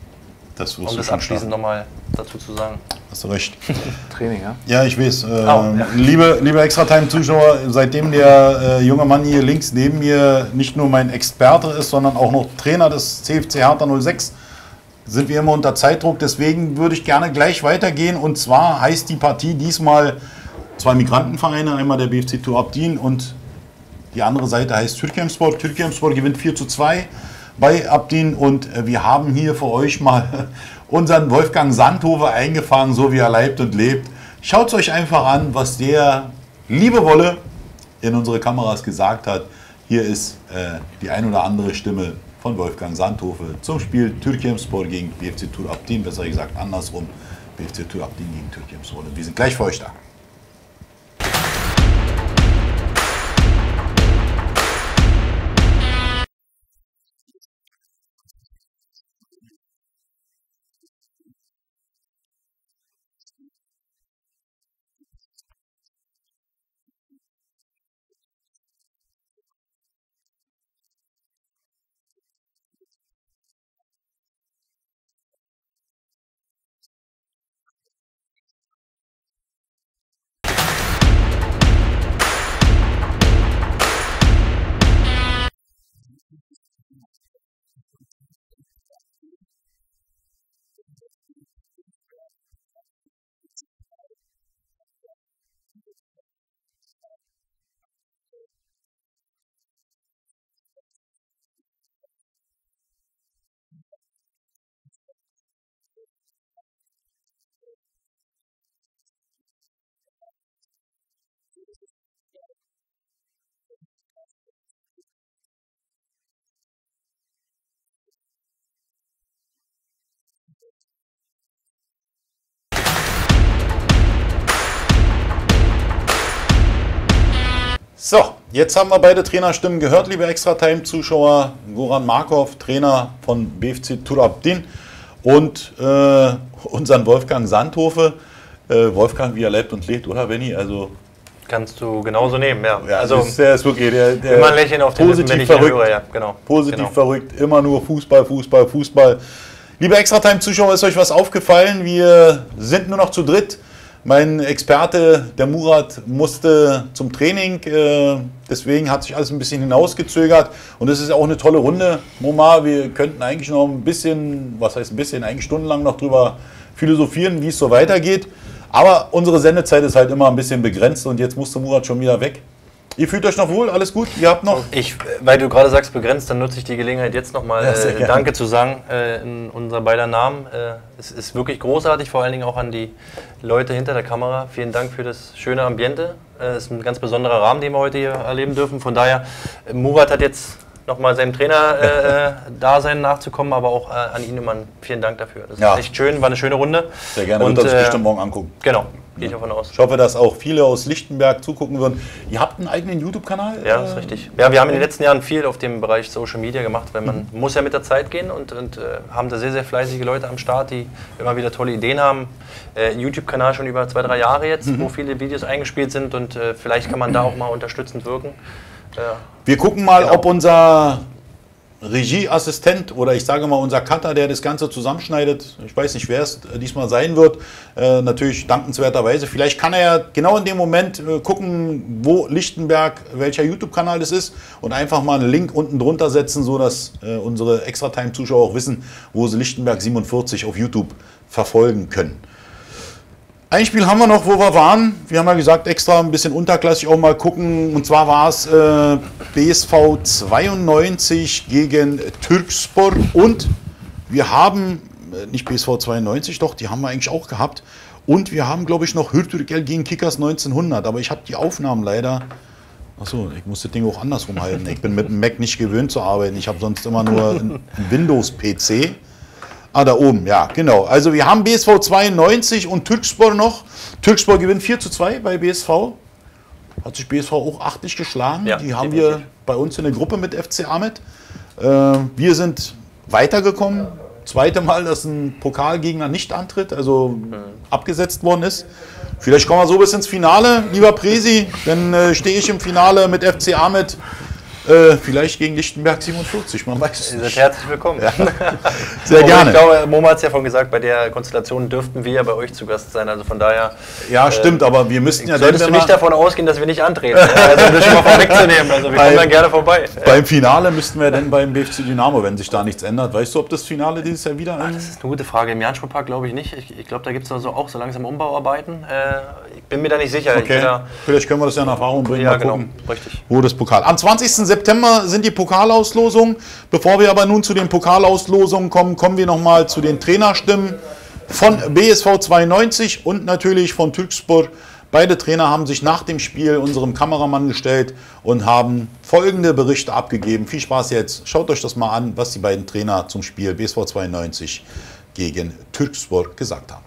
[SPEAKER 1] Das
[SPEAKER 2] Um das abschließend nochmal dazu zu sagen.
[SPEAKER 1] Hast du recht.
[SPEAKER 4] Training, ja?
[SPEAKER 1] Ja, ich weiß.
[SPEAKER 2] Ja.
[SPEAKER 1] Liebe Extra-Time-Zuschauer, seitdem der junge Mann hier links neben mir nicht nur mein Experte ist, sondern auch noch Trainer des CFC Hertha 06, sind wir immer unter Zeitdruck. Deswegen würde ich gerne gleich weitergehen. Und zwar heißt die Partie diesmal 2 Migrantenvereine, einmal der BFC Tur Abdin und die andere Seite heißt Türkiyemspor. Türkiyemspor gewinnt 4:2 bei Abdin und wir haben hier für euch mal unseren Wolfgang Sandhofer eingefangen, so wie er leibt und lebt. Schaut es euch einfach an, was der liebe Wolle in unsere Kameras gesagt hat. Hier ist die ein oder andere Stimme von Wolfgang Sandhofer zum Spiel Türkiyemspor gegen BFC Tur Abdin, besser gesagt andersrum, BFC Tur Abdin gegen Türkiyemspor. Wir sind gleich für euch da. So, jetzt haben wir beide Trainerstimmen gehört, liebe Extra-Time-Zuschauer. Goran Markov, Trainer von BFC Turabdin, und unseren Wolfgang Sandhofe. Wolfgang, wie er lebt und lebt, oder Benni? Also,
[SPEAKER 2] kannst du genauso nehmen, ja.
[SPEAKER 1] ja, also der ist wirklich der
[SPEAKER 2] immer ein Lächeln auf den Lippen, wenn ich ihn höre, ja, genau.
[SPEAKER 1] Positiv verrückt, immer nur Fußball, Fußball, Fußball. Liebe Extra-Time-Zuschauer, ist euch was aufgefallen? Wir sind nur noch zu dritt. Mein Experte, der Murat, musste zum Training, deswegen hat sich alles ein bisschen hinausgezögert. Und es ist auch eine tolle Runde, Momar. Wir könnten eigentlich noch ein bisschen, was heißt ein bisschen, eigentlich stundenlang noch drüber philosophieren, wie es so weitergeht. Aber unsere Sendezeit ist halt immer ein bisschen begrenzt und jetzt musste Murat schon wieder weg. Ihr fühlt euch noch wohl? Alles gut? Ihr habt noch?
[SPEAKER 2] Weil du gerade sagst begrenzt, dann nutze ich die Gelegenheit jetzt nochmal Danke zu sagen in unser beider Namen. Es ist wirklich großartig, vor allen Dingen auch an die Leute hinter der Kamera. Vielen Dank für das schöne Ambiente. Es ist ein ganz besonderer Rahmen, den wir heute hier erleben dürfen. Von daher, Murat hat jetzt nochmal seinem Trainer-Dasein nachzukommen, aber auch an ihn immer vielen Dank dafür. Das ist echt schön, war eine schöne Runde.
[SPEAKER 1] Sehr gerne, wird uns bestimmt morgen angucken.
[SPEAKER 2] Genau, gehe ich davon aus.
[SPEAKER 1] Ich hoffe, dass auch viele aus Lichtenberg zugucken würden. Ihr habt einen eigenen YouTube-Kanal?
[SPEAKER 2] Ja, das ist richtig. Ja, wir haben in den letzten Jahren viel auf dem Bereich Social Media gemacht, weil man muss ja mit der Zeit gehen und haben da sehr, sehr fleißige Leute am Start, die immer wieder tolle Ideen haben. YouTube-Kanal schon über 2-3 Jahre jetzt, wo viele Videos eingespielt sind und vielleicht kann man da auch mal unterstützend wirken.
[SPEAKER 1] Wir gucken mal, ob unser Regieassistent oder ich sage mal unser Cutter, der das Ganze zusammenschneidet, ich weiß nicht, wer es diesmal sein wird, natürlich dankenswerterweise. Vielleicht kann er ja genau in dem Moment gucken, wo Lichtenberg, welcher YouTube-Kanal das ist und einfach mal einen Link unten drunter setzen, sodass unsere Extra-Time-Zuschauer auch wissen, wo sie Lichtenberg 47 auf YouTube verfolgen können. Ein Spiel haben wir noch, wo wir waren. Wir haben ja gesagt, extra ein bisschen unterklassig auch mal gucken. Und zwar war es BSV 92 gegen Türkspor. Und wir haben, nicht BSV 92, doch, die haben wir eigentlich auch gehabt. Und wir haben, glaube ich, noch Hürtürkel gegen Kickers 1900. Aber ich habe die Aufnahmen leider. Achso, ich muss das Ding auch andersrum halten. Ich bin mit dem Mac nicht gewöhnt zu arbeiten. Ich habe sonst immer nur einen Windows-PC. Ah, da oben, ja, genau. Also wir haben BSV 92 und Türkspor noch. Türkspor gewinnt 4:2 bei BSV. Hat sich BSV auch achtlich geschlagen.
[SPEAKER 2] Ja,
[SPEAKER 1] die haben wir bei uns in der Gruppe mit FC Ahmed. Wir sind weitergekommen. Zweite Mal, dass ein Pokalgegner nicht antritt, also abgesetzt worden ist. Vielleicht kommen wir so bis ins Finale, lieber Presi. Dann stehe ich im Finale mit FC Ahmed. Vielleicht gegen Lichtenberg 47, man weiß es nicht.
[SPEAKER 2] Ihr seid herzlich willkommen.
[SPEAKER 1] Ja. Sehr gerne.
[SPEAKER 2] Ich glaube, Moma hat es ja vorhin gesagt, bei der Konstellation dürften wir ja bei euch zu Gast sein. Also von daher.
[SPEAKER 1] Ja, stimmt, aber wir müssten ja
[SPEAKER 2] solltest du nicht davon ausgehen, dass wir nicht antreten. Also um das schon mal vorwegzunehmen. Also wir kommen dann gerne vorbei.
[SPEAKER 1] Beim Finale müssten wir dann beim BFC Dynamo, wenn sich da nichts ändert. Weißt du, ob das Finale dieses Jahr wieder
[SPEAKER 2] Das ist eine gute Frage. Im Jansportpark glaube ich nicht. Ich glaube, da gibt es also auch so langsam Umbauarbeiten. Ich bin mir da nicht sicher.
[SPEAKER 1] Okay. Vielleicht können wir das ja in Erfahrung bringen.
[SPEAKER 2] Ja, genau. Richtig.
[SPEAKER 1] Wo das Pokal. Am 20. September sind die Pokalauslosungen. Bevor wir aber nun zu den Pokalauslosungen kommen, kommen wir nochmal zu den Trainerstimmen von BSV 92 und natürlich von Türkspor. Beide Trainer haben sich nach dem Spiel unserem Kameramann gestellt und haben folgende Berichte abgegeben. Viel Spaß jetzt. Schaut euch das mal an, was die beiden Trainer zum Spiel BSV 92 gegen Türkspor gesagt haben.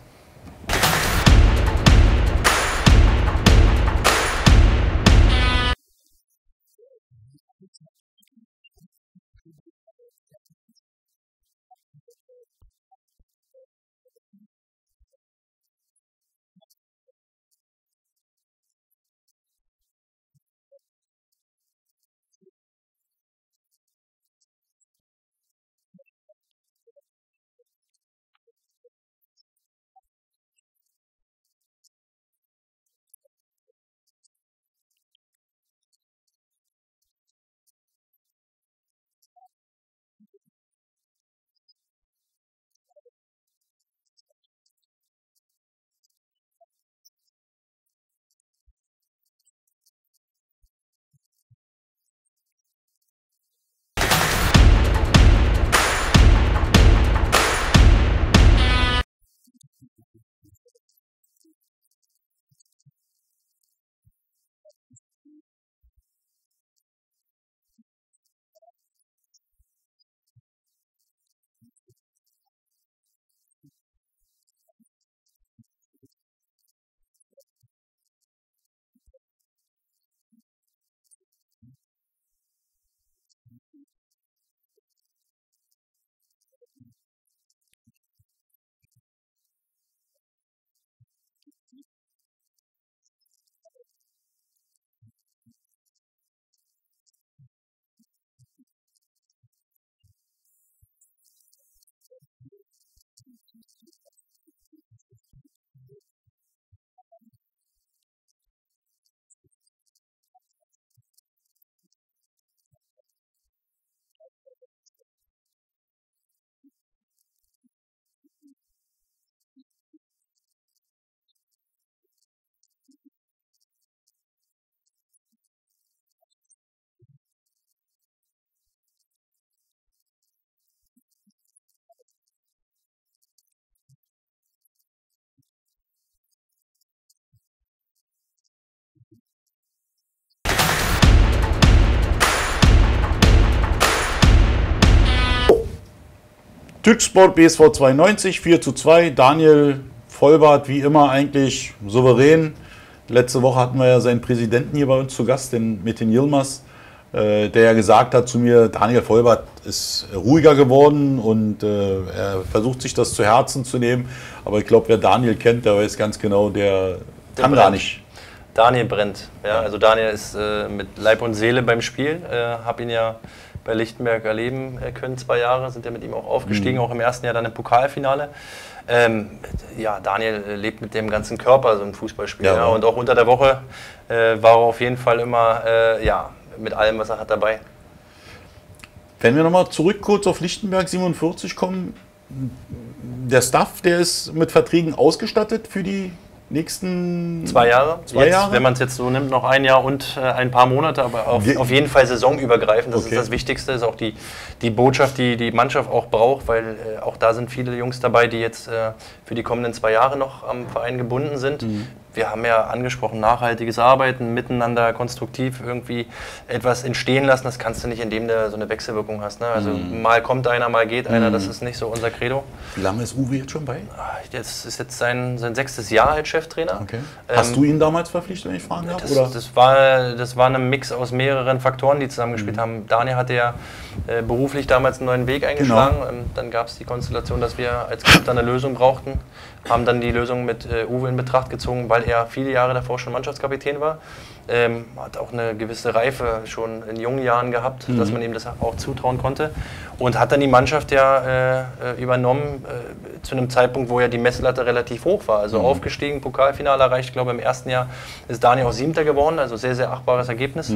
[SPEAKER 1] Türksport BSV 92, 4:2. Daniel Vollbart wie immer eigentlich souverän. Letzte Woche hatten wir ja seinen Präsidenten hier bei uns zu Gast, den Metin Yilmaz, der ja gesagt hat zu mir, Daniel Vollbart ist ruhiger geworden und er versucht sich das zu Herzen zu nehmen. Aber ich glaube, wer Daniel kennt, der weiß ganz genau, der kann gar nicht.
[SPEAKER 2] Daniel brennt. Ja, also Daniel ist mit Leib und Seele beim Spiel. Habe ihn ja bei Lichtenberg erleben können, 2 Jahre, sind ja mit ihm auch aufgestiegen, auch im ersten Jahr dann im Pokalfinale. Ja, Daniel lebt mit dem ganzen Körper so ein Fußballspiel. Ja, und auch unter der Woche war er auf jeden Fall immer ja, mit allem, was er hat, dabei.
[SPEAKER 1] Wenn wir nochmal zurück kurz auf Lichtenberg 47 kommen, der Staff, der ist mit Verträgen ausgestattet für die nächsten
[SPEAKER 2] 2 Jahre.
[SPEAKER 1] Zwei Jahre?
[SPEAKER 2] Wenn man es jetzt so nimmt, noch 1 Jahr und ein paar Monate, aber auf jeden Fall saisonübergreifend. Das ist das Wichtigste, ist auch die Botschaft, die die Mannschaft auch braucht, weil auch da sind viele Jungs dabei, die jetzt für die kommenden 2 Jahre noch am Verein gebunden sind. Wir haben ja angesprochen, nachhaltiges Arbeiten, miteinander konstruktiv irgendwie etwas entstehen lassen. Das kannst du nicht, indem du so eine Wechselwirkung hast. Ne? Also mal kommt einer, mal geht einer. Das ist nicht so unser Credo.
[SPEAKER 1] Wie lange ist Uwe jetzt schon bei?
[SPEAKER 2] Das ist jetzt sein 6. Jahr als Cheftrainer.
[SPEAKER 1] Okay. Hast du ihn damals verpflichtet, wenn ich fragen darf?
[SPEAKER 2] Das war ein Mix aus mehreren Faktoren, die zusammengespielt haben. Daniel hatte ja beruflich damals einen neuen Weg eingeschlagen. Genau. Dann gab es die Konstellation, dass wir als Club dann eine Lösung brauchten. Haben dann die Lösung mit Uwe in Betracht gezogen, weil er viele Jahre davor schon Mannschaftskapitän war. Hat auch eine gewisse Reife schon in jungen Jahren gehabt, dass man ihm das auch zutrauen konnte. Und hat dann die Mannschaft ja übernommen zu einem Zeitpunkt, wo ja die Messlatte relativ hoch war. Also aufgestiegen, Pokalfinale erreicht. Ich glaube, im ersten Jahr ist Daniel auch 7. geworden, also sehr, sehr achtbares Ergebnis.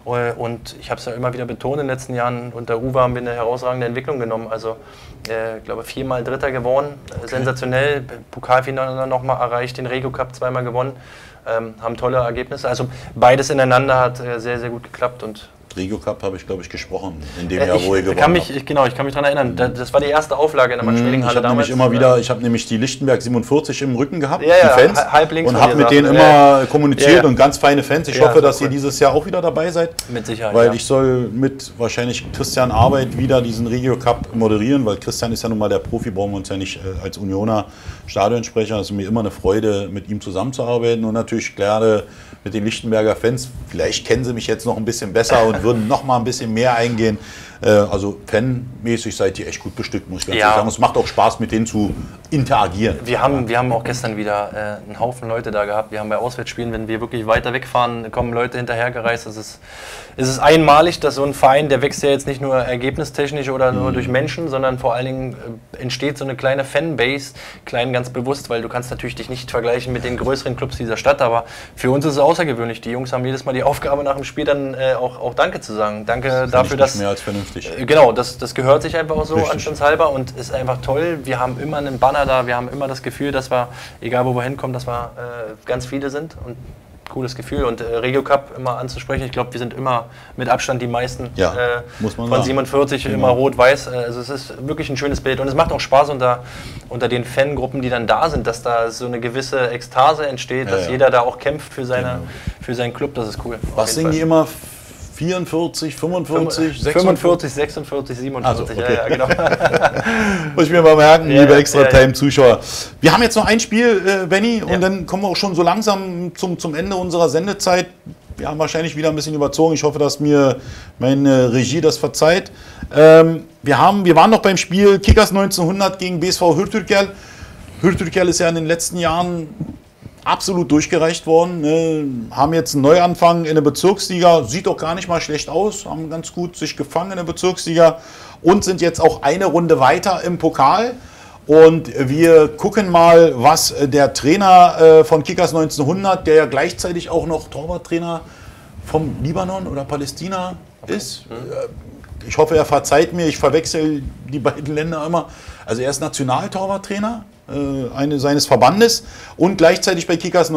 [SPEAKER 2] Und ich habe es ja immer wieder betont, in den letzten Jahren unter Uwe haben wir eine herausragende Entwicklung genommen. Also ich glaube, 4-mal Dritter geworden, sensationell. Pokalfinale nochmal erreicht, den Regio Cup 2-mal gewonnen. Haben tolle Ergebnisse. Also beides ineinander hat sehr, sehr gut geklappt. Und
[SPEAKER 1] Regio Cup habe ich, glaube ich, gesprochen, in dem Jahr, wo ihr gewonnen habt.
[SPEAKER 2] Genau, ich kann mich daran erinnern. Das war die erste Auflage in der Max-Schmeling-Halle damals.
[SPEAKER 1] Ich habe nämlich die Lichtenberg 47 im Rücken gehabt,
[SPEAKER 2] die
[SPEAKER 1] Fans,
[SPEAKER 2] halblinks,
[SPEAKER 1] und habe mit denen immer kommuniziert und ganz feine Fans. Ich hoffe, dass ihr dieses Jahr auch wieder dabei seid.
[SPEAKER 2] Mit Sicherheit,
[SPEAKER 1] weil ich soll mit wahrscheinlich Christian Arbeit wieder diesen Regio Cup moderieren, weil Christian ist ja nun mal der Profi, brauchen wir uns ja nicht als Unioner Stadionsprecher. Es ist mir immer eine Freude, mit ihm zusammenzuarbeiten und natürlich gerade mit den Lichtenberger Fans. Vielleicht kennen sie mich jetzt noch ein bisschen besser und würden noch mal ein bisschen mehr eingehen. Also fanmäßig seid ihr echt gut bestückt, muss ich ganz ehrlich sagen. Es macht auch Spaß, mit denen zu interagieren.
[SPEAKER 2] Wir haben auch gestern wieder einen Haufen Leute da gehabt. Wir haben bei Auswärtsspielen, wenn wir wirklich weiter wegfahren, kommen Leute hinterhergereist. Es ist einmalig, dass so ein Verein, der wächst ja jetzt nicht nur ergebnistechnisch oder nur durch Menschen, sondern vor allen Dingen entsteht so eine kleine Fanbase, klein ganz bewusst, weil du kannst natürlich dich nicht vergleichen mit den größeren Clubs dieser Stadt, aber für uns ist es außergewöhnlich. Die Jungs haben jedes Mal die Aufgabe, nach dem Spiel dann auch Danke zu sagen. Danke dafür, dass...
[SPEAKER 1] mehr als vernünftig.
[SPEAKER 2] Genau, das gehört sich einfach auch so anstandshalber und ist einfach toll. Wir haben immer einen Banner da, wir haben immer das Gefühl, dass wir, egal wo wir hinkommen, dass wir ganz viele sind und cooles Gefühl. Und Regio Cup immer anzusprechen, ich glaube, wir sind immer mit Abstand die meisten
[SPEAKER 1] muss man
[SPEAKER 2] von
[SPEAKER 1] sagen.
[SPEAKER 2] 47, immer rot-weiß. Also es ist wirklich ein schönes Bild und es macht auch Spaß unter den Fangruppen, die dann da sind, dass da so eine gewisse Ekstase entsteht, dass jeder da auch kämpft für seinen Club, das ist cool.
[SPEAKER 1] Was singen die immer? 44, 45,
[SPEAKER 2] 45, 46, 47,
[SPEAKER 1] also, okay.
[SPEAKER 2] Ja, genau.
[SPEAKER 1] Muss ich mir mal merken, liebe Extra-Time-Zuschauer. Wir haben jetzt noch ein Spiel, Benni, und dann kommen wir auch schon so langsam zum Ende unserer Sendezeit. Wir haben wahrscheinlich wieder ein bisschen überzogen. Ich hoffe, dass mir meine Regie das verzeiht. Wir waren noch beim Spiel Kickers 1900 gegen BSV Hürtürkel. Hürtürkel ist ja in den letzten Jahren absolut durchgereicht worden, ne? Haben jetzt einen Neuanfang in der Bezirksliga, sieht doch gar nicht mal schlecht aus, haben ganz gut sich gefangen in der Bezirksliga und sind jetzt auch eine Runde weiter im Pokal. Und wir gucken mal, was der Trainer von Kickers 1900, der ja gleichzeitig auch noch Torwarttrainer vom Libanon oder Palästina ist. Ich hoffe, er verzeiht mir, ich verwechsel die beiden Länder immer. Also er ist Nationaltorwarttrainer seines Verbandes und gleichzeitig bei Kickers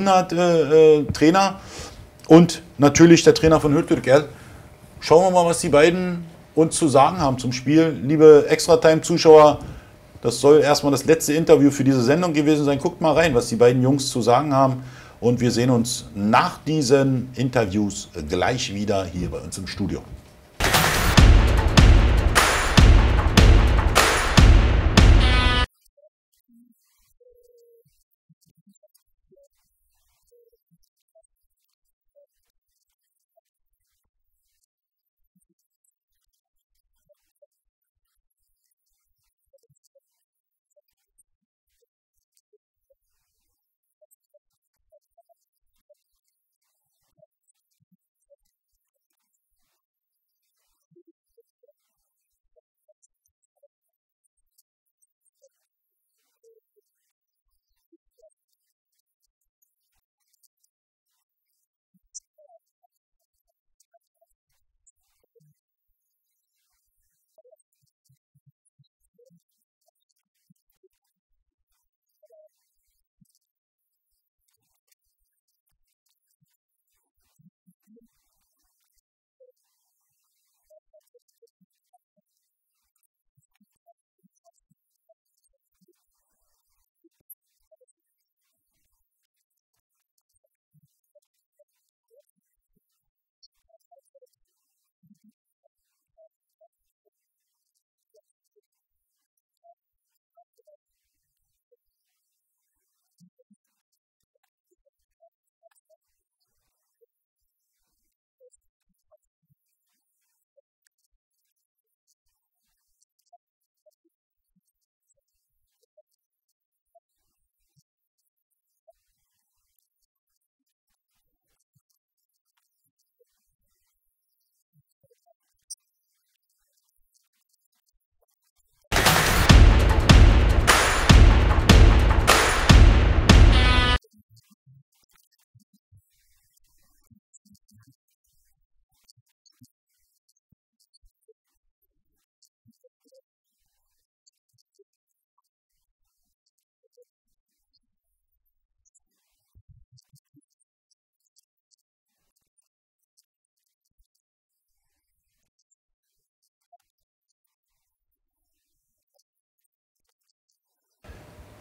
[SPEAKER 1] 1900 Trainer und natürlich der Trainer von Hürtürkel. Schauen wir mal, was die beiden uns zu sagen haben zum Spiel. Liebe Extra-Time-Zuschauer, das soll erstmal das letzte Interview für diese Sendung gewesen sein. Guckt mal rein, was die beiden Jungs zu sagen haben. Und wir sehen uns nach diesen Interviews gleich wieder hier bei uns im Studio.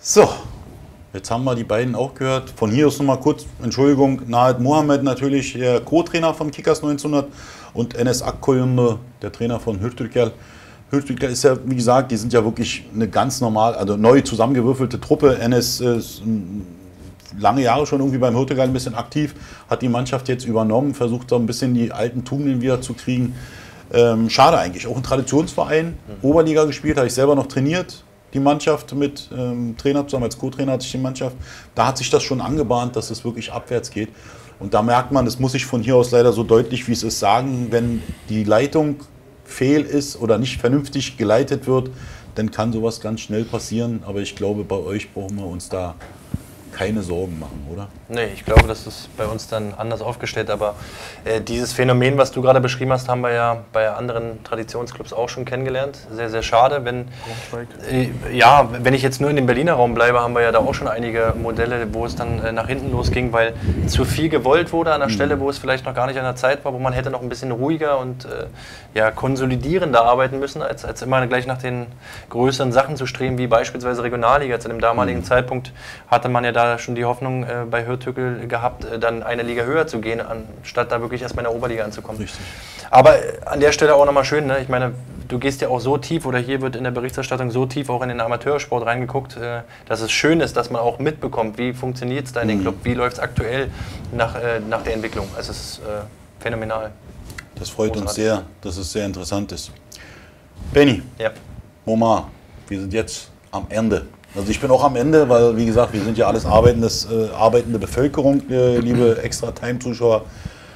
[SPEAKER 1] So, jetzt haben wir die beiden auch gehört. Von hier aus nochmal kurz, Entschuldigung, Nahed Mohammed natürlich, der Co-Trainer von Kickers 1900 und Enes Akkoyunlu, der Trainer von Hürtürkel. Hürtürkel ist ja, wie gesagt, die sind ja wirklich eine ganz normal, also neu zusammengewürfelte Truppe. Enes ist lange Jahre schon irgendwie beim Hürtürkel ein bisschen aktiv, hat die Mannschaft jetzt übernommen, versucht so ein bisschen die alten Tugenden wieder zu kriegen. Schade eigentlich, auch ein Traditionsverein, Oberliga gespielt, habe ich selber noch trainiert, die Mannschaft mit Trainer zusammen, als Co-Trainer hatte ich die Mannschaft. Da hat sich das schon angebahnt, dass es wirklich abwärts geht. Und da merkt man, das muss ich von hier aus leider so deutlich, wie es ist, sagen, wenn die Leitung fehl ist oder nicht vernünftig geleitet wird, dann kann sowas ganz schnell passieren. Aber ich glaube, bei euch brauchen wir uns da keine Sorgen machen, oder?
[SPEAKER 2] Nee, ich glaube, das ist bei uns dann anders aufgestellt, aber dieses Phänomen, was du gerade beschrieben hast, haben wir ja bei anderen Traditionsclubs auch schon kennengelernt. Sehr, sehr schade, wenn ja, wenn ich jetzt nur in dem Berliner Raum bleibe, haben wir ja da auch schon einige Modelle, wo es dann nach hinten losging, weil zu viel gewollt wurde an der Stelle, wo es vielleicht noch gar nicht an der Zeit war, wo man hätte noch ein bisschen ruhiger und ja, konsolidierender arbeiten müssen, als immer gleich nach den größeren Sachen zu streben, wie beispielsweise Regionalliga. Zu dem damaligen Zeitpunkt hatte man ja da schon die Hoffnung bei Hürtürkel gehabt, dann eine Liga höher zu gehen, anstatt da wirklich erstmal in der Oberliga anzukommen.
[SPEAKER 1] Richtig.
[SPEAKER 2] Aber an der Stelle auch nochmal schön, ne? Ich meine, du gehst ja auch so tief, oder hier wird in der Berichterstattung so tief auch in den Amateursport reingeguckt, dass es schön ist, dass man auch mitbekommt, wie funktioniert es da in den Club, wie läuft es aktuell nach der Entwicklung. Also es ist phänomenal.
[SPEAKER 1] Das freut uns sehr, dass es sehr interessant ist. Benny,
[SPEAKER 2] Ja.
[SPEAKER 1] Momar, wir sind jetzt am Ende. Also ich bin auch am Ende, weil wie gesagt, wir sind ja alles arbeitende Bevölkerung, liebe Extra-Time-Zuschauer.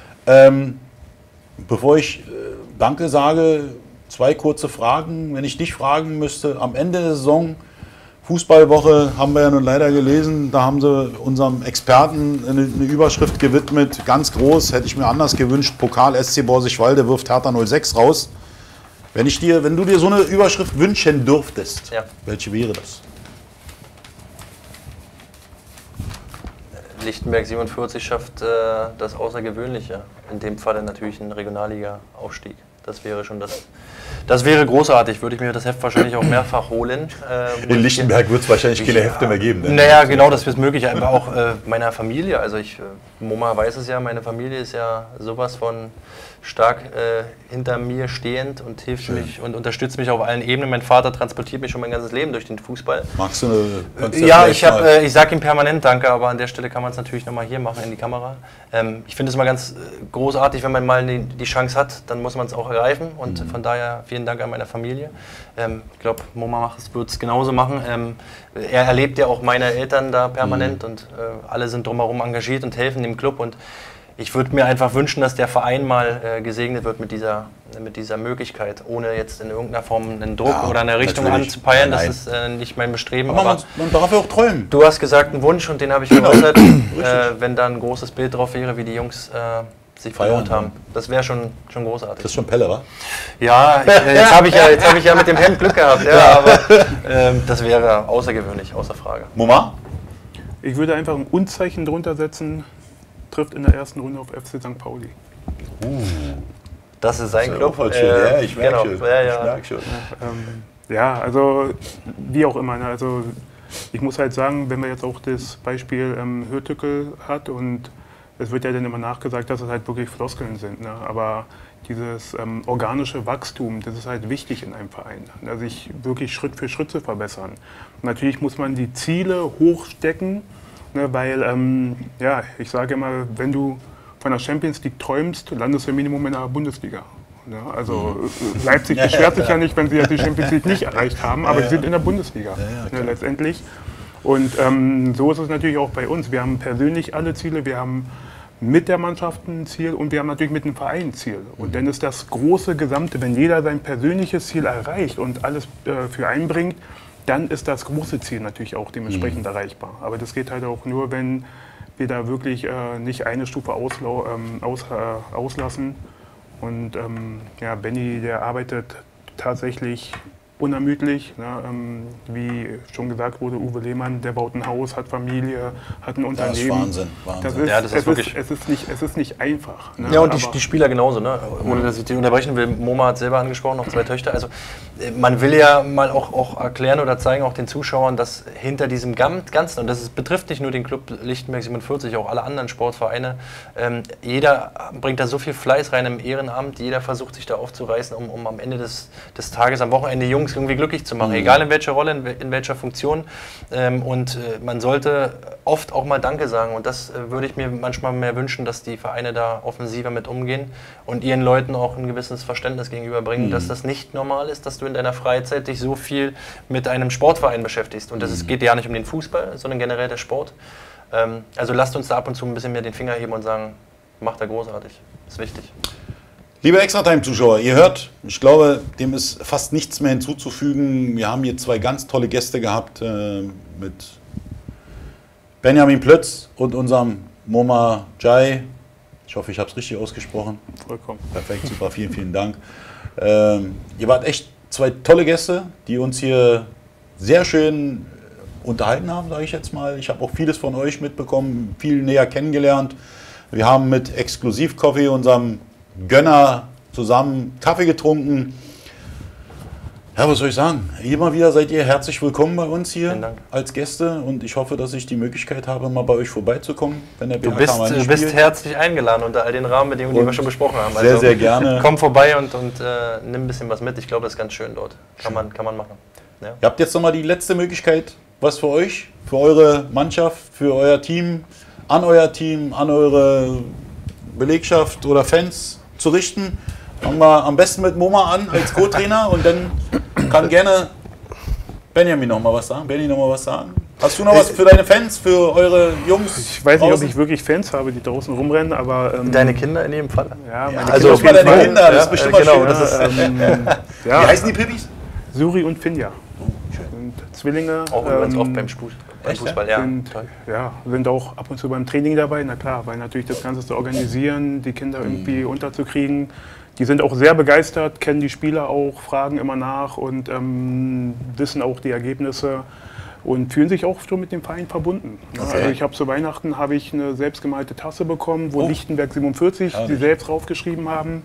[SPEAKER 1] Bevor ich Danke sage, 2 kurze Fragen. Wenn ich dich fragen müsste, am Ende der Saison, Fußballwoche, haben wir ja nun leider gelesen, da haben sie unserem Experten eine Überschrift gewidmet, ganz groß, hätte ich mir anders gewünscht, Pokal SC Borsigwalde wirft Hertha 06 raus. Wenn du dir so eine Überschrift wünschen dürftest,
[SPEAKER 2] Ja.
[SPEAKER 1] welche wäre das?
[SPEAKER 2] Lichtenberg 47 schafft das Außergewöhnliche. In dem Falle natürlich ein Regionalliga-Aufstieg. Das wäre schon das wäre großartig. Würde ich mir das Heft wahrscheinlich auch mehrfach holen.
[SPEAKER 1] In Lichtenberg wird es wahrscheinlich keine Hefte mehr geben.
[SPEAKER 2] Naja, genau, das ist möglich. Aber auch meiner Familie. Also Moma weiß es ja, meine Familie ist ja sowas von stark hinter mir stehend und hilft mich und unterstützt mich auf allen Ebenen. Mein Vater transportiert mich schon mein ganzes Leben durch den Fußball.
[SPEAKER 1] Magst du eine
[SPEAKER 2] Ja, ich sage ihm permanent Danke, aber an der Stelle kann man es natürlich nochmal hier machen in die Kamera. Ich finde es mal ganz großartig, wenn man mal die Chance hat, dann muss man es auch ergreifen und von daher vielen Dank an meine Familie. Ich glaube, Moma wird es genauso machen. Er erlebt ja auch meine Eltern da permanent und alle sind drumherum engagiert und helfen dem Club und ich würde mir einfach wünschen, dass der Verein mal gesegnet wird mit dieser Möglichkeit, ohne jetzt in irgendeiner Form einen Druck oder eine Richtung anzupeilen. Das ist nicht mein Bestreben.
[SPEAKER 1] Aber man darf ja auch träumen.
[SPEAKER 2] Du hast gesagt, einen Wunsch und den habe ich geäußert, wenn da ein großes Bild drauf wäre, wie die Jungs sich verlohnt haben. Das wäre schon großartig.
[SPEAKER 1] Das ist schon Pelle, wa?
[SPEAKER 2] Ja, jetzt habe ich ja mit dem Hemd Glück gehabt, ja, aber das wäre außergewöhnlich, außer Frage.
[SPEAKER 1] Moma?
[SPEAKER 3] Ich würde einfach ein Unzeichen drunter setzen, trifft in der ersten Runde auf FC St. Pauli.
[SPEAKER 2] Das ist sein Club.
[SPEAKER 1] Ja, ich merke schon.
[SPEAKER 2] Ja.
[SPEAKER 1] Ich merke schon.
[SPEAKER 3] Ja, also wie auch immer. Ne? Also ich muss halt sagen, wenn man jetzt auch das Beispiel Hürtürkel hat und es wird ja dann immer nachgesagt, dass es halt wirklich Floskeln sind. Ne? Aber dieses organische Wachstum, das ist halt wichtig in einem Verein. Also sich wirklich Schritt für Schritt zu verbessern. Natürlich muss man die Ziele hochstecken, ne? Weil, ja, ich sage immer, wenn du von der Champions League träumst, landest du im Minimum in der Bundesliga. Ja, also Leipzig beschwert sich ja nicht, wenn sie die Champions League nicht erreicht haben, aber sie sind in der Bundesliga letztendlich. Und so ist es natürlich auch bei uns. Wir haben persönlich alle Ziele, wir haben mit der Mannschaft ein Ziel und wir haben natürlich mit dem Verein ein Ziel. Und dann ist das große Gesamte, wenn jeder sein persönliches Ziel erreicht und alles für einbringt, dann ist das große Ziel natürlich auch dementsprechend erreichbar. Aber das geht halt auch nur, wenn wir da wirklich nicht eine Stufe auslassen. Und ja, Benny, der arbeitet tatsächlich unermüdlich. Ne? Wie schon gesagt wurde, Uwe Lehmann, der baut ein Haus, hat Familie, hat ein Unternehmen.
[SPEAKER 1] Das ist Wahnsinn.
[SPEAKER 3] Es ist nicht einfach. Ne?
[SPEAKER 2] Ja, und die Spieler genauso, ne? Ohne dass ich die unterbrechen will. Moma hat selber angesprochen, noch 2 Töchter. Also man will ja mal auch erklären oder zeigen, auch den Zuschauern, dass hinter diesem Ganzen, und das betrifft nicht nur den Club Lichtenberg 47, auch alle anderen Sportvereine, jeder bringt da so viel Fleiß rein im Ehrenamt, jeder versucht sich da aufzureißen, um am Ende des Tages, am Wochenende Jungs irgendwie glücklich zu machen, egal in welcher Rolle, in welcher Funktion. Man sollte oft auch mal Danke sagen, und das würde ich mir manchmal mehr wünschen, dass die Vereine da offensiver mit umgehen und ihren Leuten auch ein gewisses Verständnis gegenüberbringen, dass das nicht normal ist, dass du in deiner Freizeit dich so viel mit einem Sportverein beschäftigst. Und es geht ja nicht um den Fußball, sondern generell der Sport. Also lasst uns da ab und zu ein bisschen mehr den Finger heben und sagen, macht er großartig, ist wichtig.
[SPEAKER 1] Liebe Extra-Time-Zuschauer, ihr hört, ich glaube, dem ist fast nichts mehr hinzuzufügen. Wir haben hier 2 ganz tolle Gäste gehabt mit Benjamin Plötz und unserem Moma Jai. Ich hoffe, ich habe es richtig ausgesprochen.
[SPEAKER 3] Vollkommen.
[SPEAKER 1] Perfekt, super, vielen, vielen Dank. Ihr wart echt 2 tolle Gäste, die uns hier sehr schön unterhalten haben, sage ich jetzt mal. Ich habe auch vieles von euch mitbekommen, viel näher kennengelernt. Wir haben mit Exklusiv-Coffee, unserem Gönner, zusammen Kaffee getrunken. Ja, was soll ich sagen? Immer wieder seid ihr herzlich willkommen bei uns hier als Gäste, und ich hoffe, dass ich die Möglichkeit habe, mal bei euch vorbeizukommen, wenn der BHK mal nicht
[SPEAKER 2] Du bist herzlich eingeladen unter all den Rahmenbedingungen, die wir schon besprochen haben.
[SPEAKER 1] Sehr, also, sehr gerne.
[SPEAKER 2] Komm vorbei und nimm ein bisschen was mit. Ich glaube, das ist ganz schön dort. Kann man machen. Ja.
[SPEAKER 1] Ihr habt jetzt nochmal die letzte Möglichkeit, was für euch, für eure Mannschaft, für euer Team, an eure Belegschaft oder Fans zu richten. Fangen wir am besten mit Moma an als Co-Trainer, und dann kann gerne Benjamin noch mal was sagen. Benny noch mal was sagen. Hast du noch was für deine Fans, für eure Jungs?
[SPEAKER 3] Ich weiß nicht, ob ich wirklich Fans habe, die draußen rumrennen, aber...
[SPEAKER 2] deine Kinder in jedem Fall.
[SPEAKER 3] Ja, meine
[SPEAKER 1] also
[SPEAKER 3] Kinder,
[SPEAKER 1] deine Kinder, das ist bestimmt
[SPEAKER 2] genau,
[SPEAKER 1] schön.
[SPEAKER 2] Das ist,
[SPEAKER 1] Wie heißen die Pipis?
[SPEAKER 3] Suri und Finja. Sind Zwillinge.
[SPEAKER 2] Auch übrigens oft beim Fußball, ja.
[SPEAKER 3] Sind auch ab und zu beim Training dabei, na klar, weil natürlich das Ganze zu organisieren, die Kinder irgendwie unterzukriegen. Die sind auch sehr begeistert, kennen die Spieler auch, fragen immer nach und wissen auch die Ergebnisse und fühlen sich auch schon mit dem Verein verbunden. Okay. Also ich habe zu Weihnachten eine selbstgemalte Tasse bekommen, wo Lichtenberg 47 sie selbst draufgeschrieben haben.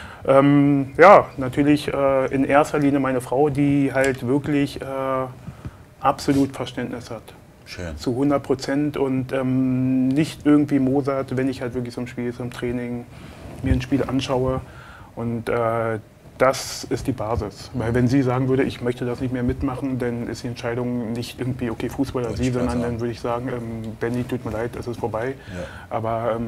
[SPEAKER 3] Natürlich in erster Linie meine Frau, die halt wirklich absolut Verständnis hat.
[SPEAKER 1] Schön.
[SPEAKER 3] Zu 100% und nicht irgendwie mosert, wenn ich halt wirklich so im Spiel, so im Training mir ein Spiel anschaue. Und das ist die Basis. Weil wenn sie sagen würde, ich möchte das nicht mehr mitmachen, dann ist die Entscheidung nicht irgendwie, okay, Fußball oder sie, sondern dann würde ich sagen, Benni, tut mir leid, es ist vorbei. Ja. Aber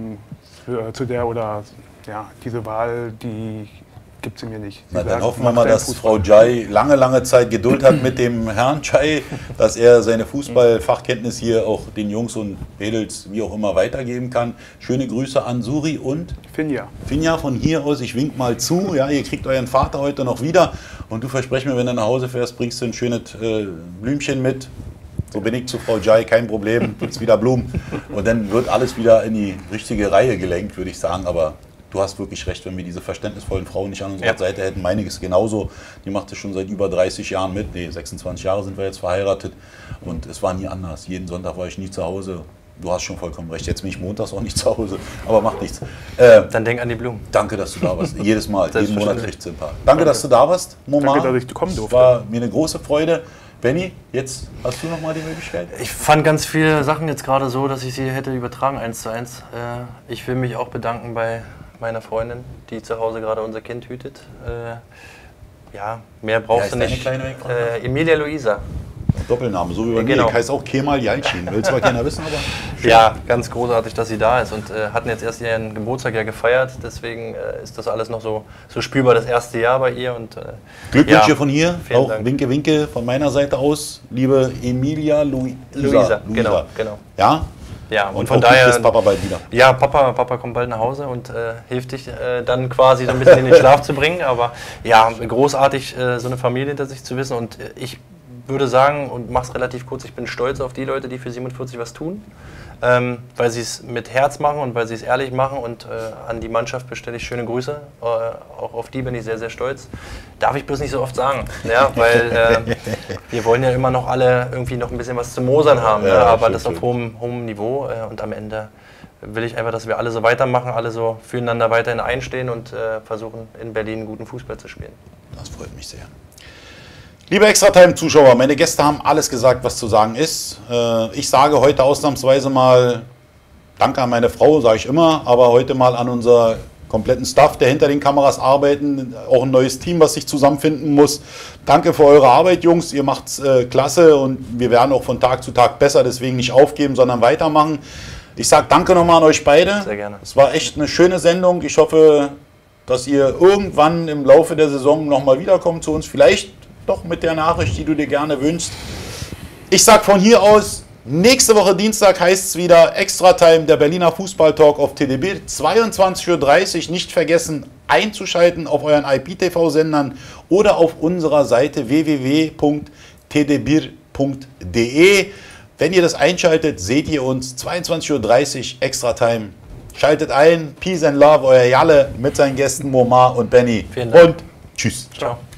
[SPEAKER 3] diese Wahl, die gibt sie mir nicht.
[SPEAKER 1] Na, dann hoffen wir mal, dass Frau Jai lange Zeit Geduld hat mit dem Herrn Jai, dass er seine Fußballfachkenntnis hier auch den Jungs und Mädels wie auch immer weitergeben kann. Schöne Grüße an Suri und
[SPEAKER 3] Finja.
[SPEAKER 1] Finja von hier aus, ich wink mal zu. Ja, ihr kriegt euren Vater heute noch wieder, und du versprech mir, wenn du nach Hause fährst, bringst du ein schönes Blümchen mit. So bin ich zu Frau Jai, kein Problem, gibt's wieder Blumen. Und dann wird alles wieder in die richtige Reihe gelenkt, würde ich sagen. Aber du hast wirklich recht, wenn wir diese verständnisvollen Frauen nicht an unserer Seite hätten. Meine ist genauso. Die macht es schon seit über 30 Jahren mit. Nee, 26 Jahre sind wir jetzt verheiratet. Und es war nie anders. Jeden Sonntag war ich nie zu Hause. Du hast schon vollkommen recht. Jetzt bin ich montags auch nicht zu Hause. Aber macht nichts.
[SPEAKER 2] Dann denk an die Blumen.
[SPEAKER 1] Danke, dass du da warst. Jedes Mal. Jeden Monat kriegst du ein paar. Danke, dass du da warst, Moma.
[SPEAKER 3] Danke, dass ich kommen durfte.
[SPEAKER 1] Es war mir eine große Freude. Benni, jetzt hast du noch mal die Möglichkeit.
[SPEAKER 2] Ich fand ganz viele Sachen jetzt gerade so, dass ich sie hätte übertragen 1:1. Ich will mich auch bedanken bei meiner Freundin, die zu Hause gerade unser Kind hütet. Mehr brauchst du nicht. Emilia Luisa.
[SPEAKER 1] Doppelname, so wie bei mir. Ich heiße auch Kemal Yalcin. Will zwar keiner wissen, aber...
[SPEAKER 2] Ja, ganz großartig, dass sie da ist, und hatten jetzt erst ihren Geburtstag ja gefeiert. Deswegen ist das alles noch so spürbar, das erste Jahr bei ihr. Und,
[SPEAKER 1] Glückwünsche von hier, auch Dank. Winke von meiner Seite aus, liebe Emilia Luisa.
[SPEAKER 2] Genau.
[SPEAKER 1] Ja?
[SPEAKER 2] Ja,
[SPEAKER 1] und von daher ist Papa bald wieder.
[SPEAKER 2] Ja, Papa kommt bald nach Hause und hilft dich dann quasi so ein bisschen in den Schlaf zu bringen. Aber ja, großartig, so eine Familie hinter sich zu wissen. Und ich würde sagen und mache es relativ kurz, ich bin stolz auf die Leute, die für 47 was tun, weil sie es mit Herz machen und weil sie es ehrlich machen und an die Mannschaft bestelle ich schöne Grüße, auch auf die bin ich sehr, sehr stolz. Darf ich bloß nicht so oft sagen, ja, weil wir wollen ja immer noch alle irgendwie noch ein bisschen was zu mosern haben, ja, aber das auf hohem Niveau und am Ende will ich einfach, dass wir alle so weitermachen, alle so füreinander weiterhin einstehen und versuchen in Berlin guten Fußball zu spielen.
[SPEAKER 1] Das freut mich sehr. Liebe Extra-Time-Zuschauer, meine Gäste haben alles gesagt, was zu sagen ist. Ich sage heute ausnahmsweise mal Danke an meine Frau, sage ich immer, aber heute mal an unser kompletten Staff, der hinter den Kameras arbeiten, auch ein neues Team, was sich zusammenfinden muss. Danke für eure Arbeit, Jungs, ihr macht's klasse und wir werden auch von Tag zu Tag besser, deswegen nicht aufgeben, sondern weitermachen. Ich sage danke nochmal an euch beide.
[SPEAKER 2] Sehr gerne.
[SPEAKER 1] Es war echt eine schöne Sendung. Ich hoffe, dass ihr irgendwann im Laufe der Saison nochmal wiederkommt zu uns. Vielleicht doch mit der Nachricht, die du dir gerne wünschst. Ich sage von hier aus, nächste Woche Dienstag heißt es wieder Extra Time, der Berliner Fußball-Talk auf TDB. 22:30 Uhr, nicht vergessen einzuschalten auf euren IPTV-Sendern oder auf unserer Seite www.tdbir.de. Wenn ihr das einschaltet, seht ihr uns 22:30 Uhr Extra Time. Schaltet ein. Peace and Love, euer Jalle mit seinen Gästen Momar und Benny.
[SPEAKER 2] Vielen Dank.
[SPEAKER 1] Und tschüss.
[SPEAKER 2] Ciao.